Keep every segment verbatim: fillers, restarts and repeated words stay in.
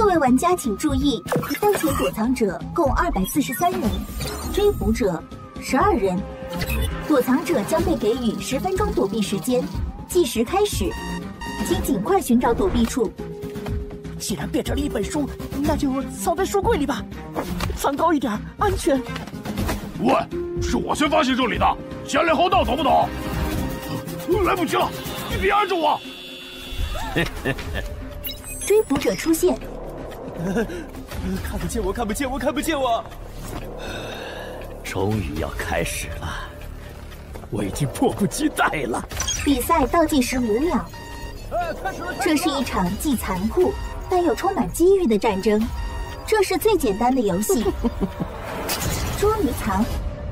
各位玩家请注意，当前躲藏者共二百四十三人，追捕者十二人。躲藏者将被给予十分钟躲避时间，计时开始，请尽快寻找躲避处。 既然变成了一本书，那就藏在书柜里吧，藏高一点，安全。 喂，是我先发现这里的，先来后到，懂不懂？来不及了，你别按着我！ 追捕者出现， 看不见我，看不见我，看不见我！ 终于要开始了，我已经迫不及待了。 比赛倒计时五秒。这是一场既残酷但又充满机遇的战争。这是最简单的游戏——捉迷藏。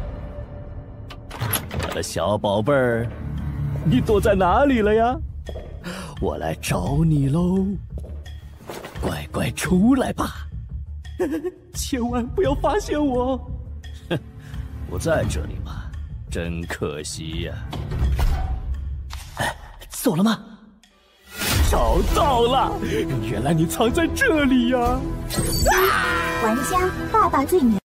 我的小宝贝儿，你躲在哪里了呀？我来找你喽！乖乖出来吧， 千万不要发现我！ 哼，不在这里吗？真可惜呀！哎，走了吗？找到了，原来你藏在这里呀！ 啊、玩家爸爸最牛。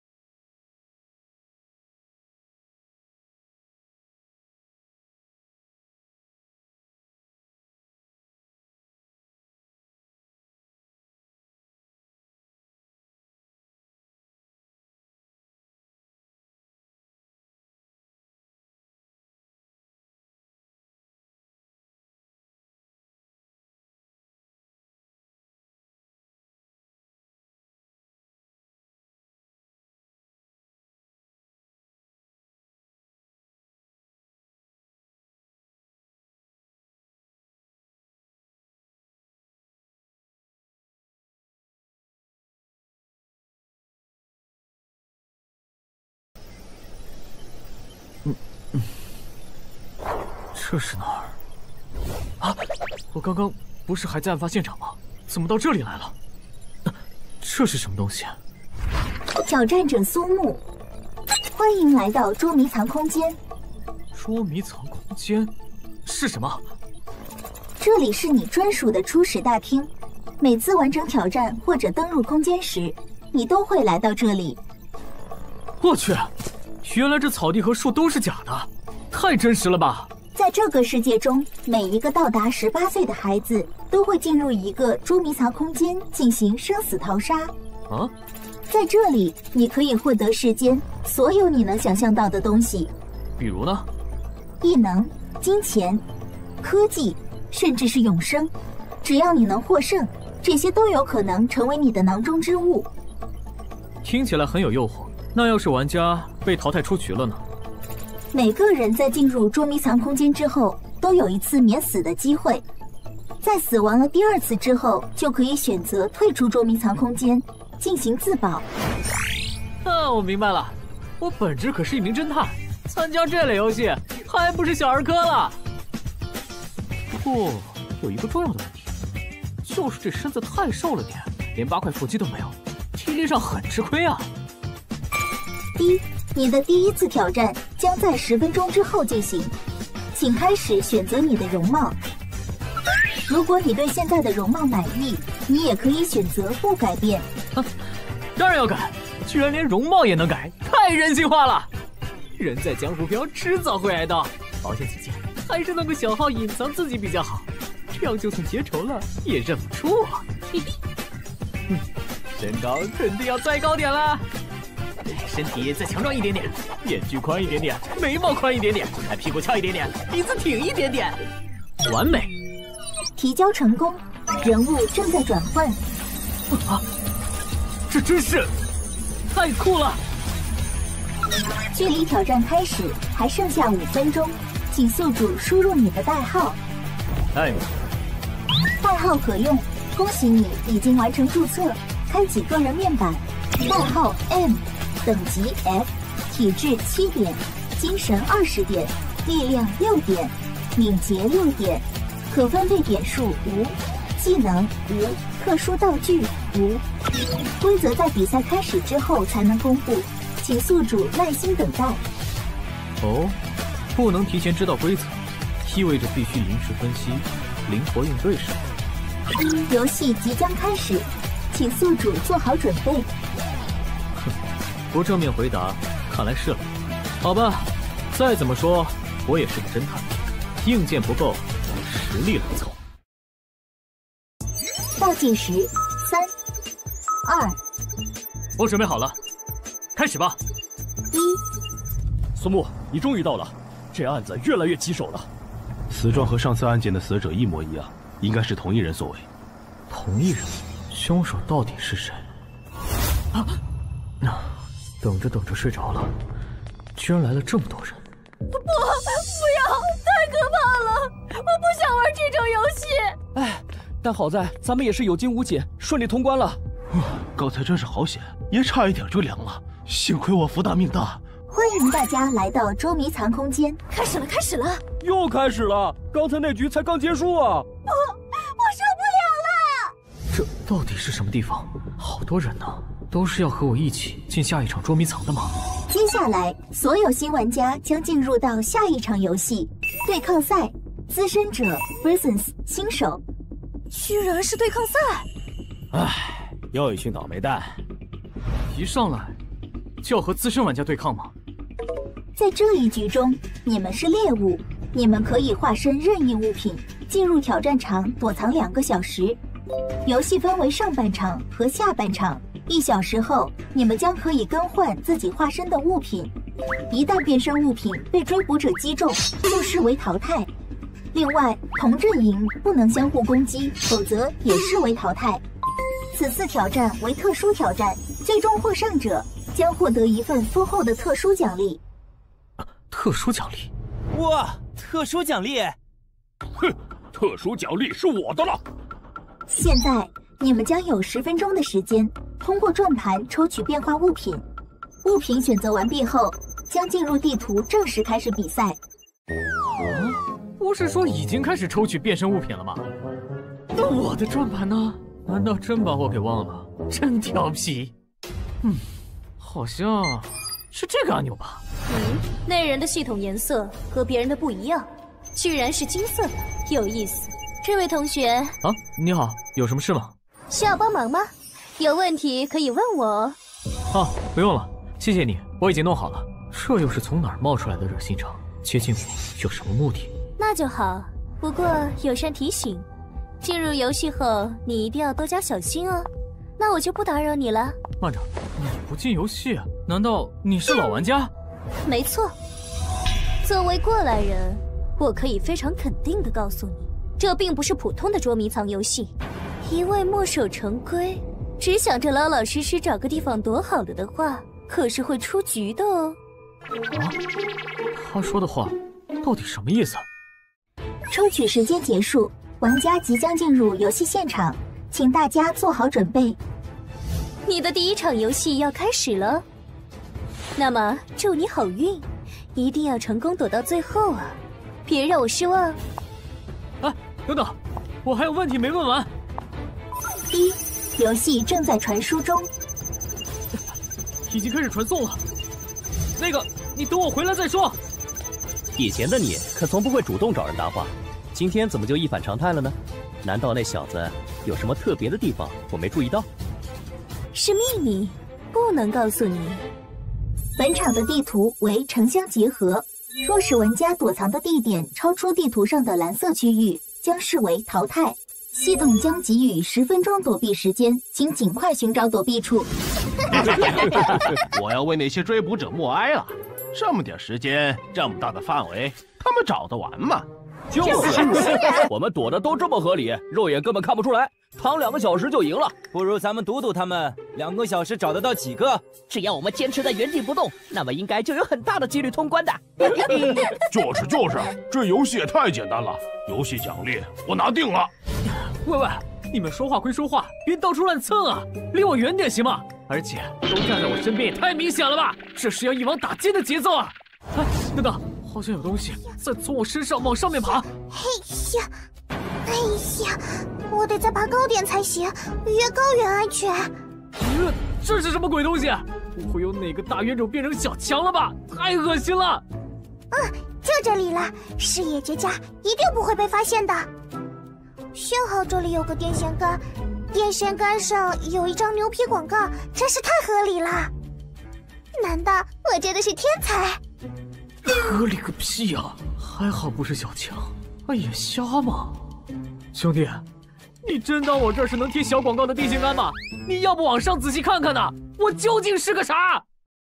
这是哪儿？啊！我刚刚不是还在案发现场吗？怎么到这里来了？啊、这是什么东西？ 挑战者苏木，欢迎来到捉迷藏空间。 捉迷藏空间是什么？ 这里是你专属的初始大厅。每次完成挑战或者登入空间时，你都会来到这里。 我去，原来这草地和树都是假的，太真实了吧！ 在这个世界中，每一个到达十八岁的孩子都会进入一个捉迷藏空间进行生死淘沙。 啊， 在这里，你可以获得世间所有你能想象到的东西， 比如呢？ 异能、金钱、科技，甚至是永生。只要你能获胜，这些都有可能成为你的囊中之物。 听起来很有诱惑。那要是玩家被淘汰出局了呢？ 每个人在进入捉迷藏空间之后，都有一次免死的机会。在死亡了第二次之后，就可以选择退出捉迷藏空间，进行自保。 啊，我明白了，我本职可是一名侦探，参加这类游戏还不是小儿科了。不过有一个重要的问题，就是这身子太瘦了点，连八块腹肌都没有，体力上很吃亏啊。 一，你的第一次挑战将在十分钟之后进行，请开始选择你的容貌。如果你对现在的容貌满意，你也可以选择不改变。 啊，当然要改，居然连容貌也能改，太人性化了。人在江湖飘，迟早会挨刀，保险起见，还是弄个小号隐藏自己比较好，这样就算结仇了也认不出我。嘿嘿，嗯，身高肯定要再高点啦。身体再强壮一点点，眼距宽一点点，眉毛宽一点点，还屁股翘一点点，鼻子挺一点点，完美。 提交成功，人物正在转换。 啊，这真是太酷了！ 距离挑战开始还剩下五分钟，请宿主输入你的代号。 哎， 代号可用，恭喜你已经完成注册，开启个人面板。代号 M。等级 F， 体质七点，精神二十点，力量六点，敏捷六点，可分配点数无，技能无，特殊道具无。规则在比赛开始之后才能公布，请宿主耐心等待。 哦，不能提前知道规则，意味着必须临时分析，灵活应对是吗？ 游戏即将开始， 请宿主做好准备。 哼，不正面回答，看来是了。好吧，再怎么说，我也是个侦探，硬件不够，实力来凑。 倒计时，三、二， 我准备好了，开始吧。 一， 苏木，你终于到了，这案子越来越棘手了。 死状和上次案件的死者一模一样，应该是同一人所为。 同一人？凶手到底是谁？啊！那等着等着睡着了，居然来了这么多人！ 不，不要！太可怕了！我不想玩这种游戏。 哎，但好在咱们也是有惊无险，顺利通关了。 刚才真是好险，也差一点就凉了，幸亏我福大命大。 欢迎大家来到捉迷藏空间。 开始了，开始了！ 又开始了！刚才那局才刚结束啊！ 不，我受不了了！ 这到底是什么地方？好多人呢，都是要和我一起进下一场捉迷藏的吗？ 接下来，所有新玩家将进入到下一场游戏——对抗赛，资深者 versus 新手。 居然是对抗赛！ 唉，又一群倒霉蛋。 一上来就要和资深玩家对抗吗？ 在这一局中，你们是猎物，你们可以化身任意物品，进入挑战场躲藏两个小时。游戏分为上半场和下半场，一小时后，你们将可以更换自己化身的物品。一旦变身物品被追捕者击中，就视为淘汰。另外，同阵营不能相互攻击，否则也视为淘汰。此次挑战为特殊挑战，最终获胜者将获得一份丰厚的特殊奖励。 特殊奖励？ 哇，特殊奖励！ 哼，特殊奖励是我的了。 现在你们将有十分钟的时间，通过转盘抽取变化物品。物品选择完毕后，将进入地图正式开始比赛。 啊，不是说已经开始抽取变身物品了吗？那我的转盘呢？难道真把我给忘了？真调皮。嗯，好像是这个按钮吧。 嗯，那人的系统颜色和别人的不一样，居然是金色的，有意思。这位同学啊，你好，有什么事吗？ 需要帮忙吗？有问题可以问我哦。 啊，不用了，谢谢你，我已经弄好了。这又是从哪儿冒出来的惹心肠？接近我有什么目的？ 那就好，不过有善提醒，进入游戏后你一定要多加小心哦。那我就不打扰你了。 慢着，你不进游戏，难道你是老玩家？ 没错，作为过来人，我可以非常肯定地告诉你，这并不是普通的捉迷藏游戏。一味墨守成规，只想着老老实实找个地方躲好了的话，可是会出局的哦。 啊，他说的话到底什么意思？ 抽取时间结束，玩家即将进入游戏现场，请大家做好准备。 你的第一场游戏要开始了，那么祝你好运，一定要成功躲到最后啊！别让我失望。 哎，等等，我还有问题没问完。 一，游戏正在传输中， 已经开始传送了。那个，你等我回来再说。 以前的你可从不会主动找人搭话，今天怎么就一反常态了呢？难道那小子有什么特别的地方我没注意到？ 是秘密，不能告诉你。 本场的地图为城乡结合，若是玩家躲藏的地点超出地图上的蓝色区域，将视为淘汰。系统将给予十分钟躲避时间，请尽快寻找躲避处。 我要为那些追捕者默哀了。这么点时间，这么大的范围，他们找得完吗？ 就是，我们躲的都这么合理，肉眼根本看不出来，躺两个小时就赢了。 不如咱们赌赌他们两个小时找得到几个？ 只要我们坚持在原地不动，那么应该就有很大的几率通关的。 就是就是，这游戏也太简单了。游戏奖励我拿定了。 喂喂，你们说话归说话，别到处乱蹭啊，离我远点行吗？而且都站在我身边也太明显了吧，这是要一网打尽的节奏啊！哎，等等，好像有东西在从我身上往上面爬。 嘿呀，哎呀，我得再爬高点才行，越高越安全。 呃，这是什么鬼东西？不会有哪个大冤种变成小强了吧？太恶心了！ 嗯，就这里了，视野绝佳，一定不会被发现的。幸好这里有个电线杆， 电线杆上有一张牛皮广告，真是太合理了。难道我真的是天才？ 合理个屁呀、啊！还好不是小强。哎呀，瞎吗？兄弟，你真当我这是能贴小广告的电线杆吗？你要不往上仔细看看呢？我究竟是个啥？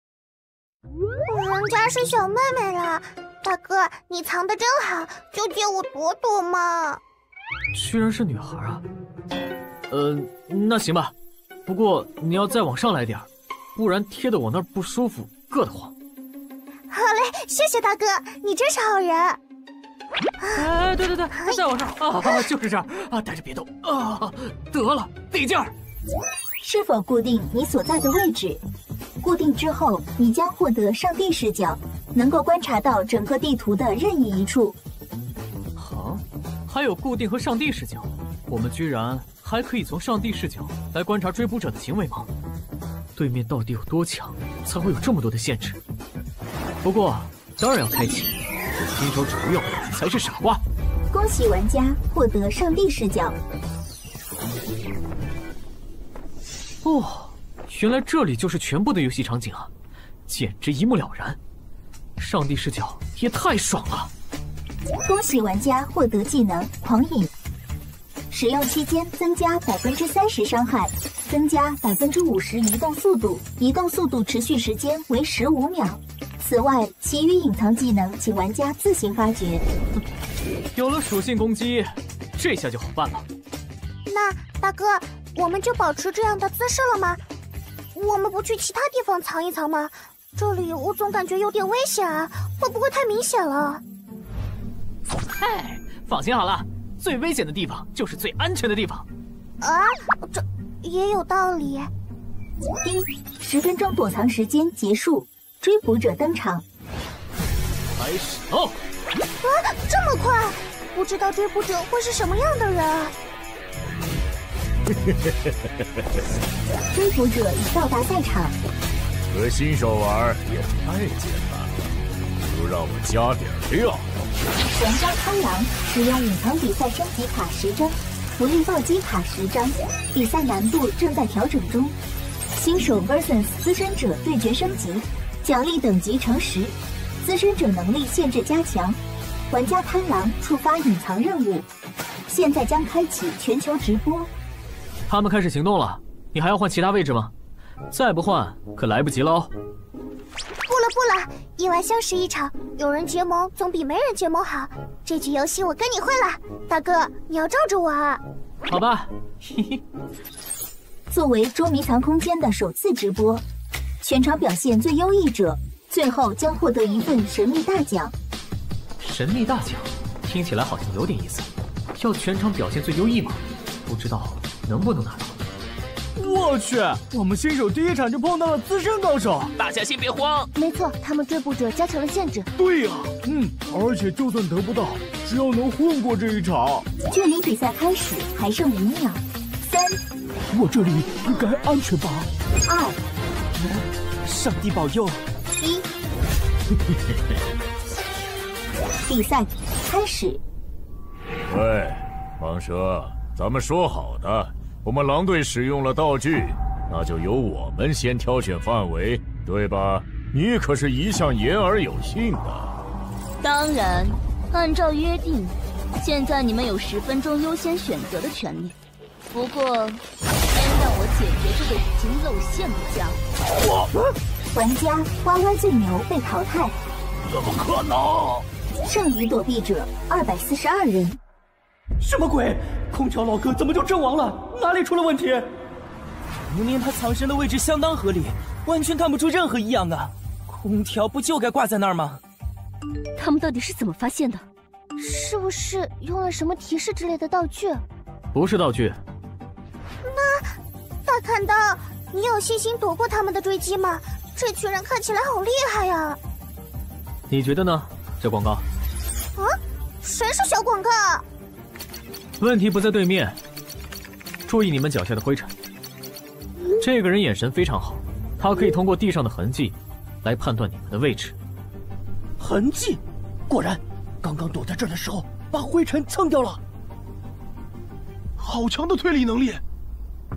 人家是小妹妹了，大哥，你藏得真好，就借我躲躲嘛。 居然是女孩啊！呃，那行吧，不过你要再往上来点，不然贴得我那儿不舒服，硌得慌。 好嘞，谢谢大哥，你真是好人。 哎，对对对，再往上啊，就是这儿啊，待着别动啊，得了，得劲儿。 是否固定你所在的位置？固定之后，你将获得上帝视角，能够观察到整个地图的任意一处。 好，还有固定和上帝视角，我们居然还可以从上帝视角来观察追捕者的行为吗？对面到底有多强，才会有这么多的限制？不过当然要开启，这新手指不用才是傻瓜。 恭喜玩家获得上帝视角。 哦，原来这里就是全部的游戏场景啊，简直一目了然。上帝视角也太爽了！ 恭喜玩家获得技能狂饮，使用期间增加百分之三十伤害，增加百分之五十移动速度，移动速度持续时间为十五秒。此外，其余隐藏技能请玩家自行发掘。 有了属性攻击，这下就好办了。 那大哥，我们就保持这样的姿势了吗？我们不去其他地方藏一藏吗？这里我总感觉有点危险啊，会不会太明显了？ 哎，放心好了，最危险的地方就是最安全的地方。 啊，这也有道理。 叮，十分钟躲藏时间结束，追捕者登场。 开始喽！ 啊，这么快！不知道追捕者会是什么样的人啊？ 追捕者已到达赛场。 和新手玩也太简单了，就让我加点料。 玩家贪狼使用隐藏比赛升级卡十张，福利暴击卡十张，比赛难度正在调整中。新手 versus 资深者对决升级，奖励等级乘十，资深者能力限制加强。玩家贪狼触发隐藏任务，现在将开启全球直播。 他们开始行动了，你还要换其他位置吗？再不换可来不及了哦。 不了不了，意外相识一场，有人结盟总比没人结盟好。这局游戏我跟你会了，大哥你要罩着我啊。 好吧，嘿嘿。 作为捉迷藏空间的首次直播，全场表现最优异者，最后将获得一份神秘大奖。 神秘大奖听起来好像有点意思，要全场表现最优异吗？不知道能不能拿到。 我去，我们新手第一场就碰到了资深高手， 大家先别慌。 没错，他们追捕者加强了限制。 对呀、啊，嗯，而且就算得不到，只要能混过这一场， 距离比赛开始还剩五秒。三， 我这里应该安全吧？ 二， 上帝保佑！ 一，比赛开始。 喂，蟒蛇，咱们说好的。我们狼队使用了道具，那就由我们先挑选范围，对吧？你可是一向言而有信的。 当然，按照约定，现在你们有十分钟优先选择的权利。不过，先让我解决这个已经露馅的家伙。 我，玩家歪歪最牛被淘汰。 怎么可能？ 剩余躲避者二百四十二人。 什么鬼？空调老哥怎么就阵亡了？哪里出了问题？ 明明他藏身的位置相当合理，完全看不出任何异样啊！空调不就该挂在那儿吗？ 他们到底是怎么发现的？ 是不是用了什么提示之类的道具？ 不是道具。 那大砍刀，你有信心躲过他们的追击吗？这群人看起来好厉害呀！ 你觉得呢？小广告。 啊？谁是小广告？ 问题不在对面，注意你们脚下的灰尘。这个人眼神非常好，他可以通过地上的痕迹来判断你们的位置。 痕迹？果然，刚刚躲在这儿的时候把灰尘蹭掉了。 好强的推理能力！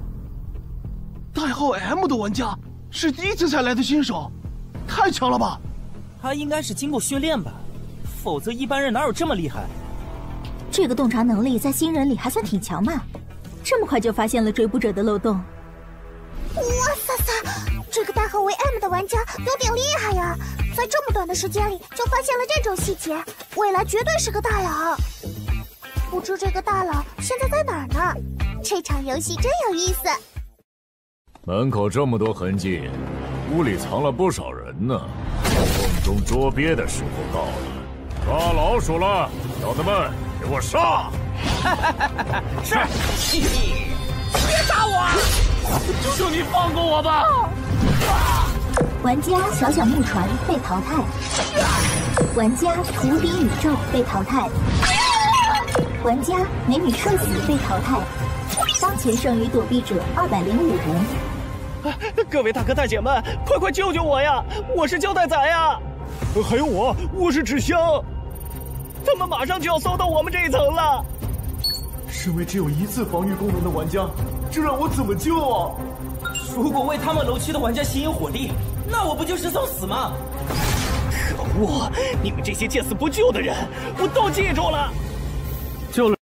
代号 M 的玩家是第一次才来的新手，太强了吧？ 他应该是经过训练吧，否则一般人哪有这么厉害？ 这个洞察能力在新人里还算挺强嘛，这么快就发现了追捕者的漏洞。 哇塞塞，这个代号为 M 的玩家有点厉害呀，在这么短的时间里就发现了这种细节，未来绝对是个大佬。不知这个大佬现在在哪儿呢？这场游戏真有意思。 门口这么多痕迹，屋里藏了不少人呢。瓮中捉鳖的时候到了，抓老鼠了，小子们，给我上！ 是，嘿嘿，别打我！求求你放过我吧！ 玩家小小木船被淘汰，玩家无敌宇宙被淘汰，玩家美女社死被淘汰。当前剩余躲避者二百零五人。 各位大哥大姐们，快快救救我呀！我是胶带仔呀！还有我，我是纸箱。他们马上就要骚到我们这一层了。 身为只有一次防御功能的玩家，这让我怎么救啊？ 如果为他们楼区的玩家吸引火力，那我不就是送死吗？ 可恶！你们这些见死不救的人，我都记住了。 救了。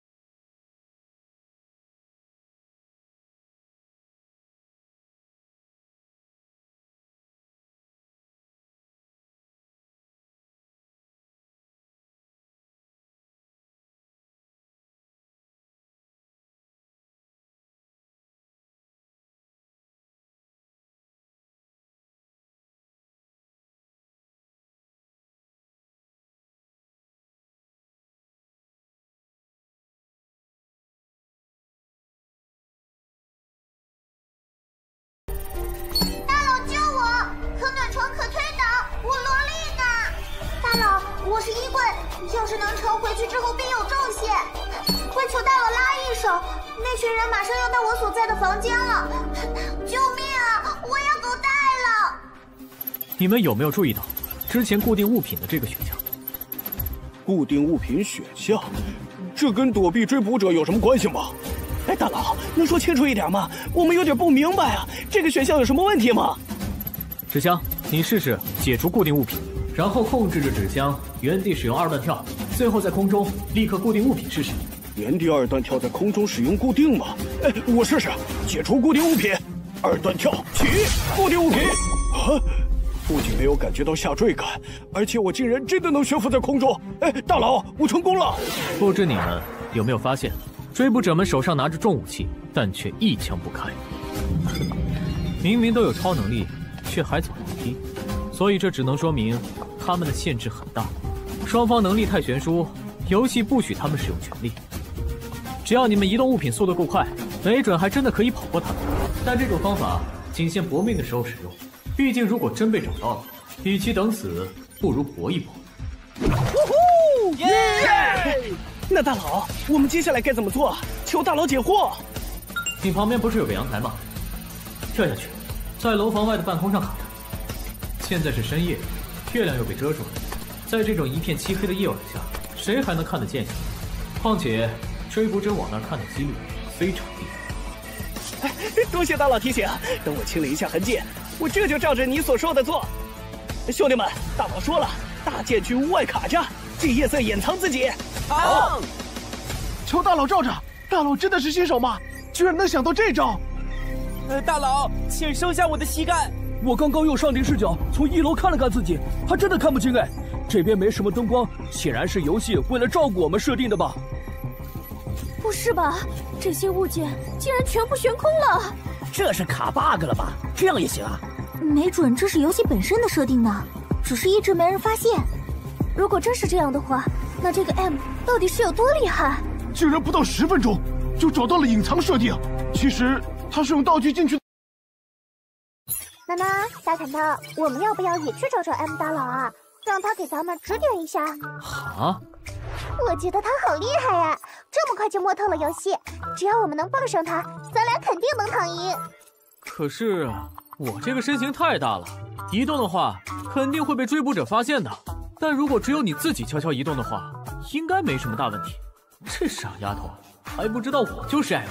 我是衣柜，要是能撑回去之后兵有重谢，会求大佬拉一手。那群人马上要到我所在的房间了，救命啊！我要狗带了。 你们有没有注意到之前固定物品的这个选项？ 固定物品选项，这跟躲避追捕者有什么关系吗？ 哎，大佬，能说清楚一点吗？我们有点不明白啊，这个选项有什么问题吗？ 纸箱，你试试解除固定物品。然后控制着纸箱原地使用二段跳，最后在空中立刻固定物品试试。 原地二段跳在空中使用固定吗？哎，我试试，解除固定物品，二段跳起，固定物品。啊！不仅没有感觉到下坠感，而且我竟然真的能悬浮在空中。哎，大佬，我成功了！ 不知你们有没有发现，追捕者们手上拿着重武器，但却一枪不开。明明都有超能力，却还走楼梯。所以这只能说明他们的限制很大，双方能力太悬殊，游戏不许他们使用全力。只要你们移动物品速度够快，没准还真的可以跑过他们。但这种方法仅限搏命的时候使用，毕竟如果真被找到了，与其等死，不如搏一搏。 呜呼！耶！那大佬，我们接下来该怎么做？求大佬解惑。 你旁边不是有个阳台吗？跳下去，在楼房外的半空上卡着。现在是深夜，月亮又被遮住了，在这种一片漆黑的夜晚下，谁还能看得见你？况且追捕者往那儿看的几率非常低。 哎，多谢大佬提醒，等我清理一下痕迹，我这就照着你所说的做。兄弟们，大佬说了，大剑去屋外卡着，借夜色掩藏自己。 好，求大佬罩着。大佬真的是新手吗？居然能想到这招！ 呃，大佬，请收下我的膝盖。 我刚刚用上帝视角从一楼看了看自己，还真的看不清哎。这边没什么灯光，显然是游戏为了照顾我们设定的吧？ 不是吧？这些物件竟然全部悬空了！ 这是卡 bug 了吧？这样也行啊？ 没准这是游戏本身的设定呢，只是一直没人发现。 如果真是这样的话，那这个 M 到底是有多厉害？ 竟然不到十分钟就找到了隐藏设定，其实他是用道具进去。 娜娜，大砍头，我们要不要也去找找 M 大佬啊？让他给咱们指点一下。 啊？ 我觉得他好厉害呀、啊，这么快就摸透了游戏。只要我们能傍上他，咱俩肯定能躺赢。 可是我这个身形太大了，移动的话肯定会被追捕者发现的。但如果只有你自己悄悄移动的话，应该没什么大问题。这傻丫头还不知道我就是 M，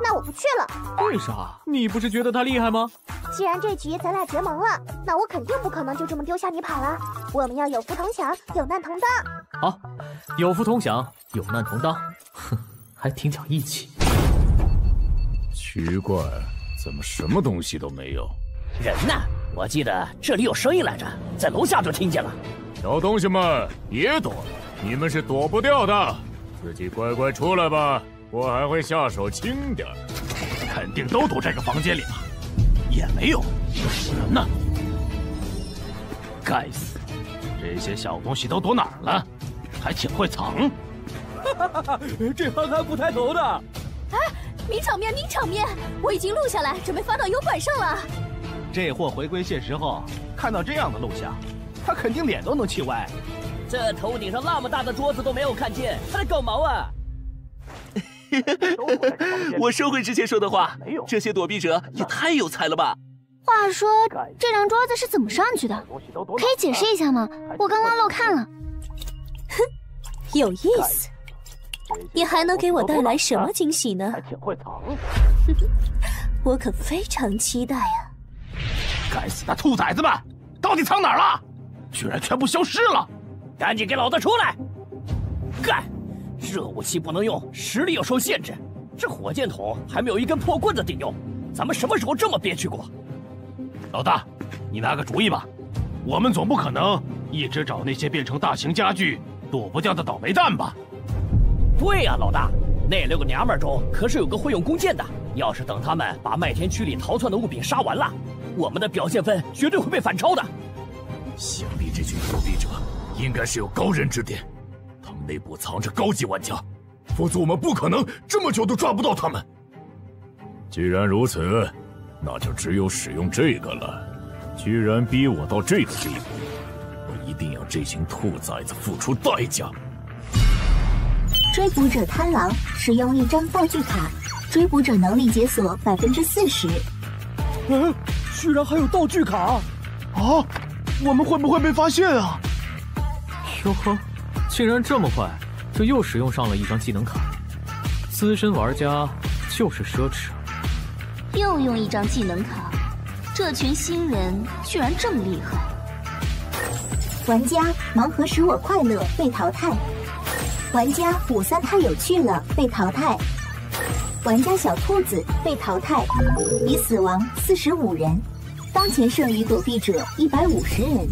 那我不去了。 为啥？你不是觉得他厉害吗？ 既然这局咱俩结盟了，那我肯定不可能就这么丢下你跑了。我们要有福同享，有难同当。 好，有福同享，有难同当，哼，还挺讲义气。 奇怪，怎么什么东西都没有？ 人呢？我记得这里有声音来着，在楼下就听见了。 小东西们，别躲了，你们是躲不掉的，自己乖乖出来吧，我还会下手轻点。 肯定都躲这个房间里吧？也没有，人呢？该死，这些小东西都躲哪儿了？还挺会藏。 哈哈哈，这憨憨不抬头的。 哎，名场面，名场面！我已经录下来，准备发到油管上了。 这货回归现实后，看到这样的录像，他肯定脸都能气歪。 这头顶上那么大的桌子都没有看见，他在搞毛啊！ 我收回之前说的话，这些躲避者也太有才了吧！ 话说这张桌子是怎么上去的？可以解释一下吗？我刚刚漏看了。 哼，有意思。你还能给我带来什么惊喜呢？ 还挺会藏。 我可非常期待啊！ 该死的兔崽子们，到底藏哪儿了？居然全部消失了！ 赶紧给老子出来！干！热武器不能用，实力又受限制。这火箭筒还没有一根破棍子顶用，咱们什么时候这么憋屈过？ 老大，你拿个主意吧。我们总不可能一直找那些变成大型家具躲不掉的倒霉蛋吧？ 对呀、啊，老大，那六个娘们中可是有个会用弓箭的。要是等他们把麦田区里逃窜的物品杀完了，我们的表现分绝对会被反超的。 想必这群躲避者应该是有高人指点，他们内部藏着高级玩家，否则我们不可能这么久都抓不到他们。既然如此，那就只有使用这个了。居然逼我到这个地步，我一定要这群兔崽子付出代价。 追捕者贪狼使用一张道具卡，追捕者能力解锁百分之四十。 嗯，居然还有道具卡！ 啊，我们会不会被发现啊？ 哟呵，竟然这么快，就又使用上了一张技能卡。资深玩家就是奢侈。 又用一张技能卡，这群新人居然这么厉害！ 玩家盲盒使我快乐被淘汰，玩家五三太有趣了被淘汰，玩家小兔子被淘汰，已死亡四十五人，当前剩余躲避者一百五十人。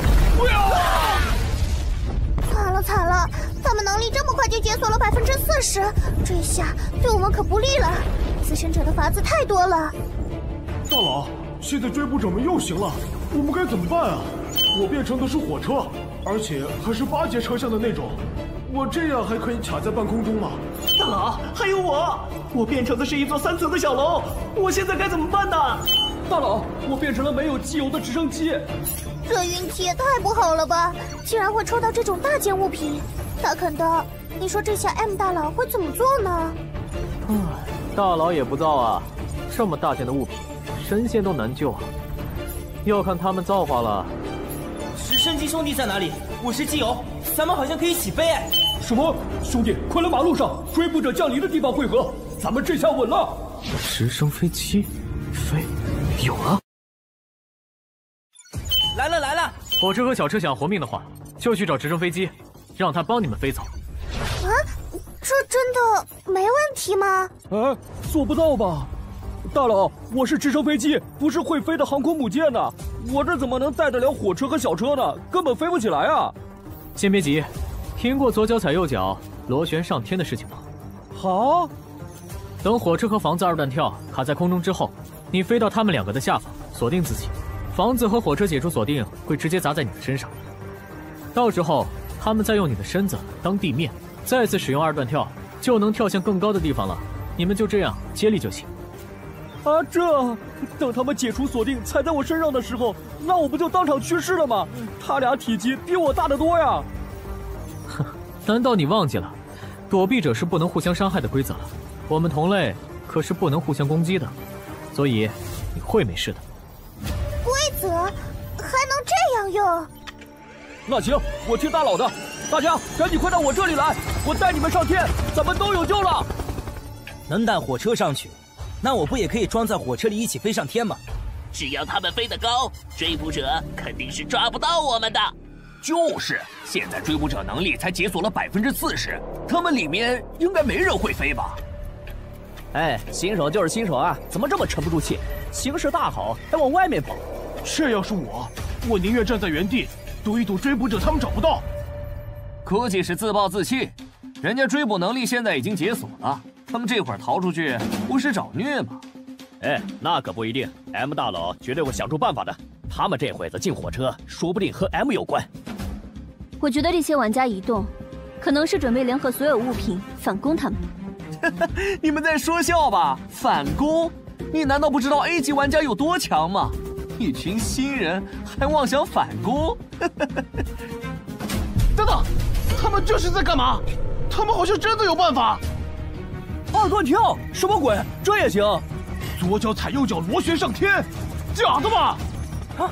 惨了惨了，他们能力这么快就解锁了百分之四十，这下对我们可不利了。资深者的法子太多了。 大佬，现在追捕者们又行了，我们该怎么办啊？我变成的是火车，而且还是八节车厢的那种，我这样还可以卡在半空中吗？ 大佬，还有我，我变成的是一座三层的小楼，我现在该怎么办呢？ 大佬，我变成了没有机油的直升机。 这运气也太不好了吧！竟然会抽到这种大件物品。大肯的，你说这下 M 大佬会怎么做呢？ 唉，大佬也不造啊，这么大件的物品，神仙都难救啊。要看他们造化了。 直升机兄弟在哪里？我是基友，咱们好像可以起飞哎！ 什么？兄弟，快来马路上，追捕者降临的地方汇合，咱们这下稳了。 直升飞机，飞，有了！ 来了来了！ 火车和小车想活命的话，就去找直升飞机，让他帮你们飞走。 啊，这真的没问题吗？ 哎，做不到吧？大佬，我是直升飞机，不是会飞的航空母舰呢，我这怎么能带得了火车和小车呢？根本飞不起来啊！ 先别急，听过左脚踩右脚螺旋上天的事情吗？ 好， 等火车和房子二段跳卡在空中之后，你飞到他们两个的下方，锁定自己，房子和火车解除锁定会直接砸在你的身上，到时候他们再用你的身子当地面，再次使用二段跳，就能跳向更高的地方了。你们就这样接力就行。 啊，这等他们解除锁定踩在我身上的时候，那我不就当场去世了吗？他俩体积比我大得多呀！ 哼，难道你忘记了，躲避者是不能互相伤害的规则了？我们同类可是不能互相攻击的，所以你会没事的。 规则还能这样用？ 那行，我听大佬的，大家赶紧快到我这里来，我带你们上天，咱们都有救了。 能带火车上去，那我不也可以装在火车里一起飞上天吗？ 只要他们飞得高，追捕者肯定是抓不到我们的。就是，现在追捕者能力才解锁了百分之四十，他们里面应该没人会飞吧？ 哎，新手就是新手啊，怎么这么沉不住气？形势大好，还往外面跑。 这要是我，我宁愿站在原地，赌一赌追捕者他们找不到。 估计是自暴自弃，人家追捕能力现在已经解锁了，他们这会儿逃出去，不是找虐吗？ 哎，那可不一定 ，M 大佬绝对会想出办法的。他们这会子进火车，说不定和 M 有关。 我觉得这些玩家移动，可能是准备联合所有物品反攻他们。 你们在说笑吧？反攻？你难道不知道 A 级玩家有多强吗？一群新人还妄想反攻？ 等等，他们这是在干嘛？他们好像真的有办法。 二段跳，什么鬼？这也行？ 左脚踩右脚螺旋上天，假的吧？ 啊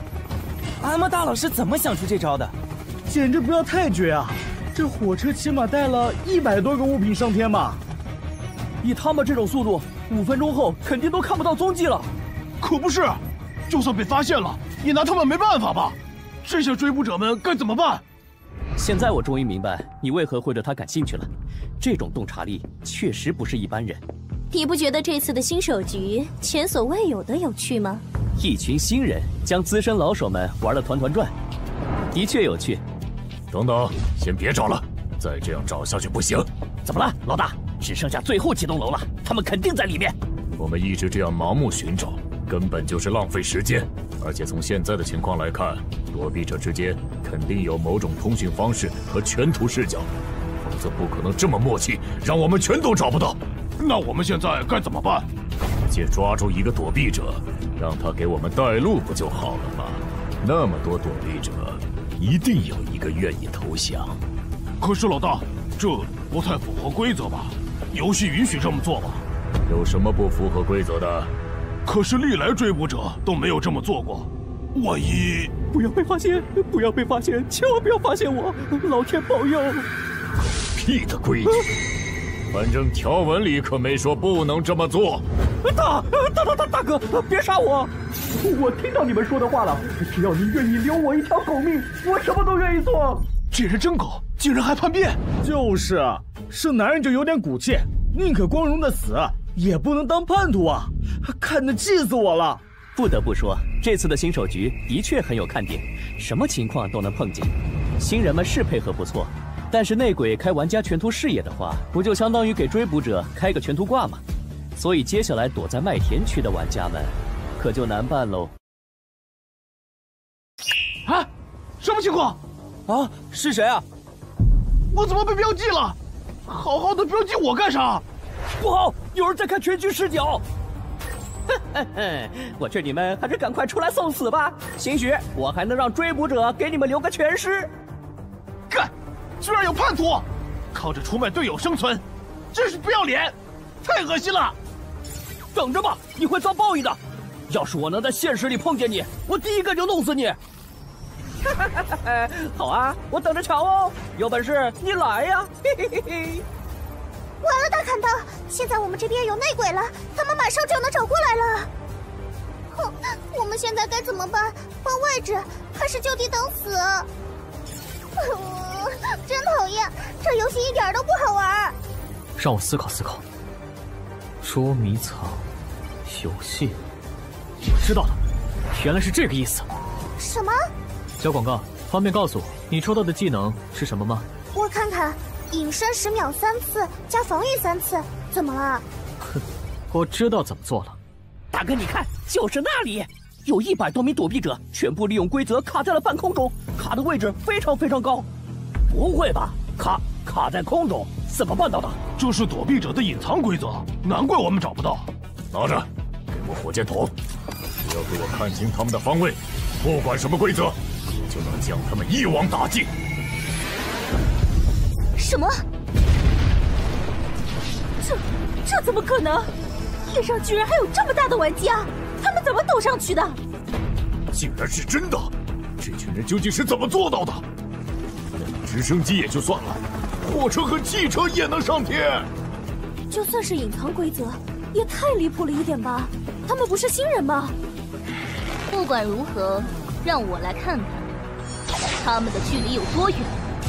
，M 大佬是怎么想出这招的？ 简直不要太绝啊！这火车起码带了一百多个物品上天吧？以他们这种速度，五分钟后肯定都看不到踪迹了。 可不是，就算被发现了，也拿他们没办法吧？这些追捕者们该怎么办？ 现在我终于明白你为何会对他感兴趣了。这种洞察力确实不是一般人。 你不觉得这次的新手局前所未有的有趣吗？ 一群新人将资深老手们玩得团团转，的确有趣。 等等，先别找了，再这样找下去不行。 怎么了，老大？只剩下最后几栋楼了，他们肯定在里面。 我们一直这样盲目寻找，根本就是浪费时间。而且从现在的情况来看，躲避者之间肯定有某种通讯方式和全图视角，否则不可能这么默契，让我们全都找不到。 那我们现在该怎么办？ 直接抓住一个躲避者，让他给我们带路不就好了吗？那么多躲避者，一定有一个愿意投降。 可是老大，这不太符合规则吧？游戏允许这么做吗？ 有什么不符合规则的？ 可是历来追捕者都没有这么做过，万一…… 不要被发现！不要被发现！千万不要发现我！老天保佑！ 狗屁的规矩！反正条文里可没说不能这么做。 大大大大大哥，别杀我！我听到你们说的话了，只要你愿意留我一条狗命，我什么都愿意做。 这人真狗，竟然还叛变！ 就是啊，是男人就有点骨气，宁可光荣的死，也不能当叛徒啊！看得气死我了。 不得不说，这次的新手局的确很有看点，什么情况都能碰见。新人们是配合不错，但是内鬼开玩家全图视野的话，不就相当于给追捕者开个全图挂吗？所以接下来躲在麦田区的玩家们，可就难办喽。 啊，什么情况？ 啊，是谁啊？ 我怎么被标记了？好好的标记我干啥？ 不好，有人在看全局视角。 我劝你们还是赶快出来送死吧，兴许我还能让追捕者给你们留个全尸。 干！居然有叛徒，靠着出卖队友生存，真是不要脸，太恶心了！ 等着吧，你会遭报应的。要是我能在现实里碰见你，我第一个就弄死你。 好啊，我等着瞧哦，有本事你来呀！嘿嘿嘿嘿。 完了，大砍刀！现在我们这边有内鬼了，他们马上就能找过来了。哼，我们现在该怎么办？换位置还是就地等死？嗯，真讨厌，这游戏一点都不好玩。 让我思考思考。捉迷藏游戏，我知道了，原来是这个意思。 什么？ 小广告，方便告诉我你抽到的技能是什么吗？ 我看看。隐身十秒三次加防御三次，怎么了？ 哼，我知道怎么做了。 大哥，你看，就是那里，有一百多名躲避者，全部利用规则卡在了半空中，卡的位置非常非常高。不会吧？卡卡在空中，怎么办到的？ 这是躲避者的隐藏规则，难怪我们找不到。 拿着，给我火箭筒，只要给我看清他们的方位，不管什么规则，我就能将他们一网打尽。 什么？这这怎么可能？夜上居然还有这么大的玩家，他们怎么斗上去的？ 竟然是真的！这群人究竟是怎么做到的？直升机也就算了，火车和汽车也能上天？ 就算是隐藏规则，也太离谱了一点吧？他们不是新人吗？ 不管如何，让我来看看他们的距离有多远。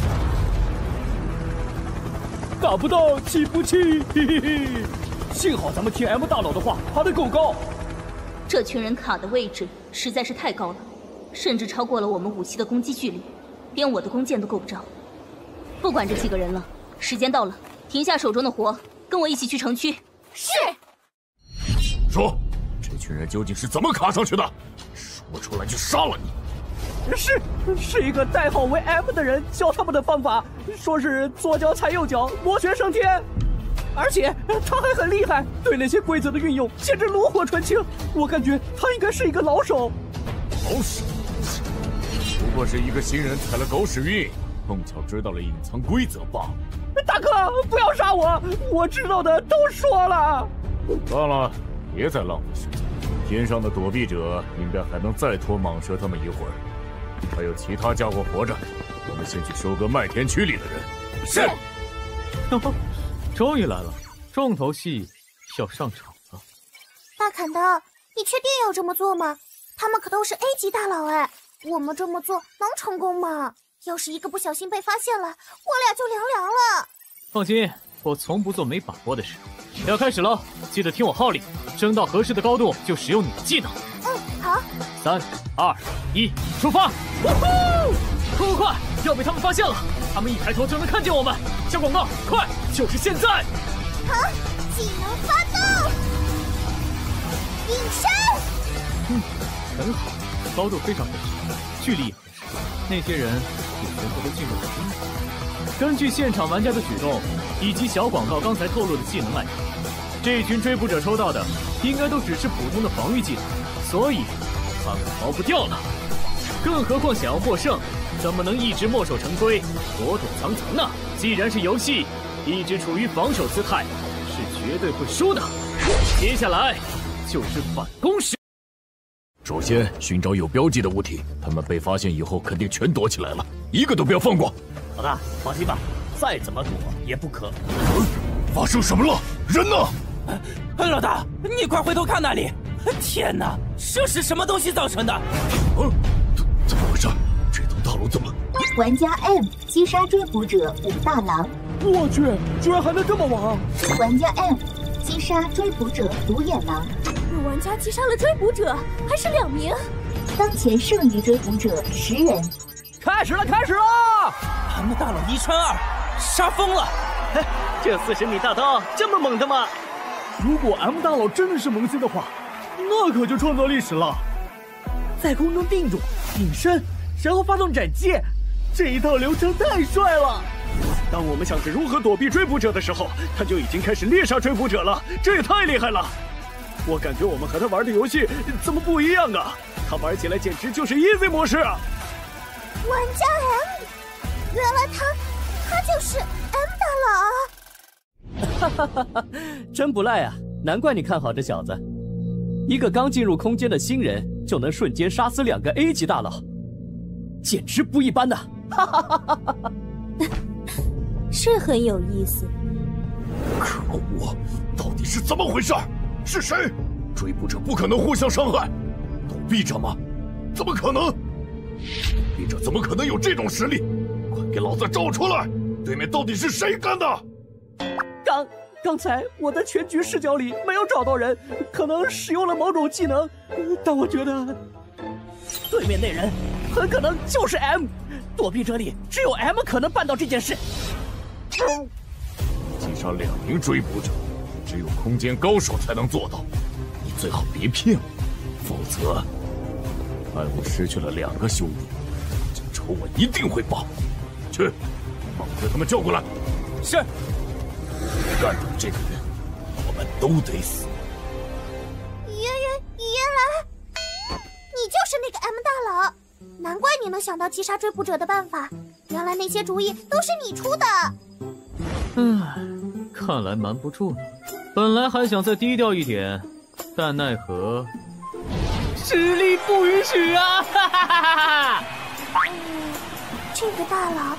打不到气不气，嘿嘿嘿！幸好咱们听 M 大佬的话，爬得够高。 这群人卡的位置实在是太高了，甚至超过了我们武器的攻击距离，连我的弓箭都够不着。不管这几个人了，时间到了，停下手中的活，跟我一起去城区。 是。 说，这群人究竟是怎么卡上去的？说出来就杀了你！ 是，是一个代号为 M 的人教他们的方法，说是左脚踩右脚，螺旋升天。而且他还很厉害，对那些规则的运用简直炉火纯青。我感觉他应该是一个老手。 老手？不过是一个新人踩了狗屎运，碰巧知道了隐藏规则罢了。 大哥，不要杀我，我知道的都说了。 算了，别再浪费时间。天上的躲避者应该还能再拖蟒蛇他们一会儿。还有其他家伙活着，我们先去收割麦田区里的人。 是。终于来了，重头戏要上场了。 大砍刀，你确定要这么做吗？他们可都是 A 级大佬哎，我们这么做能成功吗？要是一个不小心被发现了，我俩就凉凉了。 放心，我从不做没把握的事。要开始了，记得听我号令，升到合适的高度就使用你的技能。 嗯，好。 三、二、一，出发！呼呼，快快快，要被他们发现了！他们一抬头就能看见我们。小广告，快，就是现在！ 好，技能发动，隐身。 嗯，很好，高度非常合适，距离也合适。那些人也全部都进入了军队。根据现场玩家的举动以及小广告刚才透露的技能来看，这群追捕者抽到的应该都只是普通的防御技能，所以他们逃不掉了。更何况想要获胜，怎么能一直墨守成规、躲躲藏藏呢？既然是游戏，一直处于防守姿态是绝对会输的。接下来就是反攻时。 首先寻找有标记的物体，他们被发现以后肯定全躲起来了，一个都不要放过。 老大，放心吧，再怎么躲也不可。 嗯，发生什么了？人呢？ 老大，你快回头看那里！天哪，这是什么东西造成的？ 嗯，怎怎么回事？这栋大楼怎么？ 玩家 M 击杀追捕者武大郎。 我去，居然还能这么玩！ 玩家 M 击杀追捕者独眼狼。 有玩家击杀了追捕者，还是两名。 当前剩余追捕者十人。 开始了，开始了！ 他们大佬一穿二，杀疯了！ 这四十米大刀这么猛的吗？ 如果 M 大佬真的是萌新的话，那可就创造历史了。在空中定住，隐身，然后发动斩击，这一套流程太帅了。 当我们想着如何躲避追捕者的时候，他就已经开始猎杀追捕者了，这也太厉害了！我感觉我们和他玩的游戏怎么不一样啊？他玩起来简直就是 easy 模式啊！ 玩家 M， 原来他他就是 M 大佬。 哈哈哈哈，真不赖啊！难怪你看好这小子。一个刚进入空间的新人就能瞬间杀死两个 A 级大佬，简直不一般呐！哈哈哈哈哈！ 是很有意思。 可恶，到底是怎么回事？是谁？追捕者不可能互相伤害，躲避者吗？怎么可能？躲避者怎么可能有这种实力？快给老子找出来！对面到底是谁干的？ 刚刚才我的全局视角里没有找到人，可能使用了某种技能，但我觉得对面那人很可能就是 M。躲避者里只有 M 可能办到这件事。 击杀两名追捕者，只有空间高手才能做到。你最好别骗我，否则害我失去了两个兄弟，这仇我一定会报。去，把他们叫过来。 是。 干掉这个人，我们都得死。 原原原来你就是那个 M 大佬，难怪你能想到击杀追捕者的办法。原来那些主意都是你出的。 唉，看来瞒不住了。本来还想再低调一点，但奈何实力不允许啊！哈哈哈哈哈！ 这个大佬好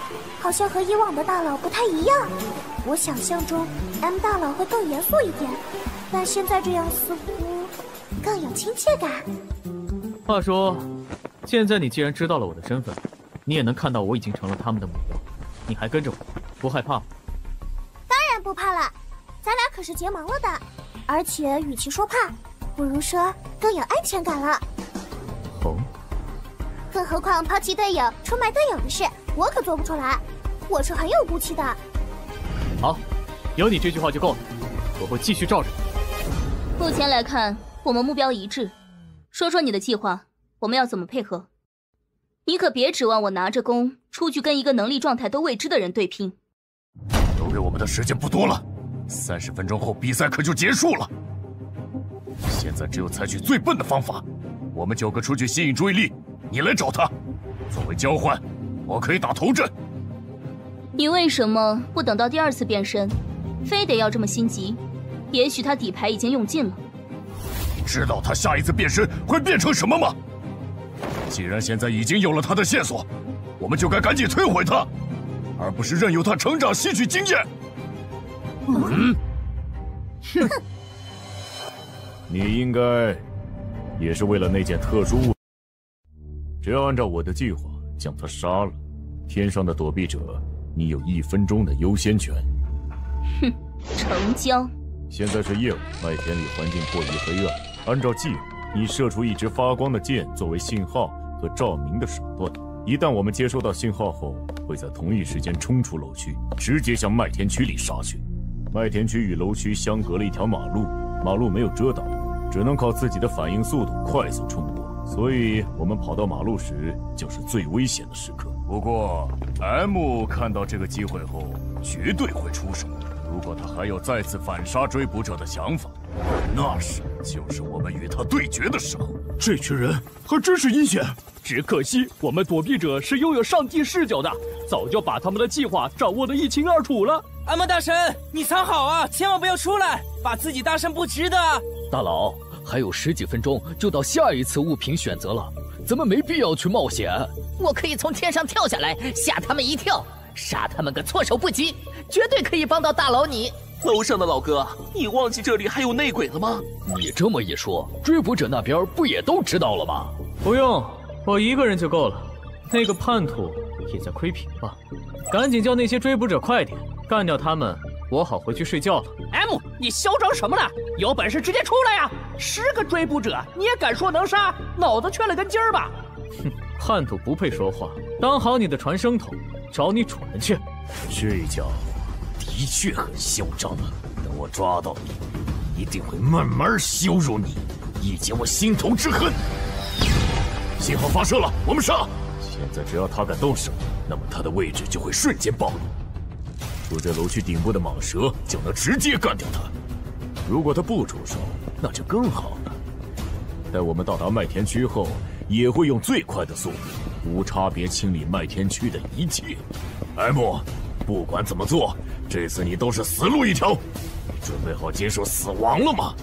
好像和以往的大佬不太一样。我想象中 M 大佬会更严肃一点，但现在这样似乎更有亲切感。 话说，现在你既然知道了我的身份，你也能看到我已经成了他们的目标，你还跟着我，不害怕吗？ 当然不怕了，咱俩可是结盟了的，而且与其说怕，不如说更有安全感了。 哦。 更何况抛弃队友、出卖队友的事，我可做不出来，我是很有骨气的。 好，有你这句话就够了，我会继续罩着你。 目前来看，我们目标一致。说说你的计划，我们要怎么配合？你可别指望我拿着弓出去跟一个能力状态都未知的人对拼。 留给我们的时间不多了，三十分钟后比赛可就结束了。现在只有采取最笨的方法，我们九个出去吸引注意力，你来找他。作为交换，我可以打头阵。 你为什么不等到第二次变身，非得要这么心急？也许他底牌已经用尽了。 你知道他下一次变身会变成什么吗？既然现在已经有了他的线索，我们就该赶紧摧毁他，而不是任由他成长吸取经验。嗯， 哼， 你应该也是为了那件特殊物，只要按照我的计划将他杀了，天上的躲避者，你有一分钟的优先权。 哼，成交。 现在是夜晚，麦田里环境过于黑暗。按照计划，你射出一支发光的箭作为信号和照明的手段。一旦我们接收到信号后，会在同一时间冲出楼区，直接向麦田区里杀去。麦田区与楼区相隔了一条马路，马路没有遮挡，只能靠自己的反应速度快速冲过。所以，我们跑到马路时就是最危险的时刻。不过 ，M 看到这个机会后，绝对会出手。如果他还有再次反杀追捕者的想法，那时就是我们与他对决的时候。 这群人还真是阴险， 只可惜我们躲避者是拥有上帝视角的，早就把他们的计划掌握得一清二楚了。 阿莫大神，你藏好啊，千万不要出来，把自己搭上不值的。 大佬，还有十几分钟就到下一次物品选择了，咱们没必要去冒险。 我可以从天上跳下来，吓他们一跳，杀他们个措手不及，绝对可以帮到大佬你。 楼上的老哥，你忘记这里还有内鬼了吗？ 你这么一说，追捕者那边不也都知道了吗？ 不用，我一个人就够了。那个叛徒也在窥屏吧？赶紧叫那些追捕者快点干掉他们，我好回去睡觉了。 M， 你嚣张什么呢？有本事直接出来呀！十个追捕者你也敢说能杀？脑子缺了根筋儿吧？ 哼，叛徒不配说话，当好你的传声筒，找你主人去。 这家伙的确很嚣张，等我抓到你，一定会慢慢羞辱你，以解我心头之恨。信号发射了，我们杀！现在只要他敢动手，那么他的位置就会瞬间暴露。住在楼区顶部的蟒蛇就能直接干掉他。如果他不出手，那就更好了。待我们到达麦田区后，也会用最快的速度，无差别清理麦田区的一切。M， 不管怎么做，这次你都是死路一条。准备好接受死亡了吗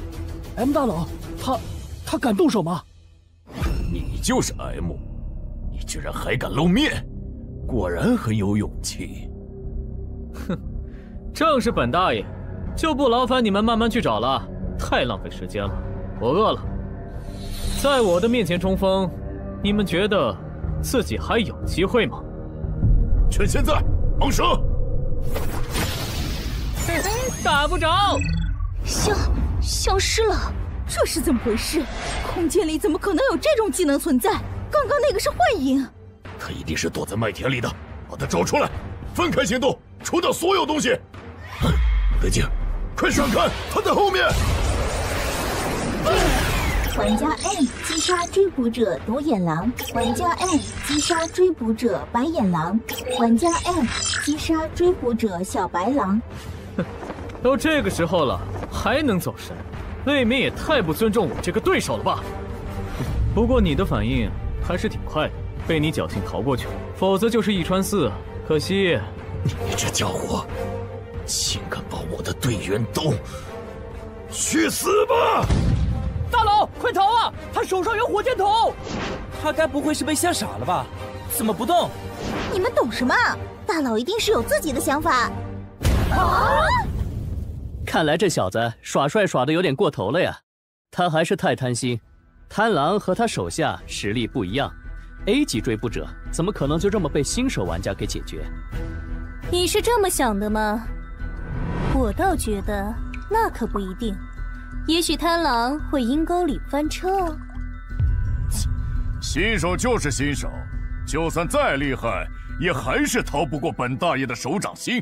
？M 大佬，他他敢动手吗？ 你就是 M， 你居然还敢露面，果然很有勇气。 哼，正是本大爷，就不劳烦你们慢慢去找了，太浪费时间了。我饿了，在我的面前冲锋，你们觉得自己还有机会吗？ 趁现在，蟒蛇！ 嘿嘿，打不着， 消消失了，这是怎么回事？空间里怎么可能有这种技能存在？刚刚那个是幻影， 他一定是躲在麦田里的，把他找出来，分开行动。除掉所有东西！德静，快闪开！他在后面！ 玩家 M 击杀追捕者独眼狼，玩家 M 击杀追捕者白眼狼，玩家 M 击杀追捕者小白狼。 哼，都这个时候了，还能走神？未免也太不尊重我这个对手了吧？不过你的反应还是挺快的，被你侥幸逃过去了，否则就是一穿四，可惜。 你这家伙，竟敢把我的队员都去死吧！ 大佬，快逃啊！他手上有火箭筒， 他该不会是被吓傻了吧？怎么不动？ 你们懂什么？大佬一定是有自己的想法。 啊！ 看来这小子耍帅耍得有点过头了呀，他还是太贪心。贪狼和他手下实力不一样 ，A 级追捕者怎么可能就这么被新手玩家给解决？ 你是这么想的吗？我倒觉得那可不一定，也许贪狼会阴沟里翻车哦。 新手就是新手，就算再厉害，也还是逃不过本大爷的手掌心。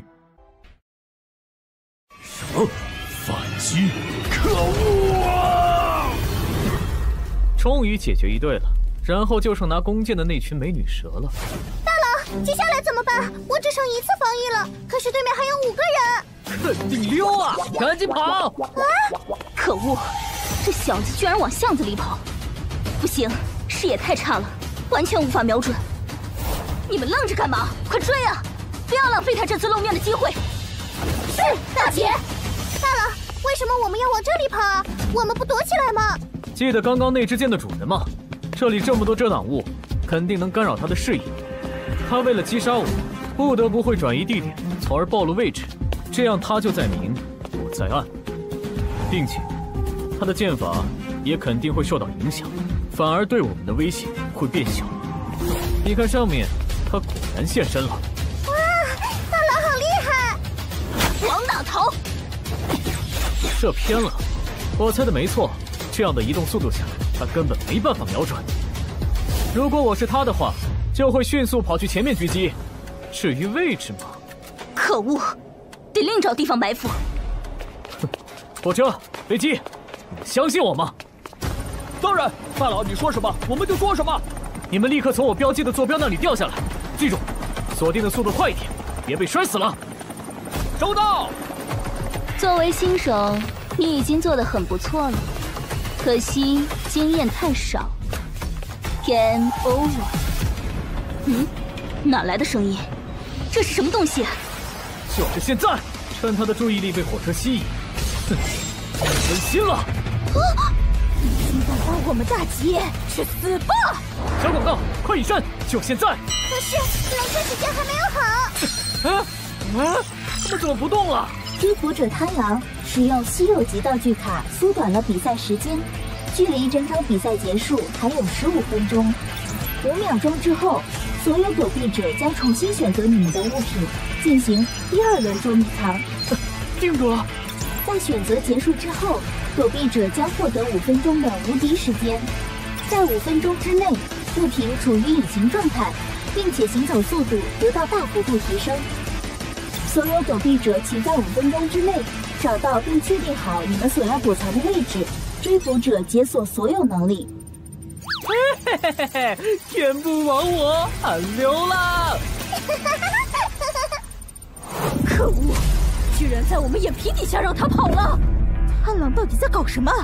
什么？反击？可恶啊！ 终于解决一队了，然后就剩拿弓箭的那群美女蛇了。 大佬，接下来怎么办？我只剩一次防御了，可是对面还有五个人。 肯定溜啊！赶紧跑！ 啊！ 可恶，这小子居然往巷子里跑！不行，视野太差了，完全无法瞄准。你们愣着干嘛？快追啊！不要浪费他这次露面的机会。 是，大姐。大佬，为什么我们要往这里跑啊？我们不躲起来吗？ 记得刚刚那支箭的主人吗？这里这么多遮挡物，肯定能干扰他的视野。他为了击杀我，不得不会转移地点，从而暴露位置，这样他就在明，我在暗，并且他的剑法也肯定会受到影响，反而对我们的威胁会变小。你看上面，他果然现身了。 哇，大佬好厉害！ 往哪逃？ 射偏了，我猜的没错。这样的移动速度下，他根本没办法瞄准。如果我是他的话，就会迅速跑去前面狙击。至于位置嘛， 可恶，得另找地方埋伏。 哼，火车、飞机，你们相信我吗？ 当然，大佬你说什么我们就说什么。 你们立刻从我标记的坐标那里掉下来，记住，锁定的速度快一点，别被摔死了。 收到。 作为新手，你已经做得很不错了。可惜经验太少 ，Game over。嗯，哪来的声音？这是什么东西？ 就是现在，趁他的注意力被火车吸引，哼，分心了。 啊！你竟敢把我们大吉，去死吧！ 小广告，快隐身，就现在！ 可是冷却时间还没有好。 啊啊！他们怎么不动了？ 追捕者贪狼使用稀有级道具卡缩短了比赛时间，距离整场比赛结束还有十五分钟。五秒钟之后，所有躲避者将重新选择你们的物品，进行第二轮捉迷藏。 定住了！ 在选择结束之后，躲避者将获得五分钟的无敌时间，在五分钟之内，物品处于隐形状态，并且行走速度得到大幅度提升。所有躲避者请在五分钟之内找到并确定好你们所要躲藏的位置。追捕者解锁所有能力。 嘿嘿嘿嘿，天不亡我，俺溜了！ 可恶，居然在我们眼皮底下让他跑了！贪狼到底在搞什么？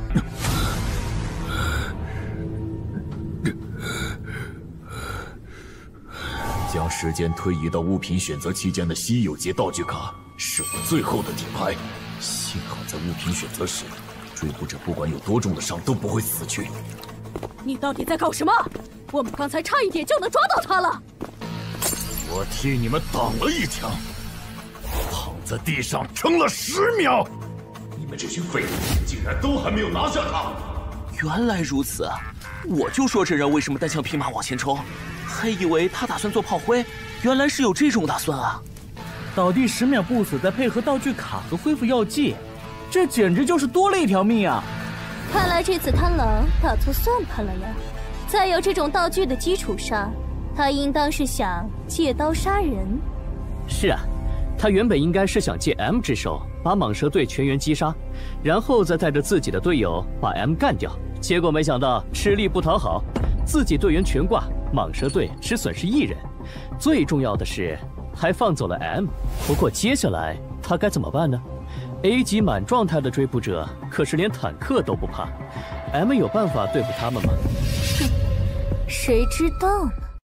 将时间推移到物品选择期间的稀有级道具卡是我最后的底牌。幸好在物品选择时，追捕者不管有多重的伤都不会死去。 你到底在搞什么？我们刚才差一点就能抓到他了。 我替你们挡了一枪，躺在地上撑了十秒。你们这群废物竟然都还没有拿下他！ 原来如此，我就说这人为什么单枪匹马往前冲，还以为他打算做炮灰，原来是有这种打算啊！ 倒地十秒不死，再配合道具卡和恢复药剂，这简直就是多了一条命啊！ 看来这次贪狼打错算盘了呀。在有这种道具的基础上，他应当是想借刀杀人。 是啊，他原本应该是想借 M 之手把蟒蛇队全员击杀，然后再带着自己的队友把 M 干掉。结果没想到吃力不讨好，自己队员全挂，蟒蛇队只损失一人。最重要的是，还放走了 M。不过接下来他该怎么办呢？ A 级满状态的追捕者可是连坦克都不怕 ，M 有办法对付他们吗？ 哼，谁知道呢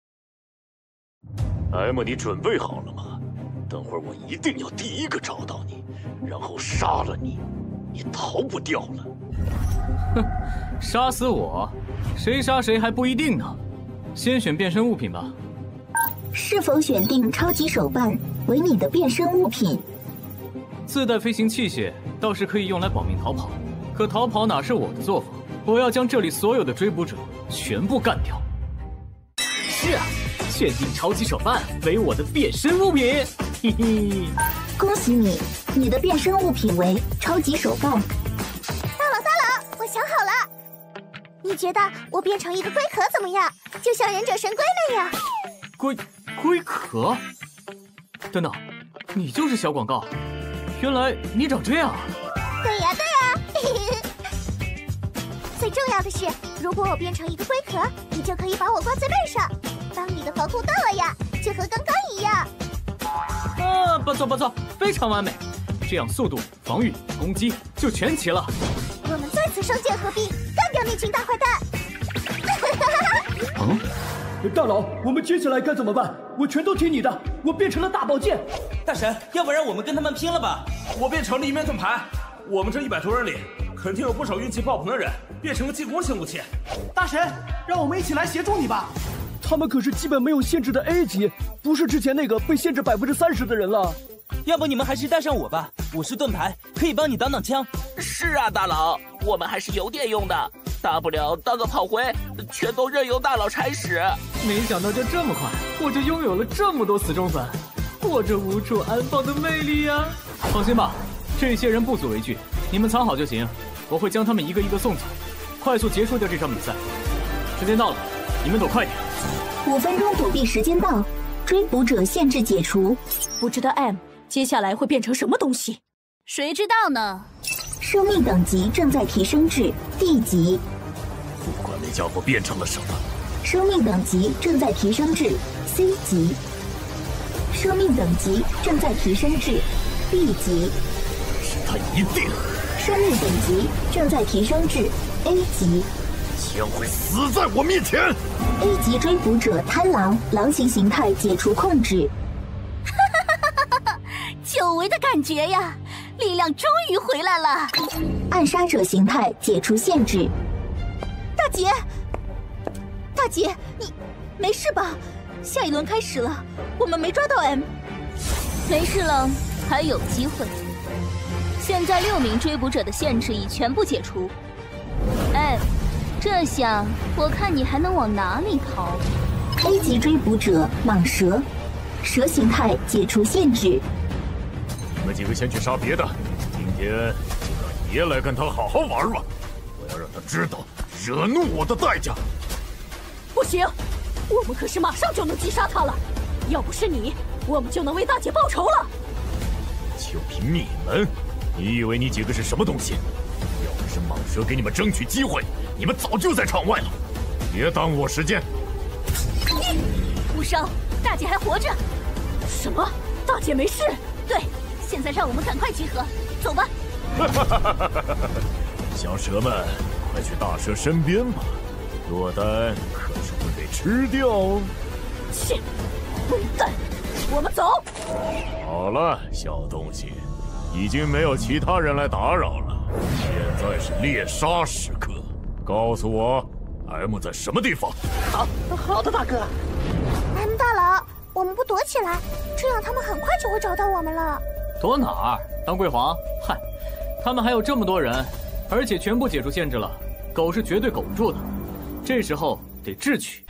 ？M， 你准备好了吗？等会儿我一定要第一个找到你，然后杀了你，你逃不掉了。 哼，杀死我，谁杀谁还不一定呢。先选变身物品吧。 是否选定超级手办为你的变身物品？ 自带飞行器械倒是可以用来保命逃跑，可逃跑哪是我的作风？我要将这里所有的追捕者全部干掉。是啊，选定超级手办为我的变身物品。嘿嘿， 恭喜你，你的变身物品为超级手办。 大佬大佬，我想好了，你觉得我变成一个龟壳怎么样？就像忍者神龟那样。 龟龟壳？等等，你就是小广告，原来你长这样啊！ 对呀对呀。最重要的是，如果我变成一个龟壳，你就可以把我挂在背上，当你的防护盾了呀，就和刚刚一样。 啊，不错不错，非常完美，这样速度、防御、攻击就全齐了。 我们再次双剑合璧，干掉那群大坏蛋！ 嗯，大佬，我们接下来该怎么办？我全都听你的，我变成了大宝剑。 大神，要不然我们跟他们拼了吧？ 我变成了一面盾牌，我们这一百多人里，肯定有不少运气爆棚的人变成了进攻性武器。 大神，让我们一起来协助你吧。 他们可是基本没有限制的 A 级，不是之前那个被限制百分之三十的人了。 要不你们还是带上我吧，我是盾牌，可以帮你挡挡枪。 是啊，大佬，我们还是有点用的，大不了当个炮灰，全都任由大佬差使。 没想到就这么快，我就拥有了这么多死忠粉，我这无处安放的魅力呀！放心吧，这些人不足为惧，你们藏好就行，我会将他们一个一个送走，快速结束掉这场比赛。时间到了，你们躲快点。 五分钟躲避时间到，追捕者限制解除。 不知道 M 接下来会变成什么东西？ 谁知道呢？ 生命等级正在提升至 D 级。 不管那家伙变成了什么， 生命等级正在提升至 C 级。生命等级正在提升至 B 级。 是他一定。 生命等级正在提升至 A 级。 将会死在我面前。 A 级追捕者贪狼狼形形态解除控制。 久违的感觉呀，力量终于回来了。 暗杀者形态解除限制。 大姐，大姐，你没事吧？下一轮开始了，我们没抓到 M。 没事了，还有机会。现在六名追捕者的限制已全部解除。哎。这下我看你还能往哪里逃 ？A 级追捕者蟒蛇，蛇形态解除限制。 你们几个先去杀别的，今天就让爷来跟他好好玩玩。我要让他知道惹怒我的代价。 不行，我们可是马上就能击杀他了。要不是你，我们就能为大姐报仇了。 就凭你们，你以为你几个是什么东西？要不是蟒蛇给你们争取机会，你们早就在场外了。别耽误我时间。 无伤，大姐还活着。什么？大姐没事？对，现在让我们赶快集合，走吧。 小蛇们，快去大蛇身边吧，落单可是会被吃掉哦。 切，混蛋！我们走。 好了，小东西，已经没有其他人来打扰了。现在是猎杀时刻，告诉我 M 在什么地方？ 好，好的，大哥。 M 大佬，我们不躲起来，这样他们很快就会找到我们了。 躲哪儿？当贵皇？嗨，他们还有这么多人，而且全部解除限制了，狗是绝对苟不住的。这时候得智取。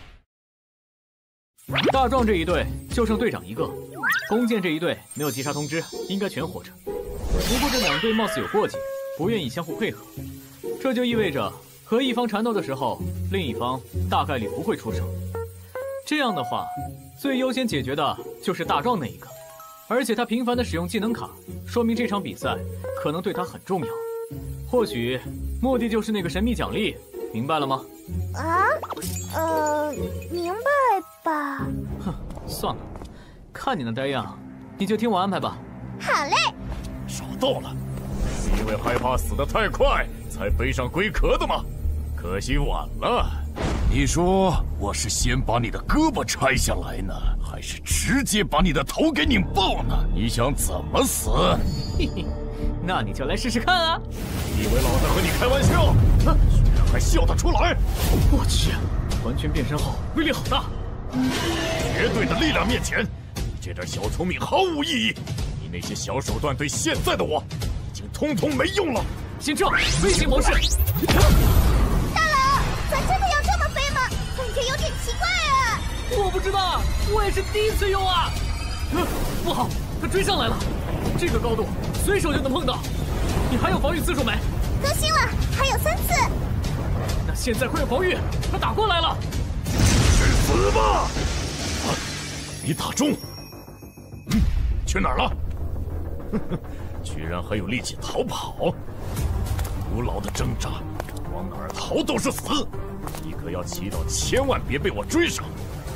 大壮这一队就剩队长一个，弓箭这一队没有击杀通知，应该全活着。不过这两队貌似有过节，不愿意相互配合，这就意味着和一方缠斗的时候，另一方大概率不会出手。这样的话，最优先解决的就是大壮那一个，而且他频繁的使用技能卡，说明这场比赛可能对他很重要。或许目的就是那个神秘奖励，明白了吗？ 啊，呃，明白吧。 哼，算了，看你那呆样，你就听我安排吧。 好嘞。 少到了，是因为害怕死得太快才背上龟壳的吗？可惜晚了。你说我是先把你的胳膊拆下来呢，还是直接把你的头给拧爆呢？你想怎么死？ 嘿嘿，那你就来试试看啊！ 你以为老子和你开玩笑？居然还笑得出来！ 我去，完全变身后威力好大！ 绝对的力量面前，你这点小聪明毫无意义。你那些小手段对现在的我，已经通通没用了。 先撤，飞行模式。 大佬，咱真的要这么飞吗？感觉有点奇怪啊。 我不知道，我也是第一次用啊。呃，不好，他追上来了，这个高度随手就能碰到。你还有防御次数没？ 更新了，还有三次。 那现在快有防御，他打过来了。 去死吧！啊，没打中。嗯，去哪儿了？呵呵，居然还有力气逃跑！徒劳的挣扎，往哪儿逃都是死。你可要祈祷，千万别被我追上。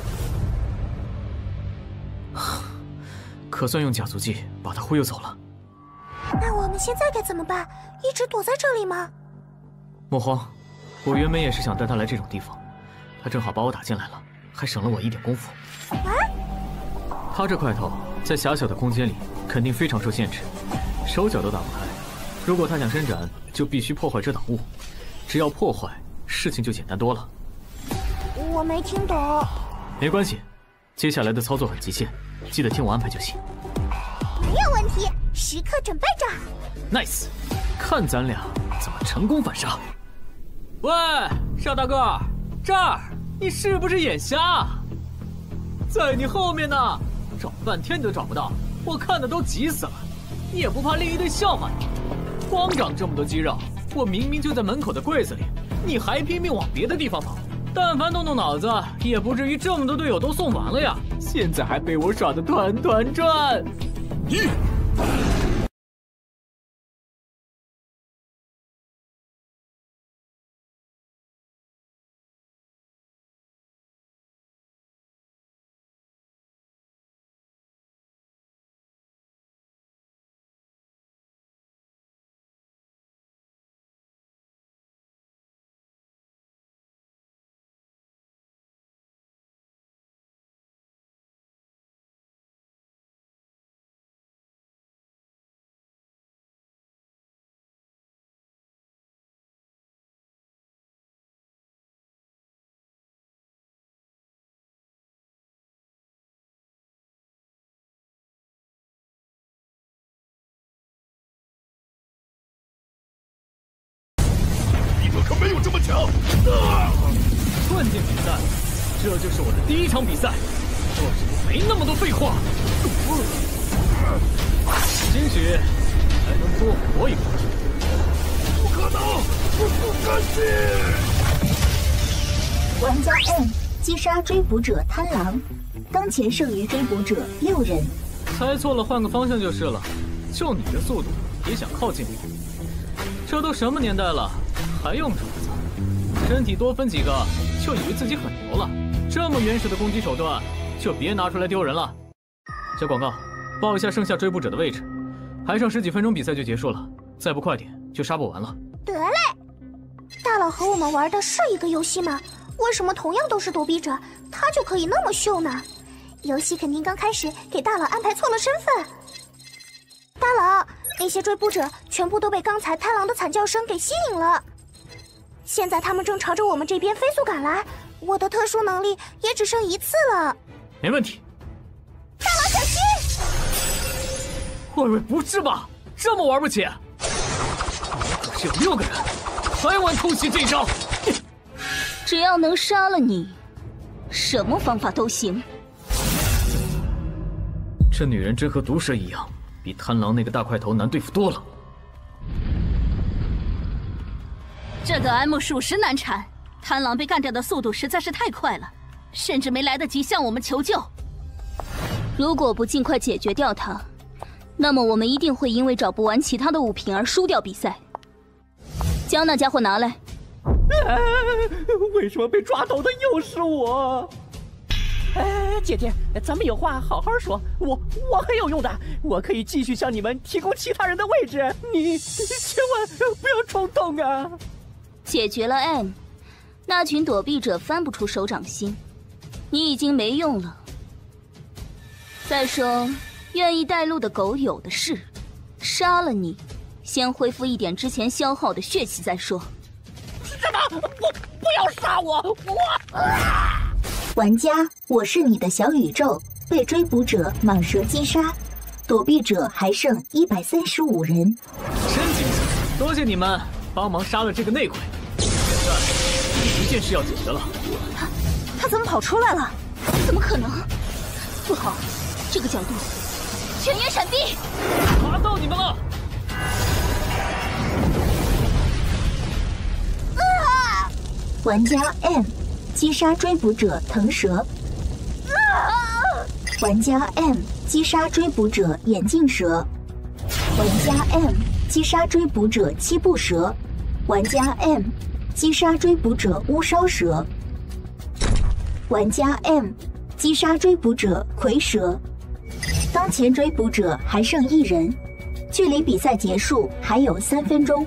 可算用假足迹把他忽悠走了。 那我们现在该怎么办？一直躲在这里吗？ 莫慌，我原本也是想带他来这种地方，他正好把我打进来了，还省了我一点功夫。 啊？ 他这块头在狭小的空间里肯定非常受限制，手脚都打不开。如果他想伸展，就必须破坏遮挡物。只要破坏，事情就简单多了。 我没听懂。 没关系，接下来的操作很极限，记得听我安排就行。 没有问题，时刻准备着。 Nice， 看咱俩怎么成功反杀。喂，邵大个，这儿，你是不是眼瞎？在你后面呢，找半天都找不到，我看的都急死了。你也不怕另一队笑话你？光长这么多肌肉，我明明就在门口的柜子里，你还拼命往别的地方跑。但凡动动脑子，也不至于这么多队友都送完了呀。现在还被我耍得团团转。 你。可没有这么强！啊！ 瞬间比赛，这就是我的第一场比赛，做事没那么多废话。兴许还能多活一会儿。 不可能！我不甘心！ 玩家 M 击杀追捕者贪狼，当前剩余追捕者六人。 猜错了，换个方向就是了。就你这速度，也想靠近我？这都什么年代了？还用这个字？身体多分几个，就以为自己很牛了。这么原始的攻击手段，就别拿出来丢人了。小广告，报一下剩下追捕者的位置。还剩十几分钟，比赛就结束了，再不快点就杀不完了。 得嘞，大佬和我们玩的是一个游戏吗？为什么同样都是躲避者，他就可以那么秀呢？游戏肯定刚开始给大佬安排错了身份。大佬，那些追捕者全部都被刚才贪狼的惨叫声给吸引了。现在他们正朝着我们这边飞速赶来，我的特殊能力也只剩一次了。 没问题。 大佬小心！ 喂喂，不是吧？这么玩不起？我可是有六个人，还玩偷袭这一招？ 只要能杀了你，什么方法都行。 这女人真和毒蛇一样，比贪狼那个大块头难对付多了。 这个 M 属实难缠，贪狼被干掉的速度实在是太快了，甚至没来得及向我们求救。如果不尽快解决掉它，那么我们一定会因为找不完其他的物品而输掉比赛。将那家伙拿来。 哎，为什么被抓走的又是我？哎，姐姐，咱们有话好好说。我我很有用的，我可以继续向你们提供其他人的位置。你千万不要冲动啊！ 解决了 M， 那群躲避者翻不出手掌心，你已经没用了。再说，愿意带路的狗有的是，杀了你，先恢复一点之前消耗的血气再说。 什么？不不要杀我！我、啊、 玩家，我是你的小宇宙，被追捕者蟒蛇击杀，躲避者还剩一百三十五人。 真精彩！多谢你们帮忙杀了这个内鬼。现在一件事要解决了。 他他怎么跑出来了？ 怎么可能？不好，这个角度，全员闪避！ 抓到你们了！ 啊！玩家 M 击杀追捕者腾蛇。啊！玩家 M 击杀追捕者眼镜蛇。玩家 M 击杀追捕者七步蛇。玩家 M 击杀追捕者乌梢蛇。玩家 M 击杀追捕者蝰蛇。当前追捕者还剩一人，距离比赛结束还有三分钟。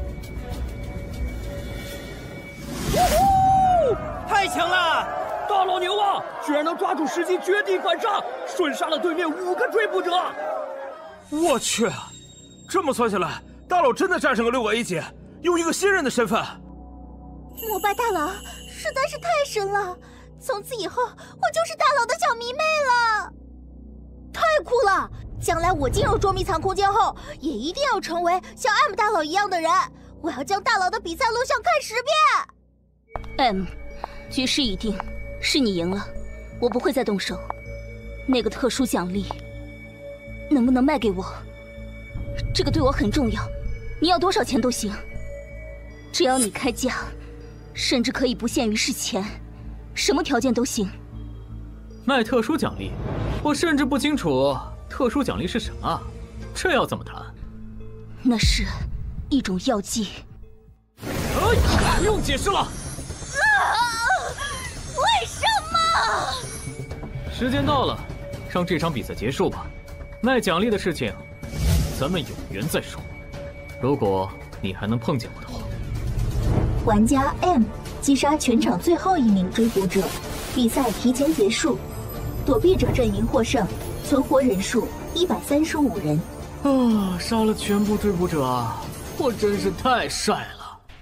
太强了！大老牛啊，居然能抓住时机绝地反杀，瞬杀了对面五个追捕者！ 我去，这么算下来，大佬真的战胜了六个 A 级，用一个新人的身份。 膜拜大佬实在是太神了，从此以后我就是大佬的小迷妹了。 太酷了！将来我进入捉迷藏空间后，也一定要成为像 M 大佬一样的人。我要将大佬的比赛录像看十遍。 M， 局势已定，是你赢了，我不会再动手。那个特殊奖励，能不能卖给我？这个对我很重要，你要多少钱都行，只要你开价，甚至可以不限于是钱，什么条件都行。 卖特殊奖励？我甚至不清楚特殊奖励是什么，这要怎么谈？ 那是一种药剂。 哎，不用解释了。 啊！为什么？ 时间到了，让这场比赛结束吧。卖奖励的事情，咱们有缘再说。如果你还能碰见我的话。 玩家 M 击杀全场最后一名追捕者，比赛提前结束。躲避者阵营获胜，存活人数一百三十五人。 啊，杀了全部追捕者，我真是太帅了。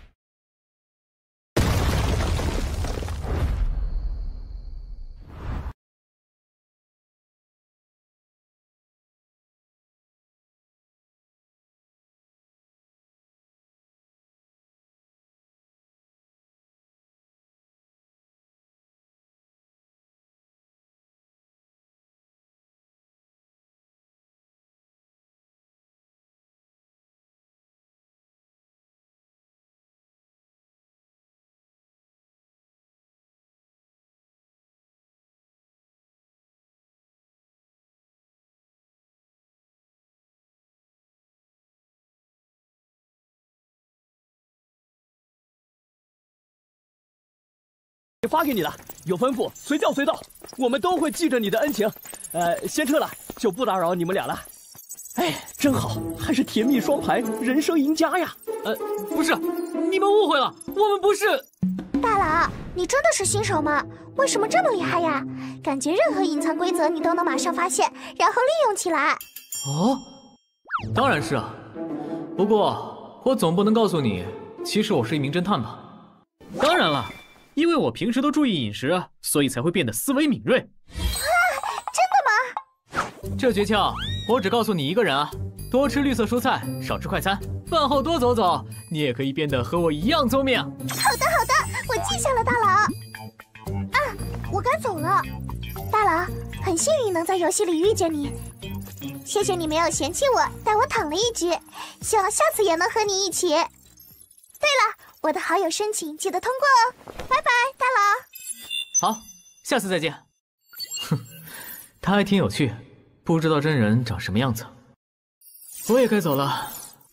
发给你了，有吩咐随叫随到，我们都会记着你的恩情。呃，先撤了，就不打扰你们俩了。哎，真好，还是甜蜜双排，人生赢家呀！ 呃，不是，你们误会了，我们不是。 大佬，你真的是新手吗？为什么这么厉害呀？感觉任何隐藏规则你都能马上发现，然后利用起来。 哦，当然是啊。不过我总不能告诉你，其实我是一名侦探吧？当然了。因为我平时都注意饮食，所以才会变得思维敏锐。 啊，真的吗？这诀窍我只告诉你一个人啊！多吃绿色蔬菜，少吃快餐，饭后多走走，你也可以变得和我一样聪明。好的，好的，我记下了，大佬。啊，我该走了。大佬，很幸运能在游戏里遇见你，谢谢你没有嫌弃我，带我躺了一局，希望下次也能和你一起。对了。我的好友申请记得通过哦，拜拜，大佬。好，下次再见。哼，他还挺有趣，不知道真人长什么样子。我也该走了。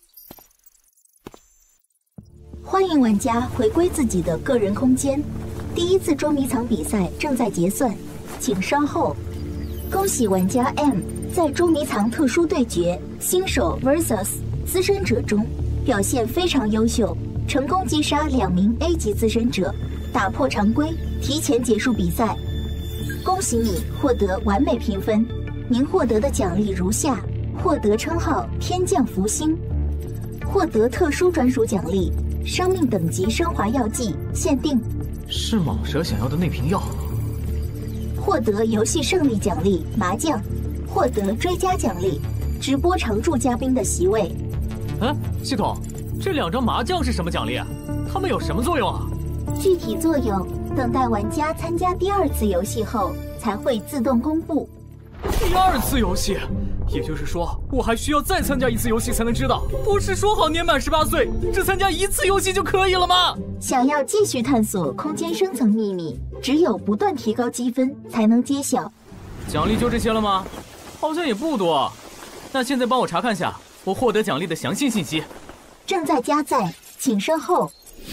欢迎玩家回归自己的个人空间，第一次捉迷藏比赛正在结算，请稍后。恭喜玩家 M 在捉迷藏特殊对决新手 versus 资深者中表现非常优秀。成功击杀两名 A 级资深者，打破常规，提前结束比赛。恭喜你获得完美评分。您获得的奖励如下：获得称号天降福星，获得特殊专属奖励生命等级升华药剂限定。 是蟒蛇想要的那瓶药。 获得游戏胜利奖励麻将，获得追加奖励直播常驻嘉宾的席位。 嗯，系统，这两张麻将是什么奖励啊？它们有什么作用啊？ 具体作用等待玩家参加第二次游戏后才会自动公布。 第二次游戏，也就是说我还需要再参加一次游戏才能知道？不是说好年满十八岁只参加一次游戏就可以了吗？ 想要继续探索空间深层秘密，只有不断提高积分才能揭晓。 奖励就这些了吗？好像也不多。那现在帮我查看下我获得奖励的详细信息。 正在加载，请稍后。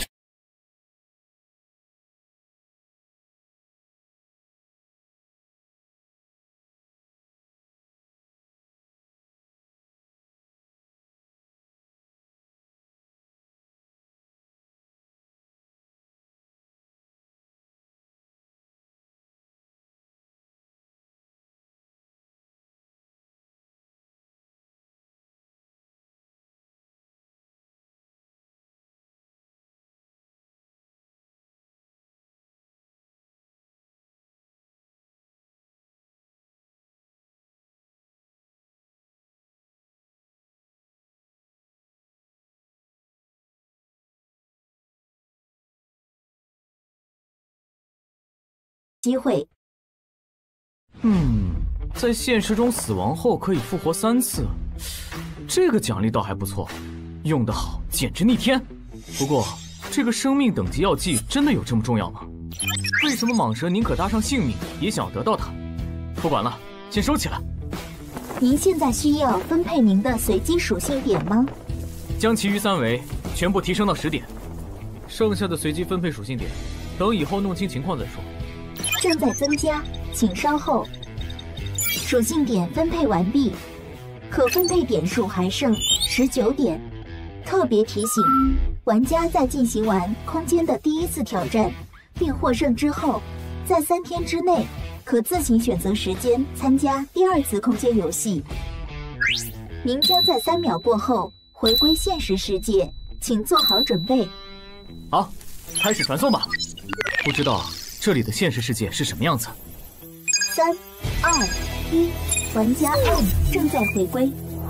机会。 嗯，在现实中死亡后可以复活三次，这个奖励倒还不错，用得好简直逆天。不过，这个生命等级药剂真的有这么重要吗？为什么蟒蛇宁可搭上性命也想要得到它？不管了，先收起来。 您现在需要分配您的随机属性点吗？ 将其余三维全部提升到十点，剩下的随机分配属性点，等以后弄清情况再说。 正在增加，请稍后。属性点分配完毕，可分配点数还剩十九点。特别提醒，玩家在进行完空间的第一次挑战并获胜之后，在三天之内可自行选择时间参加第二次空间游戏。您将在三秒过后回归现实世界，请做好准备。 好，开始传送吧。不知道这里的现实世界是什么样子？ 三、二、一，玩家 M 正在回归。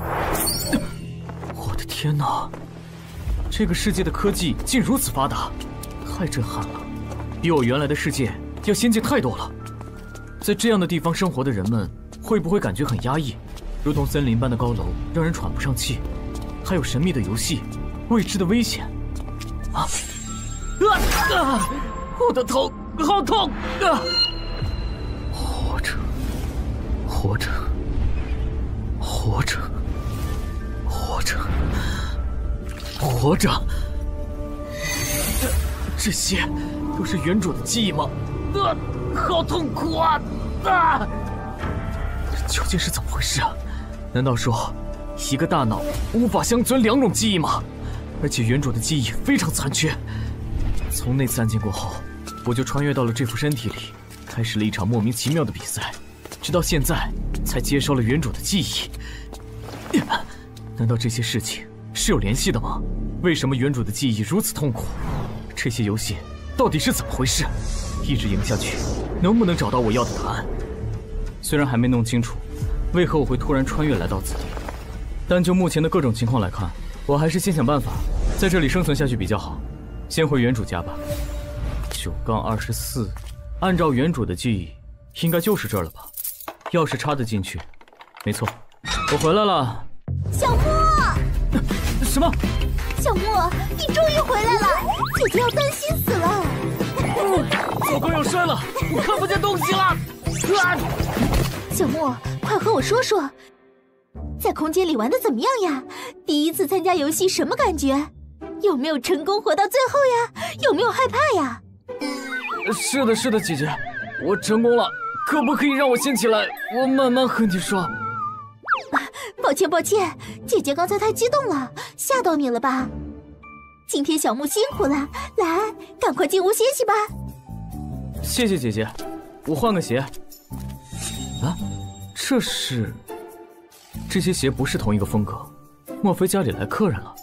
我的天哪！这个世界的科技竟如此发达，太震撼了，比我原来的世界要先进太多了。在这样的地方生活的人们，会不会感觉很压抑？如同森林般的高楼，让人喘不上气。还有神秘的游戏，未知的危险。啊！啊啊！我的头好痛啊！活着，活着，活着，活着，活着。这这些都是原主的记忆吗？啊，好痛苦啊！啊！这究竟是怎么回事啊？难道说一个大脑无法相存两种记忆吗？而且原主的记忆非常残缺。从那次案件过后，我就穿越到了这副身体里，开始了一场莫名其妙的比赛，直到现在才接收了原主的记忆。难道这些事情是有联系的吗？为什么原主的记忆如此痛苦？这些游戏到底是怎么回事？一直赢下去，能不能找到我要的答案？虽然还没弄清楚为何我会突然穿越来到此地，但就目前的各种情况来看，我还是先想办法在这里生存下去比较好。先回原主家吧。九杠二十四，按照原主的记忆，应该就是这儿了吧？钥匙插得进去，没错。我回来了。 小莫！ 什么？ 小莫，你终于回来了！姐姐要担心死了。 糟糕，要摔了！我看不见东西了。啊！ 小莫，快和我说说，在空间里玩的怎么样呀？第一次参加游戏什么感觉？有没有成功活到最后呀？有没有害怕呀？ 是的，是的，姐姐，我成功了。可不可以让我先起来？我慢慢和你说。 抱歉，抱歉，姐姐刚才太激动了，吓到你了吧？今天小木辛苦了，来，赶快进屋歇息吧。 谢谢姐姐，我换个鞋。啊，这是……这些鞋不是同一个风格，莫非家里来客人了？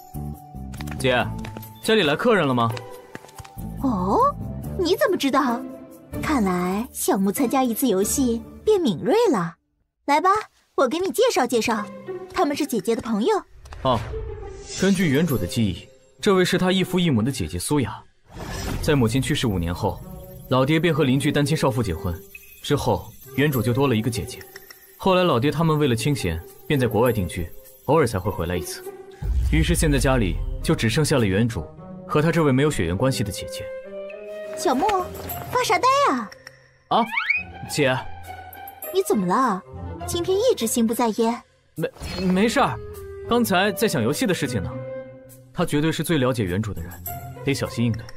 姐，家里来客人了吗？ 哦，你怎么知道？ 看来小木参加一次游戏变敏锐了。来吧，我给你介绍介绍，他们是姐姐的朋友。 哦，根据原主的记忆，这位是他异父异母的姐姐苏雅。在母亲去世五年后，老爹便和邻居单亲少妇结婚，之后原主就多了一个姐姐。后来老爹他们为了清闲，便在国外定居，偶尔才会回来一次。于是现在家里就只剩下了原主和他这位没有血缘关系的姐姐。 小木，发啥呆啊？ 啊，姐， 你怎么了？今天一直心不在焉。 没没事儿，刚才在想游戏的事情呢。他绝对是最了解原主的人，得小心应对。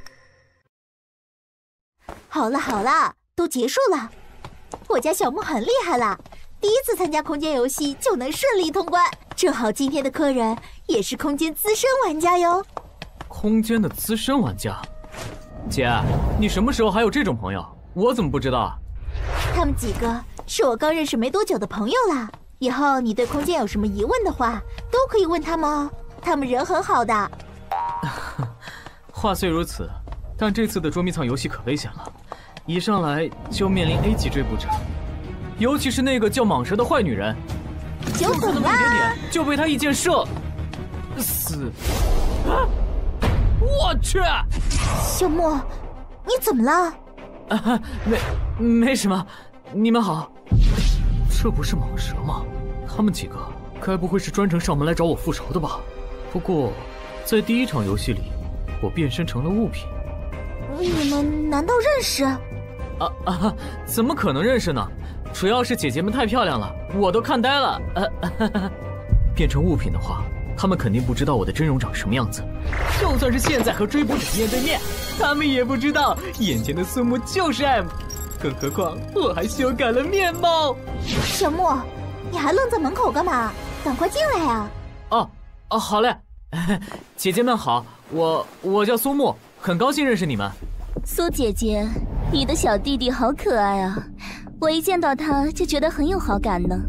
好了好了，都结束了。我家小木很厉害了，第一次参加空间游戏就能顺利通关。正好今天的客人也是空间资深玩家哟。 空间的资深玩家？姐，你什么时候还有这种朋友？我怎么不知道啊？ 他们几个是我刚认识没多久的朋友啦。以后你对空间有什么疑问的话，都可以问他们哦，他们人很好的。 话虽如此，但这次的捉迷藏游戏可危险了，一上来就面临 A 级追捕者，尤其是那个叫蟒蛇的坏女人， 就这么一点点就被她一箭射死。啊！我去！ 小莫，你怎么了？ 啊，没没什么，你们好。这不是蟒蛇吗？他们几个该不会是专程上门来找我复仇的吧？不过，在第一场游戏里，我变身成了物品。 你们难道认识？ 啊啊！怎么可能认识呢？主要是姐姐们太漂亮了，我都看呆了。呃，变成物品的话，他们肯定不知道我的真容长什么样子。就算是现在和追捕者面对面，他们也不知道眼前的苏木就是 M。更何况我还修改了面貌。 小莫，你还愣在门口干嘛？赶快进来呀！ 哦哦，好嘞。姐姐们好，我我叫苏木，很高兴认识你们。 苏姐姐，你的小弟弟好可爱啊！我一见到他就觉得很有好感呢。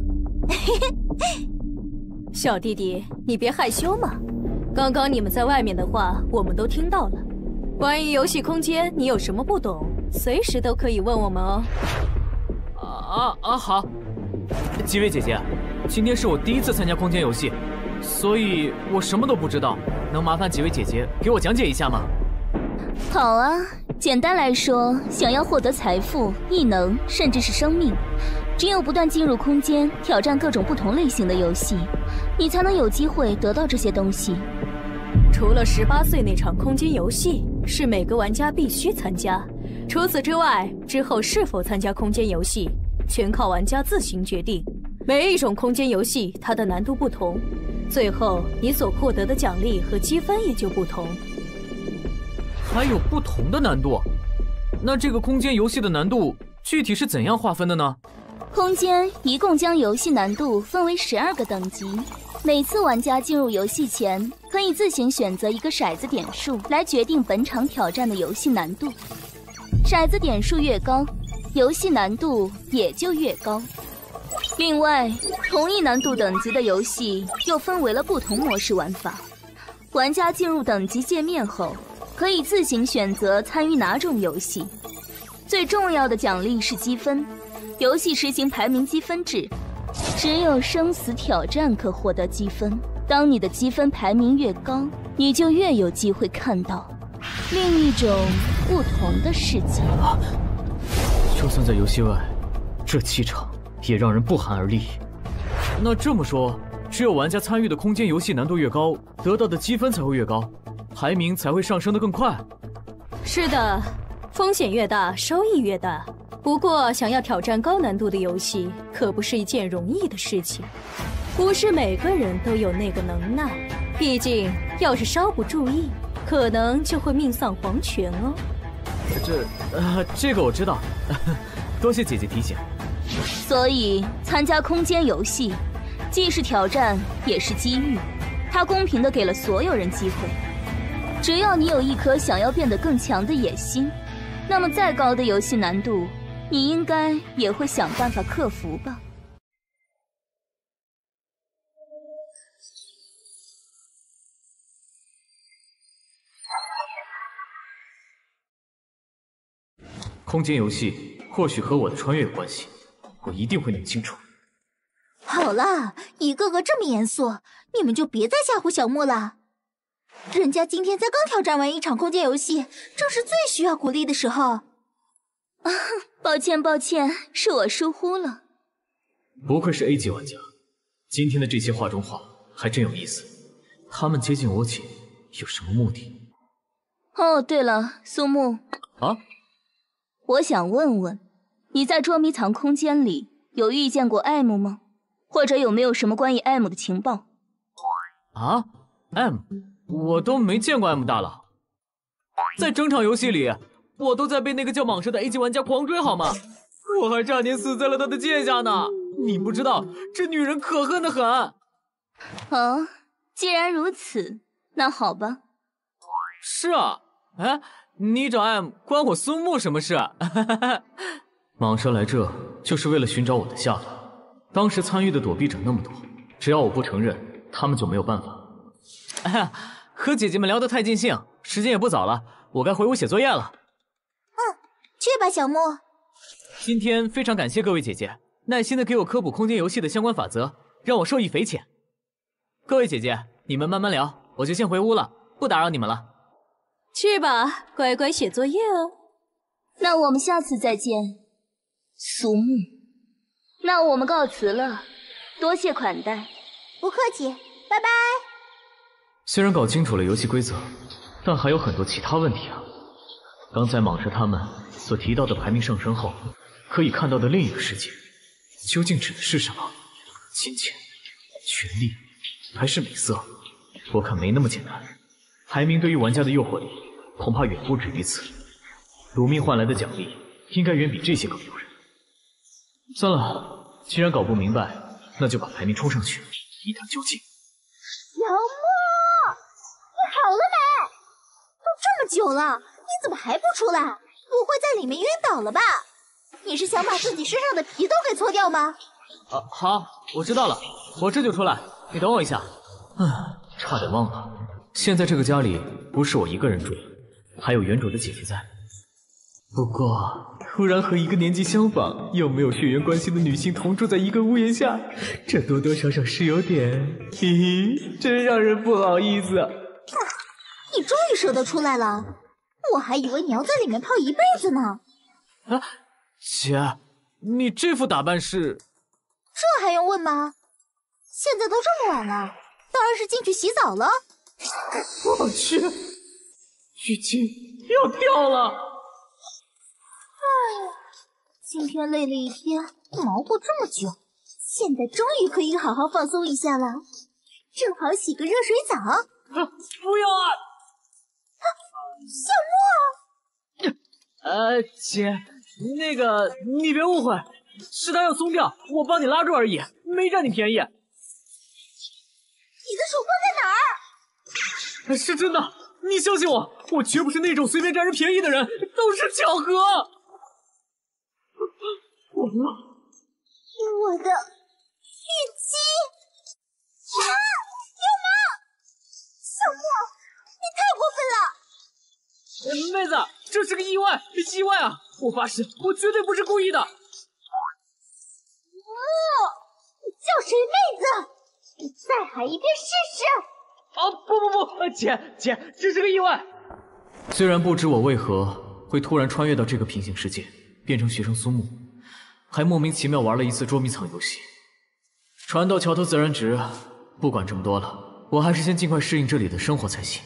小弟弟，你别害羞嘛。刚刚你们在外面的话，我们都听到了。关于游戏空间，你有什么不懂，随时都可以问我们哦。 啊啊啊！好，几位姐姐，今天是我第一次参加空间游戏，所以我什么都不知道，能麻烦几位姐姐给我讲解一下吗？ 好啊，简单来说，想要获得财富、异能，甚至是生命，只有不断进入空间，挑战各种不同类型的游戏，你才能有机会得到这些东西。 除了十八岁那场空间游戏是每个玩家必须参加，除此之外，之后是否参加空间游戏，全靠玩家自行决定。每一种空间游戏它的难度不同，最后你所获得的奖励和积分也就不同。 还有不同的难度？那这个空间游戏的难度具体是怎样划分的呢？ 空间一共将游戏难度分为十二个等级，每次玩家进入游戏前，可以自行选择一个骰子点数来决定本场挑战的游戏难度。骰子点数越高，游戏难度也就越高。另外，同一难度等级的游戏又分为了不同模式玩法。玩家进入等级界面后，可以自行选择参与哪种游戏。最重要的奖励是积分，游戏实行排名积分制，只有生死挑战可获得积分。当你的积分排名越高，你就越有机会看到另一种不同的世界。 就算在游戏外，这气场也让人不寒而栗。那这么说，只有玩家参与的空间游戏难度越高，得到的积分才会越高，排名才会上升得更快。 是的，风险越大，收益越大。不过，想要挑战高难度的游戏，可不是一件容易的事情。不是每个人都有那个能耐，毕竟要是稍不注意，可能就会命丧黄泉哦。 这，呃，这个我知道，多谢姐姐提醒。 所以，参加空间游戏，既是挑战，也是机遇。它公平地给了所有人机会。只要你有一颗想要变得更强的野心，那么再高的游戏难度，你应该也会想办法克服吧。 空间游戏或许和我的穿越有关系，我一定会弄清楚。 好了，一个个这么严肃，你们就别再吓唬小木了。人家今天才刚挑战完一场空间游戏，正是最需要鼓励的时候。 啊，抱歉抱歉，是我疏忽了。 不愧是 A 级玩家，今天的这些画中画还真有意思。他们接近我姐有什么目的？ 哦，对了，苏木啊， 我想问问，你在捉迷藏空间里有遇见过 M 吗？或者有没有什么关于 M 的情报？ 啊 ，M， 我都没见过 M 大佬。在整场游戏里，我都在被那个叫蟒蛇的 A 级玩家狂追，好吗？我还差点死在了他的剑下呢。你不知道，这女人可恨得很。 哦，既然如此，那好吧。 是啊，哎，你找 M 关我苏木什么事？蟒蛇来这就是为了寻找我的下落。当时参与的躲避者那么多，只要我不承认，他们就没有办法。哎呀，和姐姐们聊得太尽兴，时间也不早了，我该回屋写作业了。 嗯，去吧，小木。 今天非常感谢各位姐姐，耐心的给我科普空间游戏的相关法则，让我受益匪浅。各位姐姐，你们慢慢聊，我就先回屋了，不打扰你们了。 去吧，乖乖写作业哦。 那我们下次再见，苏木。那我们告辞了，多谢款待。 不客气，拜拜。 虽然搞清楚了游戏规则，但还有很多其他问题啊。刚才蟒蛇他们所提到的排名上升后可以看到的另一个世界，究竟指的是什么？金钱、权力，还是美色？我看没那么简单。排名对于玩家的诱惑力恐怕远不止于此。赌命换来的奖励应该远比这些更诱人。算了，既然搞不明白，那就把排名冲上去，一探究竟。 小莫，你好了没？都这么久了，你怎么还不出来？不会在里面晕倒了吧？你是想把自己身上的皮都给搓掉吗？ 啊，好，我知道了，我这就出来。你等我一下。唉，差点忘了，现在这个家里不是我一个人住，还有原主的姐姐在。不过，突然和一个年纪相仿又没有血缘关系的女性同住在一个屋檐下，这多多少少是有点，嘿嘿，真让人不好意思。 你终于舍得出来了，我还以为你要在里面泡一辈子呢。 啊，姐，你这副打扮是…… 这还用问吗？现在都这么晚了，当然是进去洗澡了。 我去，浴巾要掉了！ 哎呀，今天累了一天，忙活这么久，现在终于可以好好放松一下了，正好洗个热水澡。 啊、不要啊！ 啊，小莫！ 呃，姐，那个你别误会，是他要松掉，我帮你拉住而已，没占你便宜。 你的手放在哪儿？ 是真的，你相信我，我绝不是那种随便占人便宜的人，都是巧合。完了， 我的浴巾！啊！流氓！小莫，你太过分了！ 妹子，这是个意外，意外啊！我发誓，我绝对不是故意的。哦， 你叫谁妹子？你再喊一遍试试！ 哦，不不不，姐姐，这是个意外。虽然不知我为何会突然穿越到这个平行世界，变成学生苏木，还莫名其妙玩了一次捉迷藏游戏。船到桥头自然直，不管这么多了，我还是先尽快适应这里的生活才行。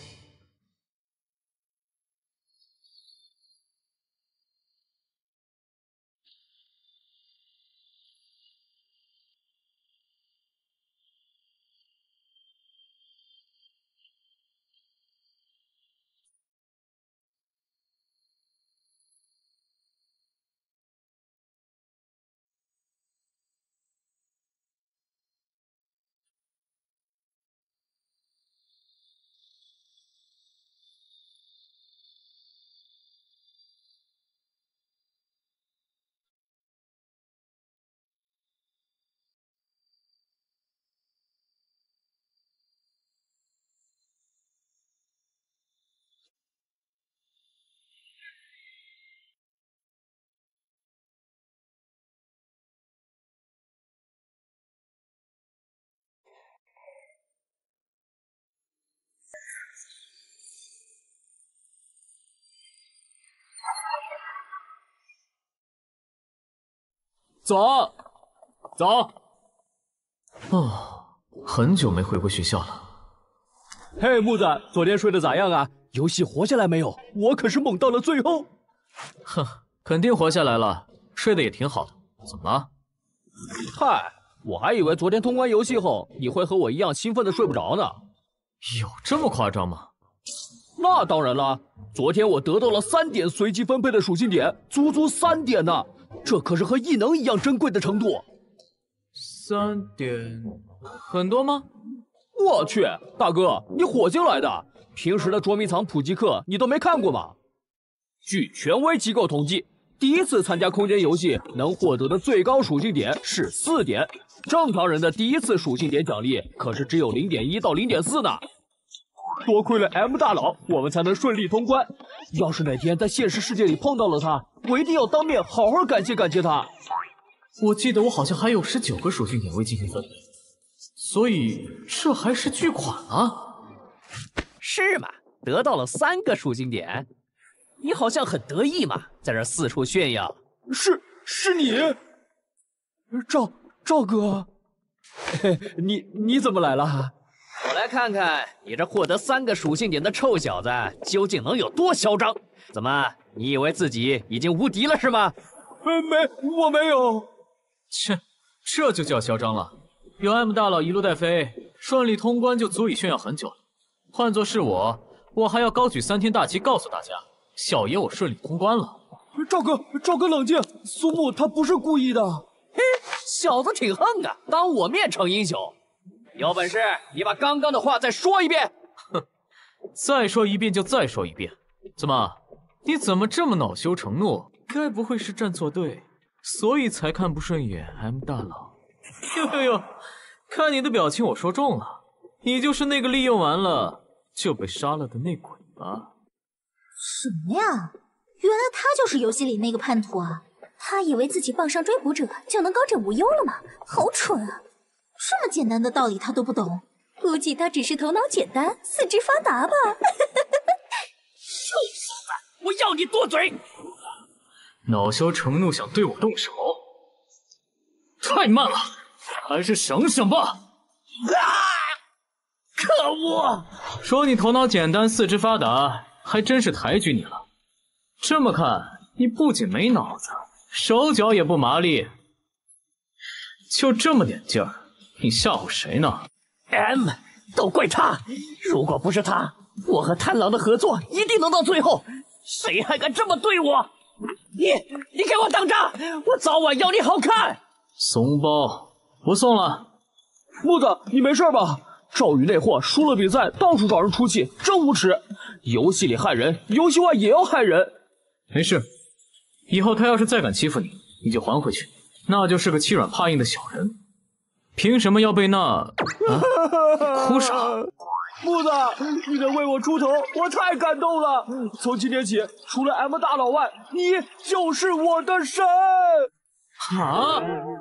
走，走。哦，很久没回过学校了。 嘿，木子，昨天睡得咋样啊？游戏活下来没有？我可是猛到了最后。 哼，肯定活下来了，睡得也挺好的。怎么了？ 嗨，我还以为昨天通关游戏后你会和我一样兴奋的睡不着呢。 有这么夸张吗？ 那当然了，昨天我得到了三点随机分配的属性点，足足三点呢，这可是和异能一样珍贵的程度。 三点，很多吗？ 我去，大哥，你火星来的？平时的捉迷藏普及课你都没看过吗？据权威机构统计，第一次参加空间游戏能获得的最高属性点是四点，正常人的第一次属性点奖励可是只有零点一到零点四呢。多亏了 M 大佬，我们才能顺利通关。要是哪天在现实世界里碰到了他，我一定要当面好好感谢感谢他。 我记得我好像还有十九个属性点未进行分配，所以这还是巨款啊！ 是吗？得到了三个属性点，你好像很得意嘛，在这四处炫耀。是，是你，赵赵哥，嘿，你你怎么来了？我来看看你这获得三个属性点的臭小子究竟能有多嚣张？怎么，你以为自己已经无敌了是吗？呃，没，我没有。 切，这就叫嚣张了。有 M 大佬一路带飞，顺利通关就足以炫耀很久了。换作是我，我还要高举三天大旗告诉大家，小爷我顺利通关了。 赵哥，赵哥冷静，苏木他不是故意的。嘿，小子挺横啊，当我面逞英雄。有本事你把刚刚的话再说一遍。 哼，再说一遍就再说一遍。怎么，你怎么这么恼羞成怒？该不会是站错队，所以才看不顺眼 M 大佬？呦呦呦，看你的表情，我说中了，你就是那个利用完了就被杀了的内鬼吧？ 什么呀？原来他就是游戏里那个叛徒啊！他以为自己傍上追捕者就能高枕无忧了吗？好蠢啊！这么简单的道理他都不懂， 估计他只是头脑简单，四肢发达吧。 臭小子，我要你多嘴！ 恼羞成怒想对我动手，太慢了，还是省省吧。 啊！可恶！ 说你头脑简单，四肢发达，还真是抬举你了。这么看，你不仅没脑子，手脚也不麻利，就这么点劲儿，你吓唬谁呢 ？M， 都怪他！如果不是他，我和贪狼的合作一定能到最后。谁还敢这么对我？你，你给我等着！我早晚要你好看！ 怂包，不送了。 木子，你没事吧？赵宇那货输了比赛，到处找人出气，真无耻！游戏里害人，游戏外也要害人。 没事，以后他要是再敢欺负你，你就还回去，那就是个欺软怕硬的小人。凭什么要被那……啊，你哭啥？ 木子，你能为我出头，我太感动了。从今天起，除了 M 大佬外，你就是我的神。 啊！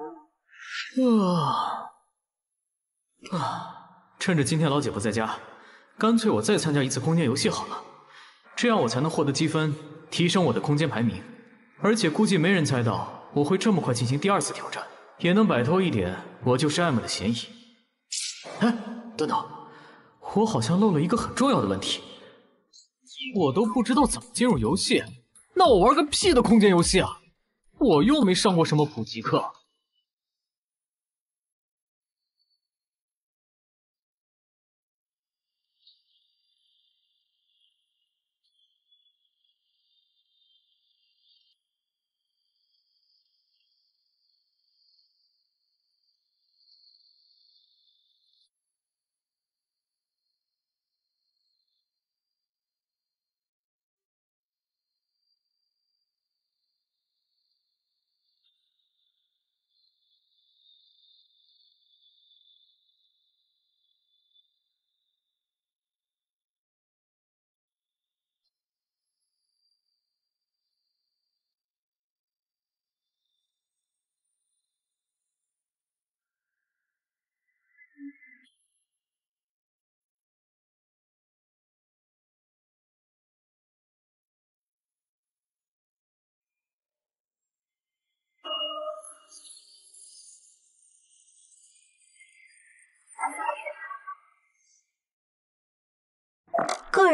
啊啊！趁着今天老姐不在家，干脆我再参加一次空间游戏好了，这样我才能获得积分，提升我的空间排名。而且估计没人猜到我会这么快进行第二次挑战，也能摆脱一点我就是 M 的嫌疑。哎，等等。我好像漏了一个很重要的问题，我都不知道怎么进入游戏，那我玩个屁的空间游戏啊！我又没上过什么普及课。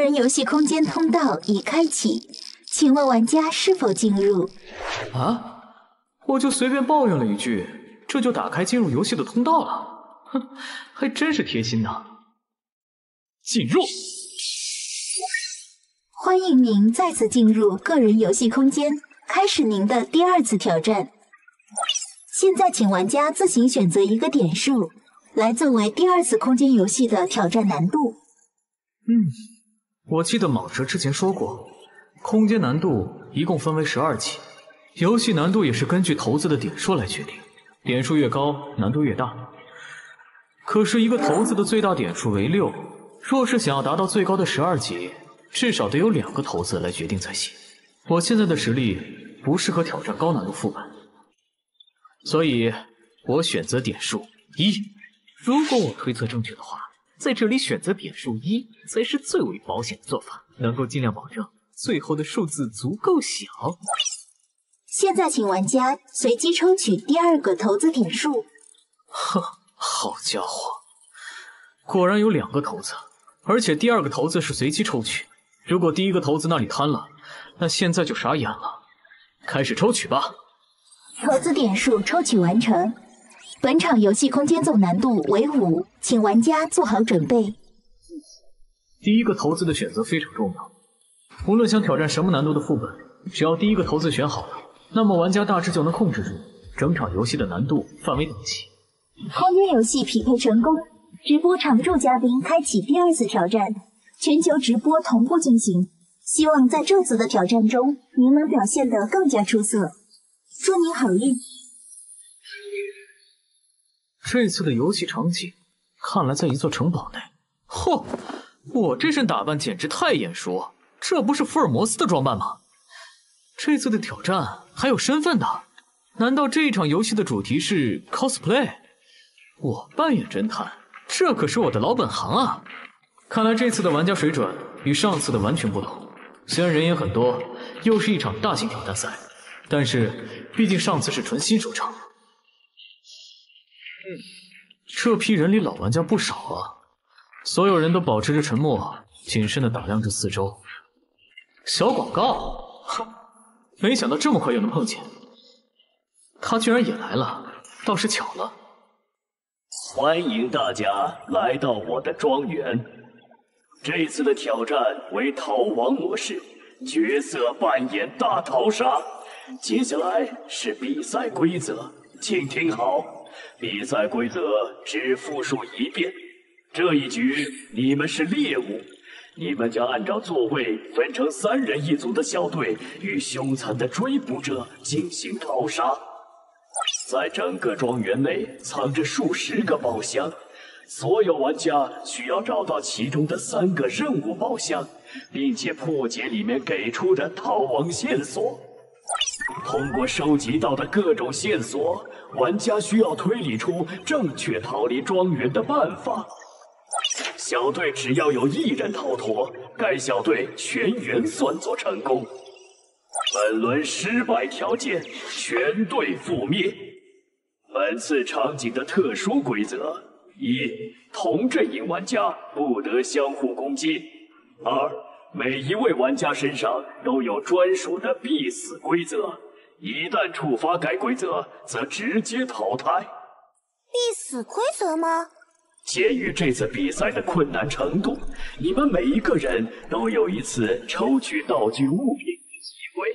人游戏空间通道已开启，请问玩家是否进入？ 啊？我就随便抱怨了一句，这就打开进入游戏的通道了，哼，还真是贴心呐。进入。 欢迎您再次进入个人游戏空间，开始您的第二次挑战。现在请玩家自行选择一个点数，来作为第二次空间游戏的挑战难度。 嗯，我记得蟒蛇之前说过，空间难度一共分为十二级，游戏难度也是根据骰子的点数来决定，点数越高，难度越大。可是一个骰子的最大点数为六，若是想要达到最高的十二级，至少得有两个骰子来决定才行。我现在的实力不适合挑战高难度副本，所以我选择点数一。如果我推测正确的话，在这里选择点数一才是最为保险的做法，能够尽量保证最后的数字足够小。 现在请玩家随机抽取第二个骰子点数。 哼，好家伙，果然有两个骰子，而且第二个骰子是随机抽取。如果第一个骰子那里贪了，那现在就傻眼了。开始抽取吧。 骰子点数抽取完成。本场游戏空间总难度为五，请玩家做好准备。 第一个骰子的选择非常重要，无论想挑战什么难度的副本，只要第一个骰子选好了，那么玩家大致就能控制住整场游戏的难度范围等级。 空间游戏匹配成功，直播常驻嘉宾开启第二次挑战，全球直播同步进行。希望在这次的挑战中，您能表现得更加出色。祝您好运！ 这次的游戏场景看来在一座城堡内。嚯，我这身打扮简直太眼熟，这不是福尔摩斯的装扮吗？这次的挑战还有身份的，难道这一场游戏的主题是 cosplay？ 我扮演侦探，这可是我的老本行啊！看来这次的玩家水准与上次的完全不同。虽然人也很多，又是一场大型挑战赛，但是毕竟上次是纯新手场。嗯，这批人里老玩家不少啊，所有人都保持着沉默，谨慎地打量着四周。小广告，哼，没想到这么快就能碰见。他居然也来了，倒是巧了。 欢迎大家来到我的庄园。这次的挑战为逃亡模式，角色扮演大逃杀。接下来是比赛规则，请听好。比赛规则只复述一遍。这一局你们是猎物，你们将按照座位分成三人一组的小队，与凶残的追捕者进行逃杀。在整个庄园内藏着数十个宝箱，所有玩家需要找到其中的三个任务宝箱，并且破解里面给出的逃亡线索。通过收集到的各种线索，玩家需要推理出正确逃离庄园的办法。小队只要有一人逃脱，该小队全员算作成功。本轮失败条件，全队覆灭。本次场景的特殊规则：一、同阵营玩家不得相互攻击；二、每一位玩家身上都有专属的必死规则，一旦触发该规则，则直接淘汰。 必死规则吗？ 鉴于这次比赛的困难程度，你们每一个人都有一次抽取道具物品的机会。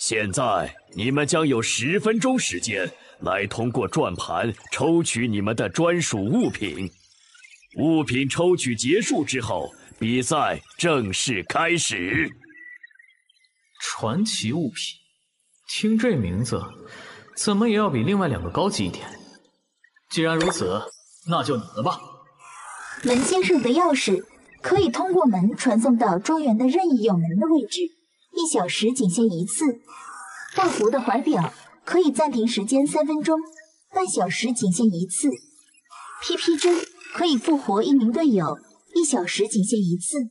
现在你们将有十分钟时间来通过转盘抽取你们的专属物品。物品抽取结束之后，比赛正式开始。 传奇物品，听这名字，怎么也要比另外两个高级一点。既然如此，那就你了吧。 门先生的钥匙可以通过门传送到庄园的任意有门的位置，一小时仅限一次。大福的怀表可以暂停时间三分钟，半小时仅限一次。P P 针可以复活一名队友，一小时仅限一次。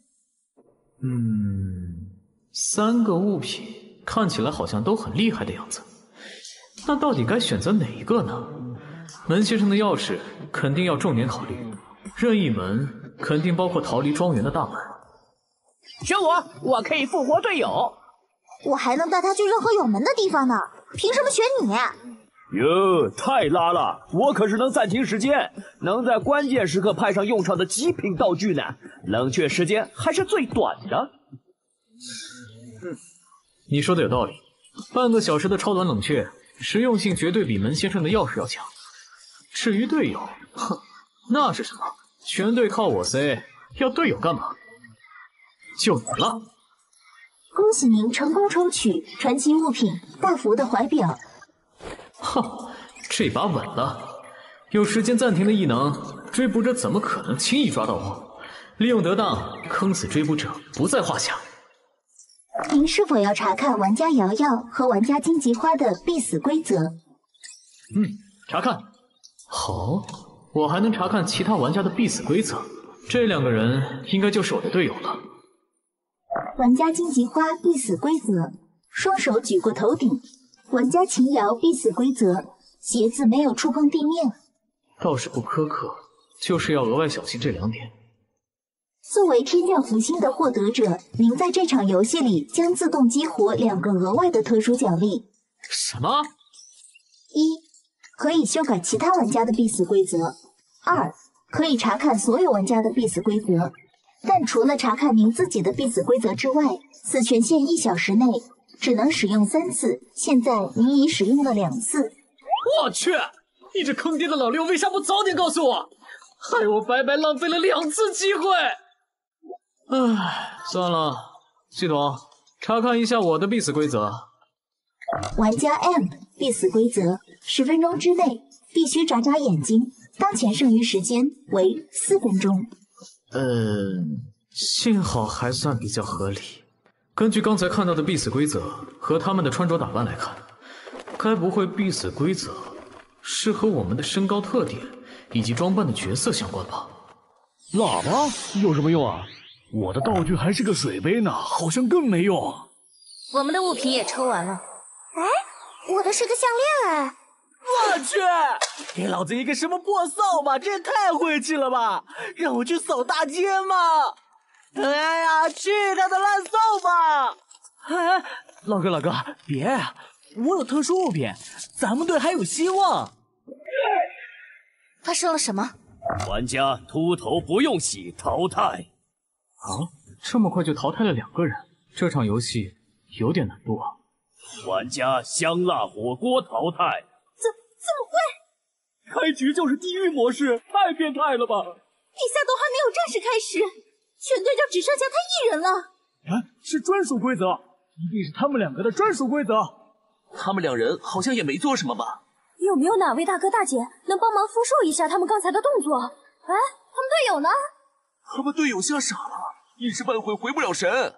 嗯，三个物品看起来好像都很厉害的样子，那到底该选择哪一个呢？门先生的钥匙肯定要重点考虑，任意门肯定包括逃离庄园的大门。 选我，我可以复活队友。 我还能带他去任何有门的地方呢，凭什么选你？ 哟，太拉了！我可是能暂停时间，能在关键时刻派上用场的极品道具呢。冷却时间还是最短的。 嗯，你说的有道理。半个小时的超短冷却，实用性绝对比门先生的钥匙要强。至于队友，哼，那是什么？全队靠我 C， 要队友干嘛？就你了。 恭喜您成功抽取传奇物品大福的怀表。 哼，这把稳了。有时间暂停的异能，追捕者怎么可能轻易抓到我？利用得当，坑死追捕者不在话下。 您是否要查看玩家瑶瑶和玩家荆棘花的必死规则？ 嗯，查看。好，我还能查看其他玩家的必死规则。这两个人应该就是我的队友了。 玩家荆棘花必死规则：双手举过头顶。玩家秦瑶必死规则：鞋子没有触碰地面。 倒是不苛刻，就是要额外小心这两点。 作为天降福星的获得者，您在这场游戏里将自动激活两个额外的特殊奖励。 什么？ 一，可以修改其他玩家的必死规则；二，可以查看所有玩家的必死规则。但除了查看您自己的必死规则之外，此权限一小时内只能使用三次，现在您已使用了两次。 我去！你这坑爹的老六，为啥不早点告诉我？害我白白浪费了两次机会。唉，算了，系统，查看一下我的必死规则。 玩家 M 必死规则：十分钟之内必须眨眨眼睛，当前剩余时间为四分钟。 嗯，幸好还算比较合理。根据刚才看到的必死规则和他们的穿着打扮来看，该不会必死规则是和我们的身高特点以及装扮的角色相关吧？ 喇叭有什么用啊？我的道具还是个水杯呢，好像更没用。 我们的物品也抽完了。 哎，我的是个项链哎！ 我去，给老子一个什么破扫把，这也太晦气了吧！让我去扫大街吗？哎呀，去他的烂扫把！哎，老哥老哥，别，我有特殊物品，咱们队还有希望。 发生了什么？ 玩家秃头不用洗淘汰。 啊，这么快就淘汰了两个人，这场游戏有点难度啊。 玩家香辣火锅淘汰。 怎怎么会？ 开局就是地狱模式，太变态了吧！ 比赛都还没有正式开始，全队就只剩下他一人了。 啊，是专属规则，一定是他们两个的专属规则。 他们两人好像也没做什么吧？ 有没有哪位大哥大姐能帮忙复述一下他们刚才的动作？哎，他们队友呢？ 他们队友吓傻了，一时半会回不了神。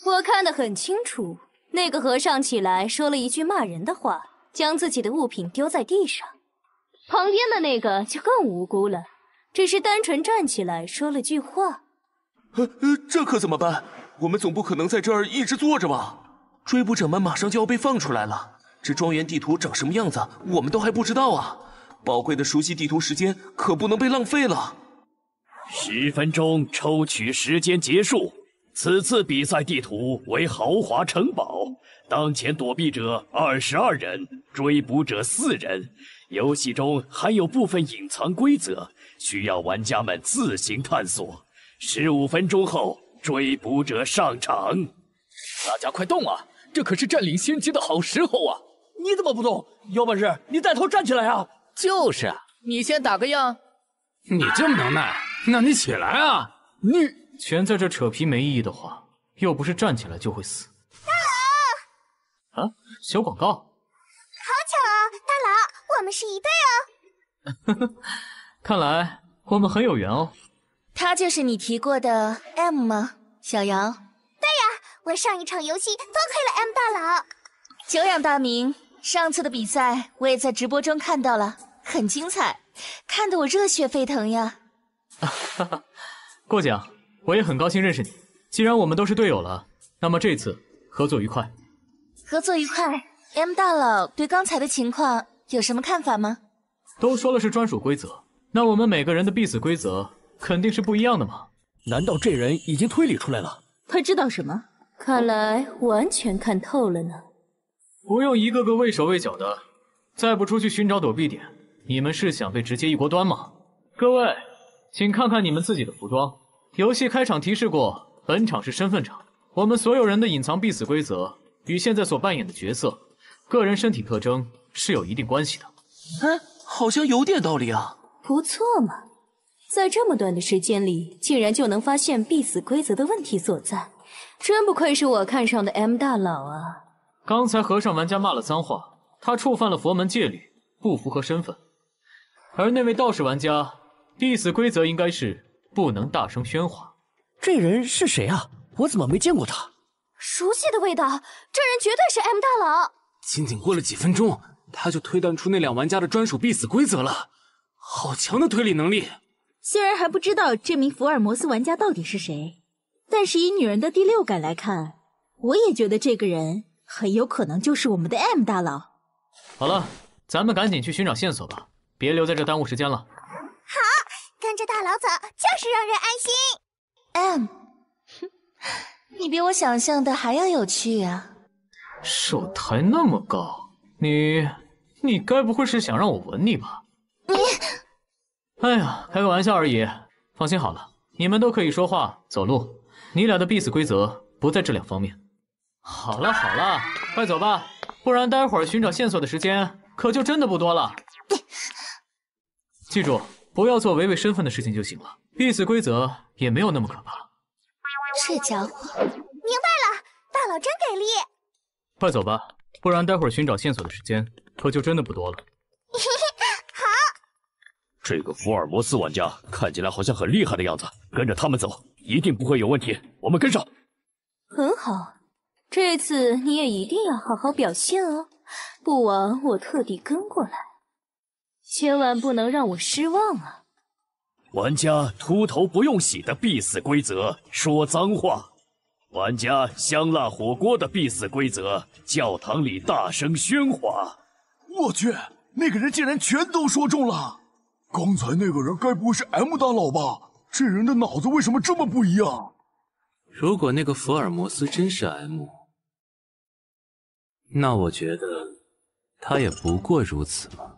我看得很清楚，那个和尚起来说了一句骂人的话，将自己的物品丢在地上。旁边的那个就更无辜了，只是单纯站起来说了句话。 呃呃，这可怎么办？我们总不可能在这儿一直坐着吧？追捕者们马上就要被放出来了，这庄园地图长什么样子，我们都还不知道啊！宝贵的熟悉地图时间可不能被浪费了。 十分钟抽取时间结束。此次比赛地图为豪华城堡，当前躲避者二十二人，追捕者四人。游戏中还有部分隐藏规则，需要玩家们自行探索。十五分钟后，追捕者上场。 大家快动啊！这可是占领先机的好时候啊！ 你怎么不动？有本事你带头站起来啊！ 就是啊，你先打个样。 你这么能耐，那你起来啊！ 你全在这扯皮没意义的话，又不是站起来就会死。大佬！啊，小广告。 好巧啊，大佬，我们是一对哦。 看来我们很有缘哦。 他就是你提过的 M 吗，小姚？ 对呀，我上一场游戏多亏了 M 大佬。 久仰大名，上次的比赛我也在直播中看到了，很精彩，看得我热血沸腾呀。 哈哈，过奖，我也很高兴认识你。既然我们都是队友了，那么这次合作愉快。 合作愉快。M 大佬对刚才的情况有什么看法吗？ 都说了是专属规则，那我们每个人的必死规则肯定是不一样的嘛。 难道这人已经推理出来了？ 他知道什么？看来完全看透了呢。 不用一个个畏手畏脚的，再不出去寻找躲避点，你们是想被直接一锅端吗？各位，请看看你们自己的服装。游戏开场提示过，本场是身份场，我们所有人的隐藏必死规则与现在所扮演的角色、个人身体特征是有一定关系的。 哎，好像有点道理啊。 不错嘛，在这么短的时间里，竟然就能发现必死规则的问题所在，真不愧是我看上的 M 大佬啊！ 刚才和尚玩家骂了脏话，他触犯了佛门戒律，不符合身份。而那位道士玩家，必死规则应该是不能大声喧哗。 这人是谁啊？我怎么没见过他？ 熟悉的味道，这人绝对是 M 大佬。 仅仅过了几分钟，他就推断出那两玩家的专属必死规则了，好强的推理能力！ 虽然还不知道这名福尔摩斯玩家到底是谁，但是以女人的第六感来看，我也觉得这个人很有可能就是我们的 M 大佬。 好了，咱们赶紧去寻找线索吧，别留在这耽误时间了。 好，跟着大佬走就是让人安心。 M， 哼，你比我想象的还要有趣啊！ 手抬那么高，你你该不会是想让我吻你吧？ 你， 哎呀，开个玩笑而已。放心好了，你们都可以说话、走路，你俩的必死规则不在这两方面。好了好了，快走吧，不然待会儿寻找线索的时间可就真的不多了。记住，不要做违背身份的事情就行了。必死规则也没有那么可怕。 这家伙， 明白了，大佬真给力。 快走吧，不然待会儿寻找线索的时间可就真的不多了。 好， 这个福尔摩斯玩家看起来好像很厉害的样子，跟着他们走，一定不会有问题。我们跟上。 很好，这次你也一定要好好表现哦，不枉我特地跟过来，千万不能让我失望啊！ 玩家秃头不用洗的必死规则：说脏话。玩家香辣火锅的必死规则：教堂里大声喧哗。 我去，那个人竟然全都说中了！刚才那个人该不会是 M 大佬吧？这人的脑子为什么这么不一样？ 如果那个福尔摩斯真是 M， 那我觉得他也不过如此嘛。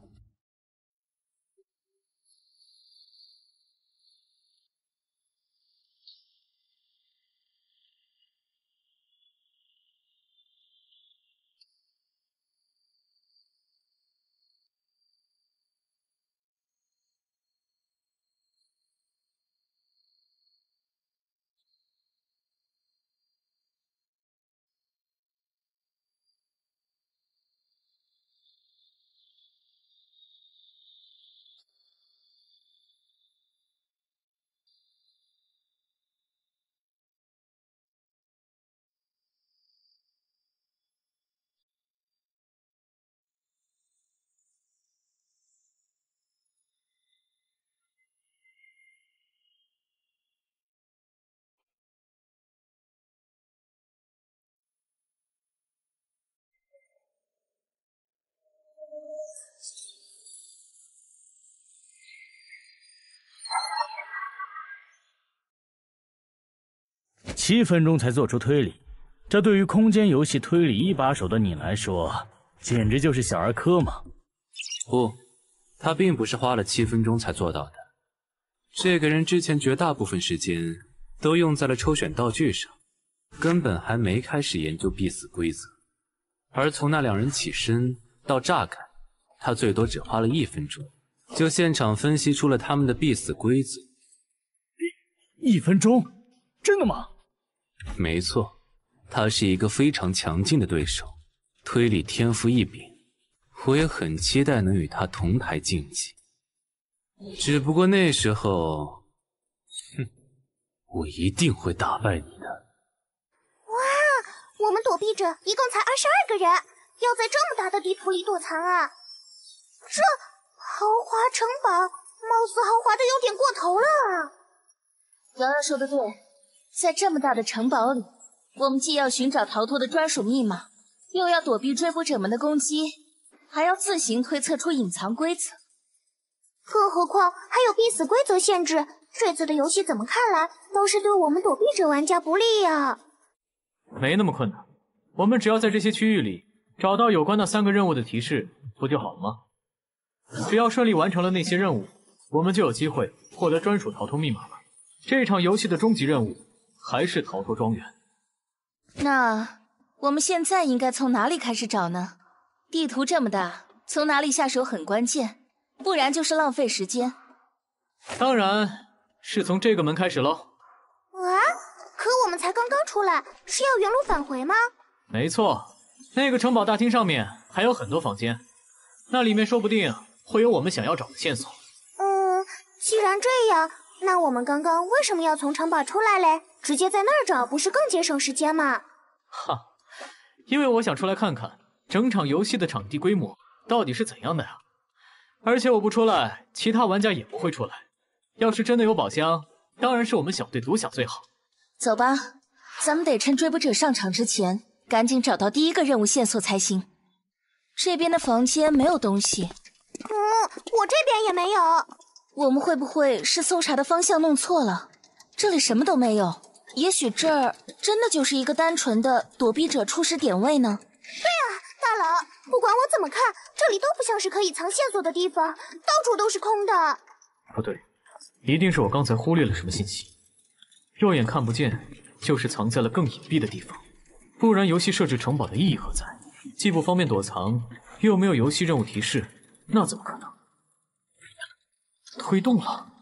七分钟才做出推理，这对于空间游戏推理一把手的你来说，简直就是小儿科嘛！ 不，他并不是花了七分钟才做到的。这个人之前绝大部分时间都用在了抽选道具上，根本还没开始研究必死规则。而从那两人起身到炸开，他最多只花了一分钟，就现场分析出了他们的必死规则。 一分钟？真的吗？ 没错，他是一个非常强劲的对手，推理天赋异禀，我也很期待能与他同台竞技。只不过那时候，哼，我一定会打败你的。 哇，我们躲避者一共才二十二个人，要在这么大的地图里躲藏啊！这豪华城堡，貌似豪华的有点过头了啊！ 瑶瑶说的对，在这么大的城堡里，我们既要寻找逃脱的专属密码，又要躲避追捕者们的攻击，还要自行推测出隐藏规则。 更何况还有必死规则限制，这次的游戏怎么看来都是对我们躲避者玩家不利呀。 没那么困难，我们只要在这些区域里找到有关那三个任务的提示，不就好了吗？只要顺利完成了那些任务，我们就有机会获得专属逃脱密码了。这场游戏的终极任务还是逃脱庄园。 那我们现在应该从哪里开始找呢？地图这么大，从哪里下手很关键，不然就是浪费时间。 当然是从这个门开始喽。 啊？可我们才刚刚出来，是要原路返回吗？ 没错，那个城堡大厅上面还有很多房间，那里面说不定会有我们想要找的线索。 嗯，既然这样，那我们刚刚为什么要从城堡出来嘞？直接在那儿找不是更节省时间吗？ 哈，因为我想出来看看整场游戏的场地规模到底是怎样的呀。而且我不出来，其他玩家也不会出来。要是真的有宝箱，当然是我们小队独享最好。 走吧，咱们得趁追捕者上场之前，赶紧找到第一个任务线索才行。这边的房间没有东西。 嗯，我这边也没有。 我们会不会是搜查的方向弄错了？这里什么都没有，也许这儿真的就是一个单纯的躲避者初始点位呢？ 对啊，大佬，不管我怎么看，这里都不像是可以藏线索的地方，到处都是空的。 不对，一定是我刚才忽略了什么信息，肉眼看不见，就是藏在了更隐蔽的地方。不然游戏设置城堡的意义何在？既不方便躲藏，又没有游戏任务提示，那怎么可能？推动了，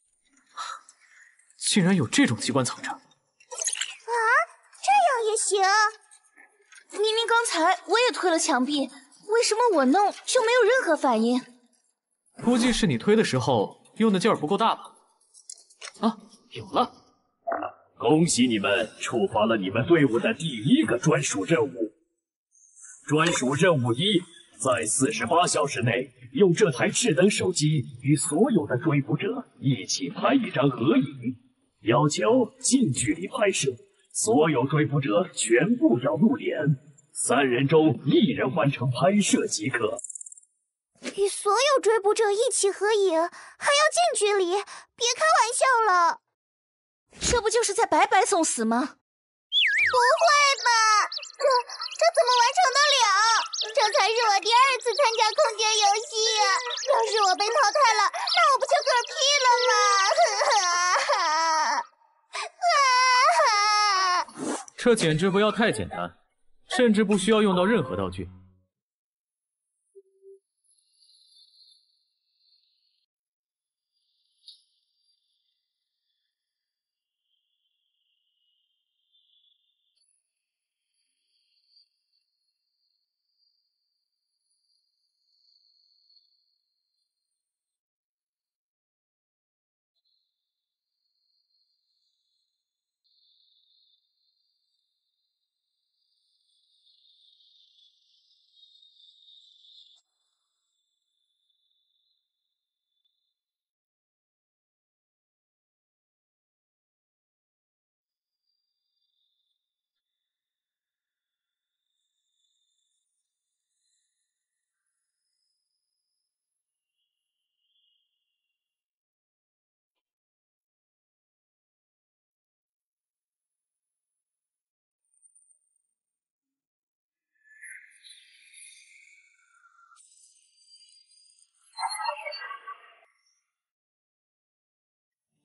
竟然有这种机关藏着！ 啊，这样也行？ 明明刚才我也推了墙壁，为什么我弄就没有任何反应？ 估计是你推的时候用的劲儿不够大吧？啊，有了！ 恭喜你们触发了你们队伍的第一个专属任务。专属任务一，在四十八小时内，用这台智能手机与所有的追捕者一起拍一张合影，要求近距离拍摄，所有追捕者全部要露脸，三人中一人完成拍摄即可。 与所有追捕者一起合影，还要近距离，别开玩笑了。 这不就是在白白送死吗？ 不会吧，这这怎么完成得了？这才是我第二次参加空间游戏啊！要是我被淘汰了，那我不就嗝屁了吗？ 这简直不要太简单，甚至不需要用到任何道具。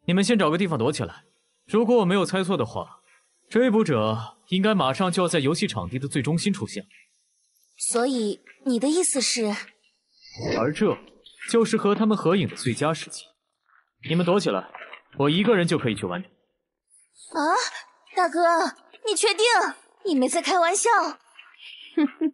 你们先找个地方躲起来。如果我没有猜错的话，追捕者应该马上就要在游戏场地的最中心出现。 所以你的意思是？ 而这就是和他们合影的最佳时机。你们躲起来，我一个人就可以去完成。 啊，大哥，你确定？你没在开玩笑？哼哼。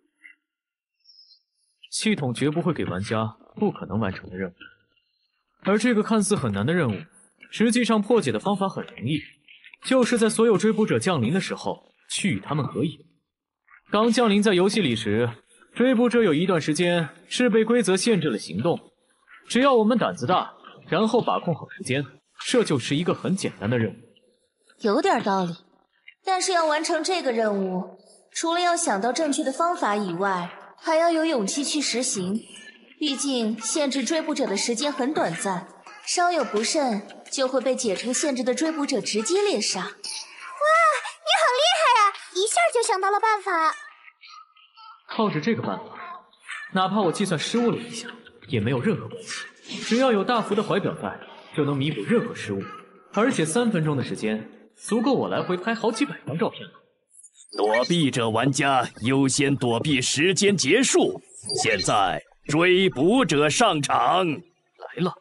系统绝不会给玩家不可能完成的任务，而这个看似很难的任务，实际上破解的方法很容易，就是在所有追捕者降临的时候去与他们合影。刚降临在游戏里时，追捕者有一段时间是被规则限制了行动。只要我们胆子大，然后把控好时间，这就是一个很简单的任务。 有点道理，但是要完成这个任务，除了要想到正确的方法以外，还要有勇气去实行。毕竟限制追捕者的时间很短暂，稍有不慎就会被解除限制的追捕者直接猎杀。哇， 你好厉害啊！一下就想到了办法。 靠着这个办法，哪怕我计算失误了一下，也没有任何关系。只要有大幅的怀表在，就能弥补任何失误。而且三分钟的时间，足够我来回拍好几百张照片了。 躲避者玩家优先躲避时间结束。现在追捕者上场来了。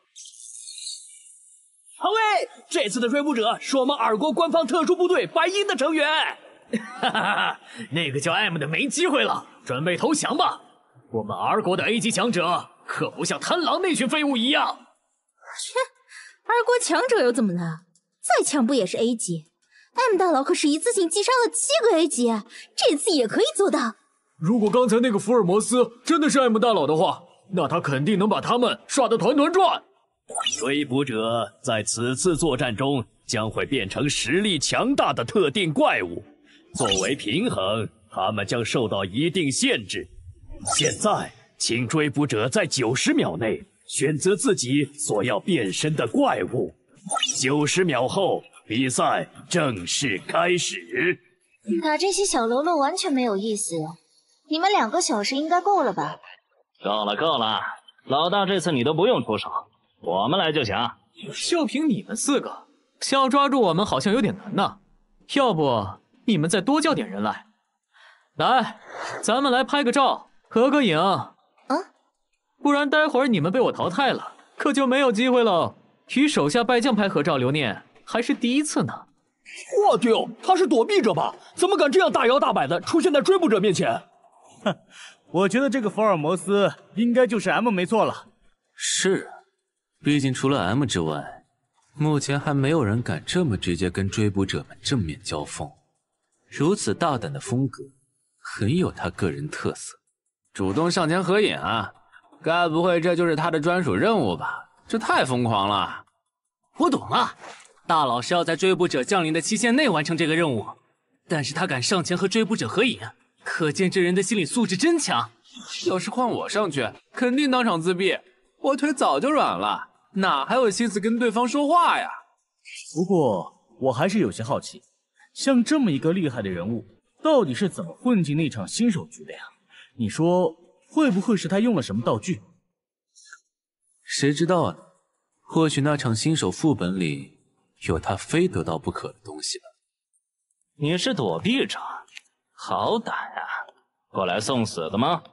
好喂，这次的追捕者是我们尔国官方特殊部队白鹰的成员。 哈哈哈，那个叫 M 的没机会了，准备投降吧。我们 R 国的 A 级强者可不像贪狼那群废物一样。 切，R 国强者又怎么了？再强不也是 A 级 ？M 大佬可是一次性击杀了七个 A 级，这次也可以做到。 如果刚才那个福尔摩斯真的是 M 大佬的话，那他肯定能把他们刷得团团转。 追捕者在此次作战中将会变成实力强大的特定怪物，作为平衡，他们将受到一定限制。现在，请追捕者在九十秒内选择自己所要变身的怪物。九十秒后，比赛正式开始。 打这些小喽啰完全没有意思，你们两个小时应该够了吧？ 够了够了，老大这次你都不用出手，我们来就行。 就凭你们四个，想抓住我们好像有点难呐。要不你们再多叫点人来。来，咱们来拍个照，合个影。 嗯， 不然待会儿你们被我淘汰了，可就没有机会了。与手下败将拍合照留念，还是第一次呢。 我丢，他是躲避者吧？怎么敢这样大摇大摆的出现在追捕者面前？ 哼，我觉得这个福尔摩斯应该就是 M 没错了。 是，毕竟除了 M 之外，目前还没有人敢这么直接跟追捕者们正面交锋。如此大胆的风格，很有他个人特色。 主动上前合影啊？该不会这就是他的专属任务吧？这太疯狂了！ 我懂了，大佬是要在追捕者降临的期限内完成这个任务，但是他敢上前和追捕者合影，可见这人的心理素质真强。 要是换我上去，肯定当场自闭，我腿早就软了，哪还有心思跟对方说话呀？ 不过我还是有些好奇，像这么一个厉害的人物，到底是怎么混进那场新手局的呀？你说会不会是他用了什么道具？ 谁知道呢？或许那场新手副本里有他非得到不可的东西了。 你是躲避者，好胆啊！过来送死的吗？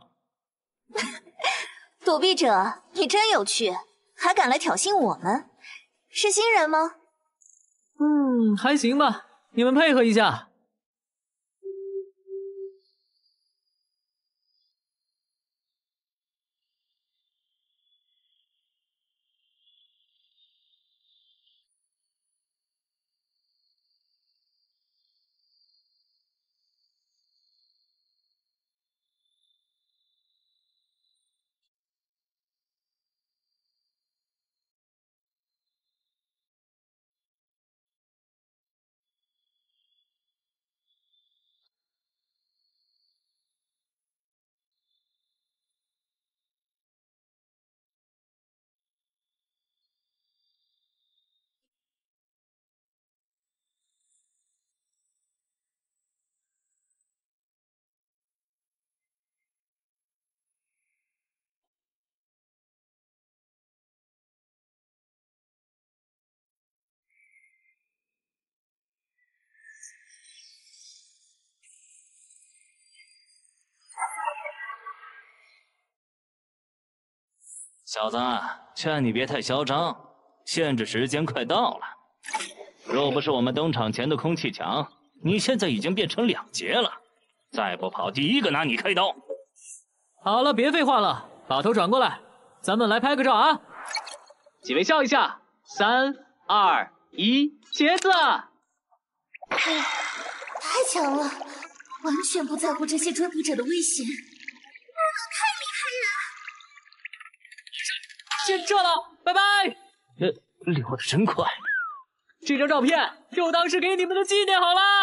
躲避者，你真有趣，还敢来挑衅我们？是新人吗？ 嗯，还行吧，你们配合一下。 小子，劝你别太嚣张，限制时间快到了。若不是我们登场前的空气墙，你现在已经变成两截了。再不跑，第一个拿你开刀。 好了，别废话了，把头转过来，咱们来拍个照啊！几位笑一下，三二一，茄子！ 太强了，完全不在乎这些追捕者的危险。哇，太厉害了！ 先撤了，拜拜。 呃，溜得真快。 这张照片就当是给你们的纪念好了。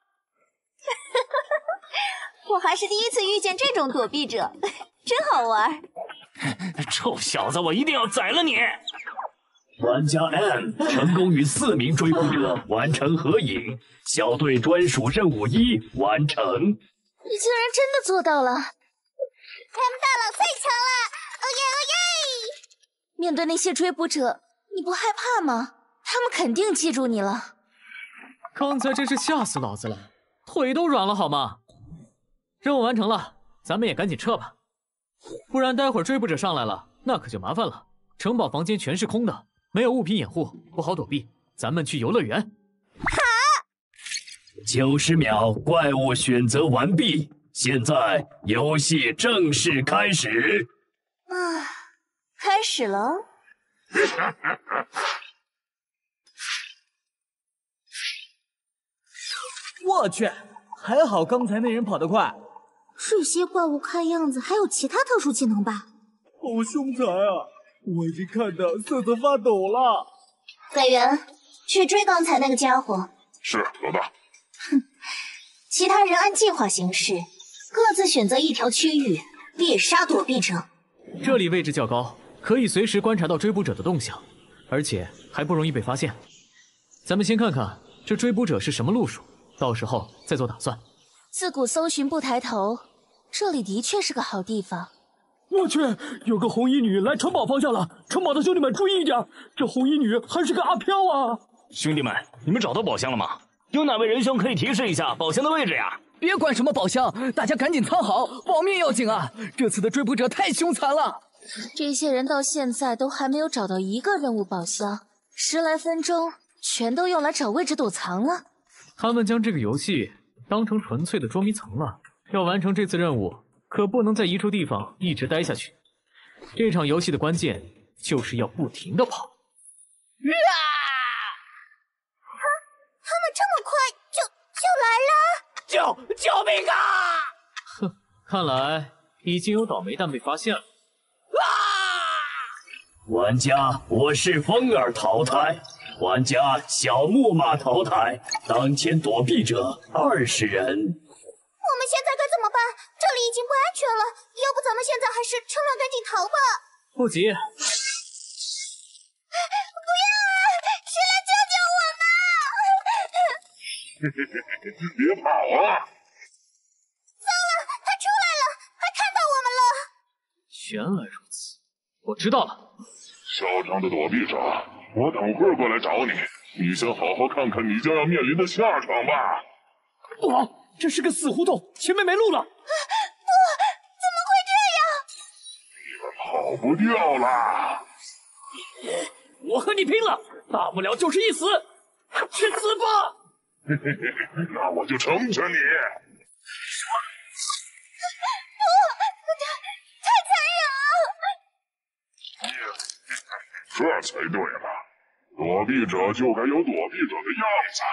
我还是第一次遇见这种躲避者，真好玩。 臭小子，我一定要宰了你！ 玩家 M 成功与四名追捕者完成合影，小队专属任务一完成。 你竟然真的做到了 ！M 大佬最强了！哦耶哦耶！面对那些追捕者，你不害怕吗？他们肯定记住你了。 刚才真是吓死老子了，腿都软了好吗？任务完成了，咱们也赶紧撤吧，不然待会儿追捕者上来了，那可就麻烦了。城堡房间全是空的，没有物品掩护，不好躲避。咱们去游乐园。 好。 九十秒，怪物选择完毕，现在游戏正式开始。 啊，开始了。 我去，还好刚才那人跑得快。 这些怪物看样子还有其他特殊技能吧？ 好凶残啊！我已经看得瑟瑟发抖了。 队员，去追刚才那个家伙。 是，老大。 哼，其他人按计划行事，各自选择一条区域，猎杀躲避者。 这里位置较高，可以随时观察到追捕者的动向，而且还不容易被发现。咱们先看看这追捕者是什么路数，到时候再做打算。 自古搜寻不抬头，这里的确是个好地方。 我去，有个红衣女来城堡方向了，城堡的兄弟们注意一点，这红衣女还是个阿飘啊！ 兄弟们，你们找到宝箱了吗？有哪位仁兄可以提示一下宝箱的位置呀？ 别管什么宝箱，大家赶紧藏好，保命要紧啊！这次的追捕者太凶残了。 这些人到现在都还没有找到一个任务宝箱，十来分钟全都用来找位置躲藏了。 他们将这个游戏当成纯粹的捉迷藏了。要完成这次任务，可不能在一处地方一直待下去。这场游戏的关键就是要不停的跑。 啊！他他们这么快就就来了！ 救救命啊！ 哼，看来已经有倒霉蛋被发现了。 啊！ 玩家我是风儿淘汰，玩家小木马淘汰，当前躲避者二十人。 我们现在该怎么办？这里已经不安全了，要不咱们现在还是趁乱赶紧逃吧。 不急。 不要啊！谁来救救我们？ 别跑啊！ 糟了，他出来了，还看到我们了。 原来如此，我知道了。 嚣张的躲避者，我等会儿过来找你，你先好好看看你将要面临的下场吧。 不好！这是个死胡同，前面没路了！ 不，怎么跑不掉了！ 我和你拼了，大不了就是一死，去死吧！ 嘿嘿嘿，那我就成全你！ 不，太太残忍了！ 这才对了，躲避者就该有躲避者的样子。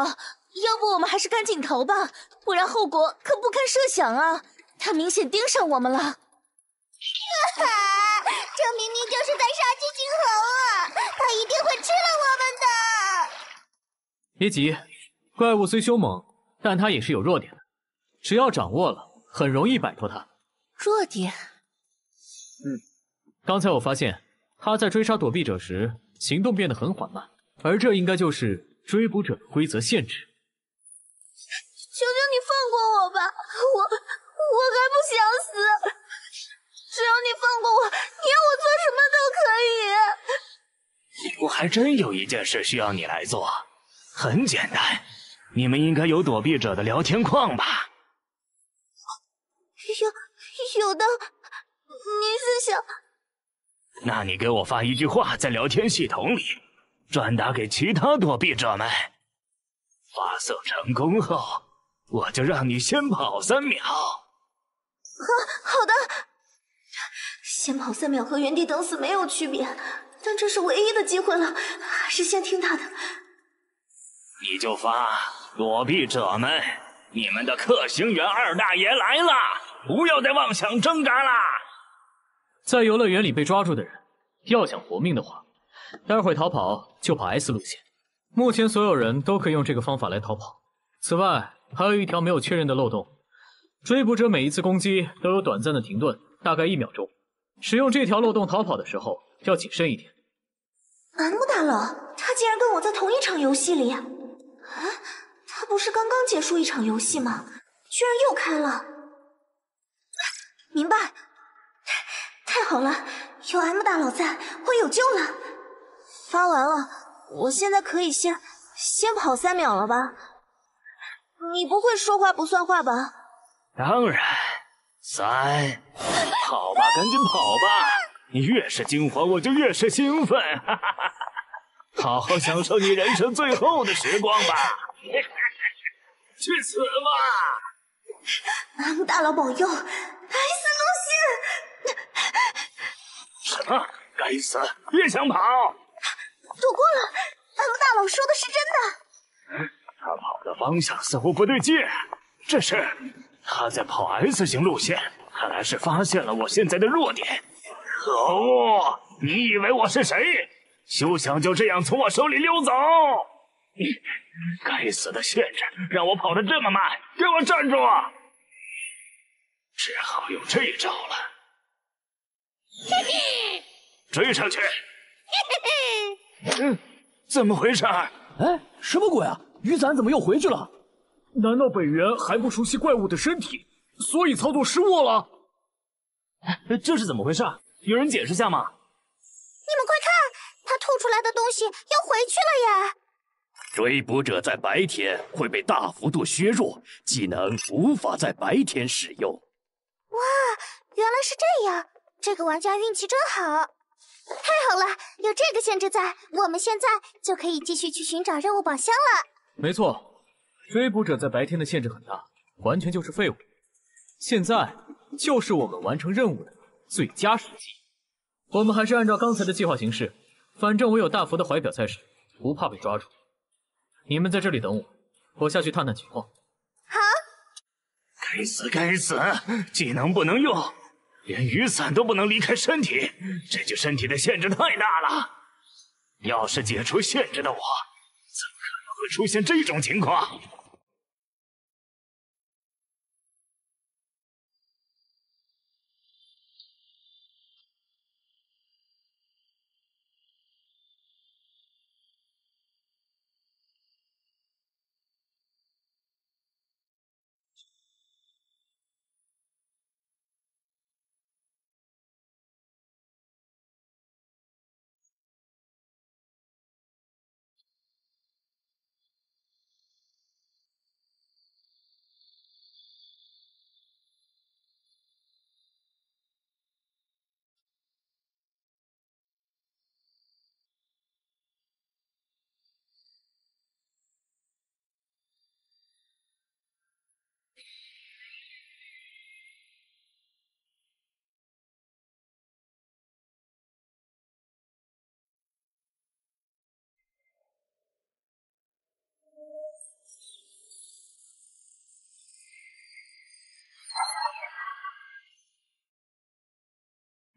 要不我们还是赶紧逃吧，不然后果可不堪设想啊！他明显盯上我们了。哈哈，这明明就是在杀鸡儆猴啊！他一定会吃了我们的。 别急，怪物虽凶猛，但它也是有弱点的，只要掌握了，很容易摆脱它。 弱点？ 嗯，刚才我发现他在追杀躲避者时，行动变得很缓慢，而这应该就是追捕者的规则限制。 求求你放过我吧，我我还不想死。只要你放过我，你要我做什么都可以。 我还真有一件事需要你来做，很简单，你们应该有躲避者的聊天框吧？ 有有的，你是想？ 那你给我发一句话在聊天系统里，转达给其他躲避者们。发送成功后，我就让你先跑三秒。 好，好的。先跑三秒和原地等死没有区别，但这是唯一的机会了，还是先听他的。 你就发，躲避者们，你们的克星员二大爷来了，不要再妄想挣扎啦！ 在游乐园里被抓住的人，要想活命的话，待会逃跑就跑 S 路线。目前所有人都可以用这个方法来逃跑。此外，还有一条没有确认的漏洞，追捕者每一次攻击都有短暂的停顿，大概一秒钟。使用这条漏洞逃跑的时候要谨慎一点。 M大佬，他竟然跟我在同一场游戏里！啊，他不是刚刚结束一场游戏吗？居然又开了！明白，太好了，有 M 大佬在，我有救了。发完了，我现在可以先先跑三秒了吧？你不会说话不算话吧？ 当然。三，跑吧，赶紧跑吧！你越是惊慌，我就越是兴奋。哈哈哈哈，好好享受你人生最后的时光吧！去死吧 ！M 大佬保佑 ，S 路线！ 什么？该死！别想跑！ 躲过了 ，M 大佬说的是真的。 他跑的方向似乎不对劲，这是。他在跑 S 型路线，看来是发现了我现在的弱点。可恶！你以为我是谁？休想就这样从我手里溜走！你该死的限制，让我跑得这么慢！给我站住！只好用这招了。追上去！嗯，怎么回事？ 哎，什么鬼啊？雨伞怎么又回去了？ 难道本源还不熟悉怪物的身体，所以操作失误了？ 这是怎么回事？有人解释下吗？ 你们快看，他吐出来的东西又回去了耶！ 追捕者在白天会被大幅度削弱，技能无法在白天使用。 哇，原来是这样！这个玩家运气真好。太好了，有这个限制在，我们现在就可以继续去寻找任务宝箱了。 没错。追捕者在白天的限制很大，完全就是废物。现在就是我们完成任务的最佳时机。我们还是按照刚才的计划行事，反正我有大幅的怀表在身，不怕被抓住。你们在这里等我，我下去探探情况。 好。 该死该死，技能不能用，连雨伞都不能离开身体，这具身体的限制太大了。要是解除限制的我，怎么可能会出现这种情况？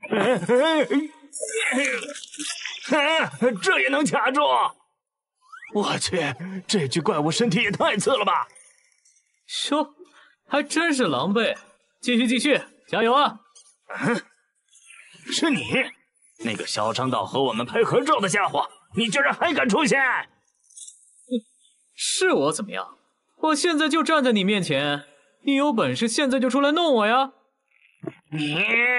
这也能卡住？我去，这具怪物身体也太次了吧！ 哟，还真是狼狈。继续继续，加油啊！ 嗯，是你，那个嚣张到和我们拍合照的家伙，你居然还敢出现！ 是我怎么样？我现在就站在你面前，你有本事现在就出来弄我呀！ 你，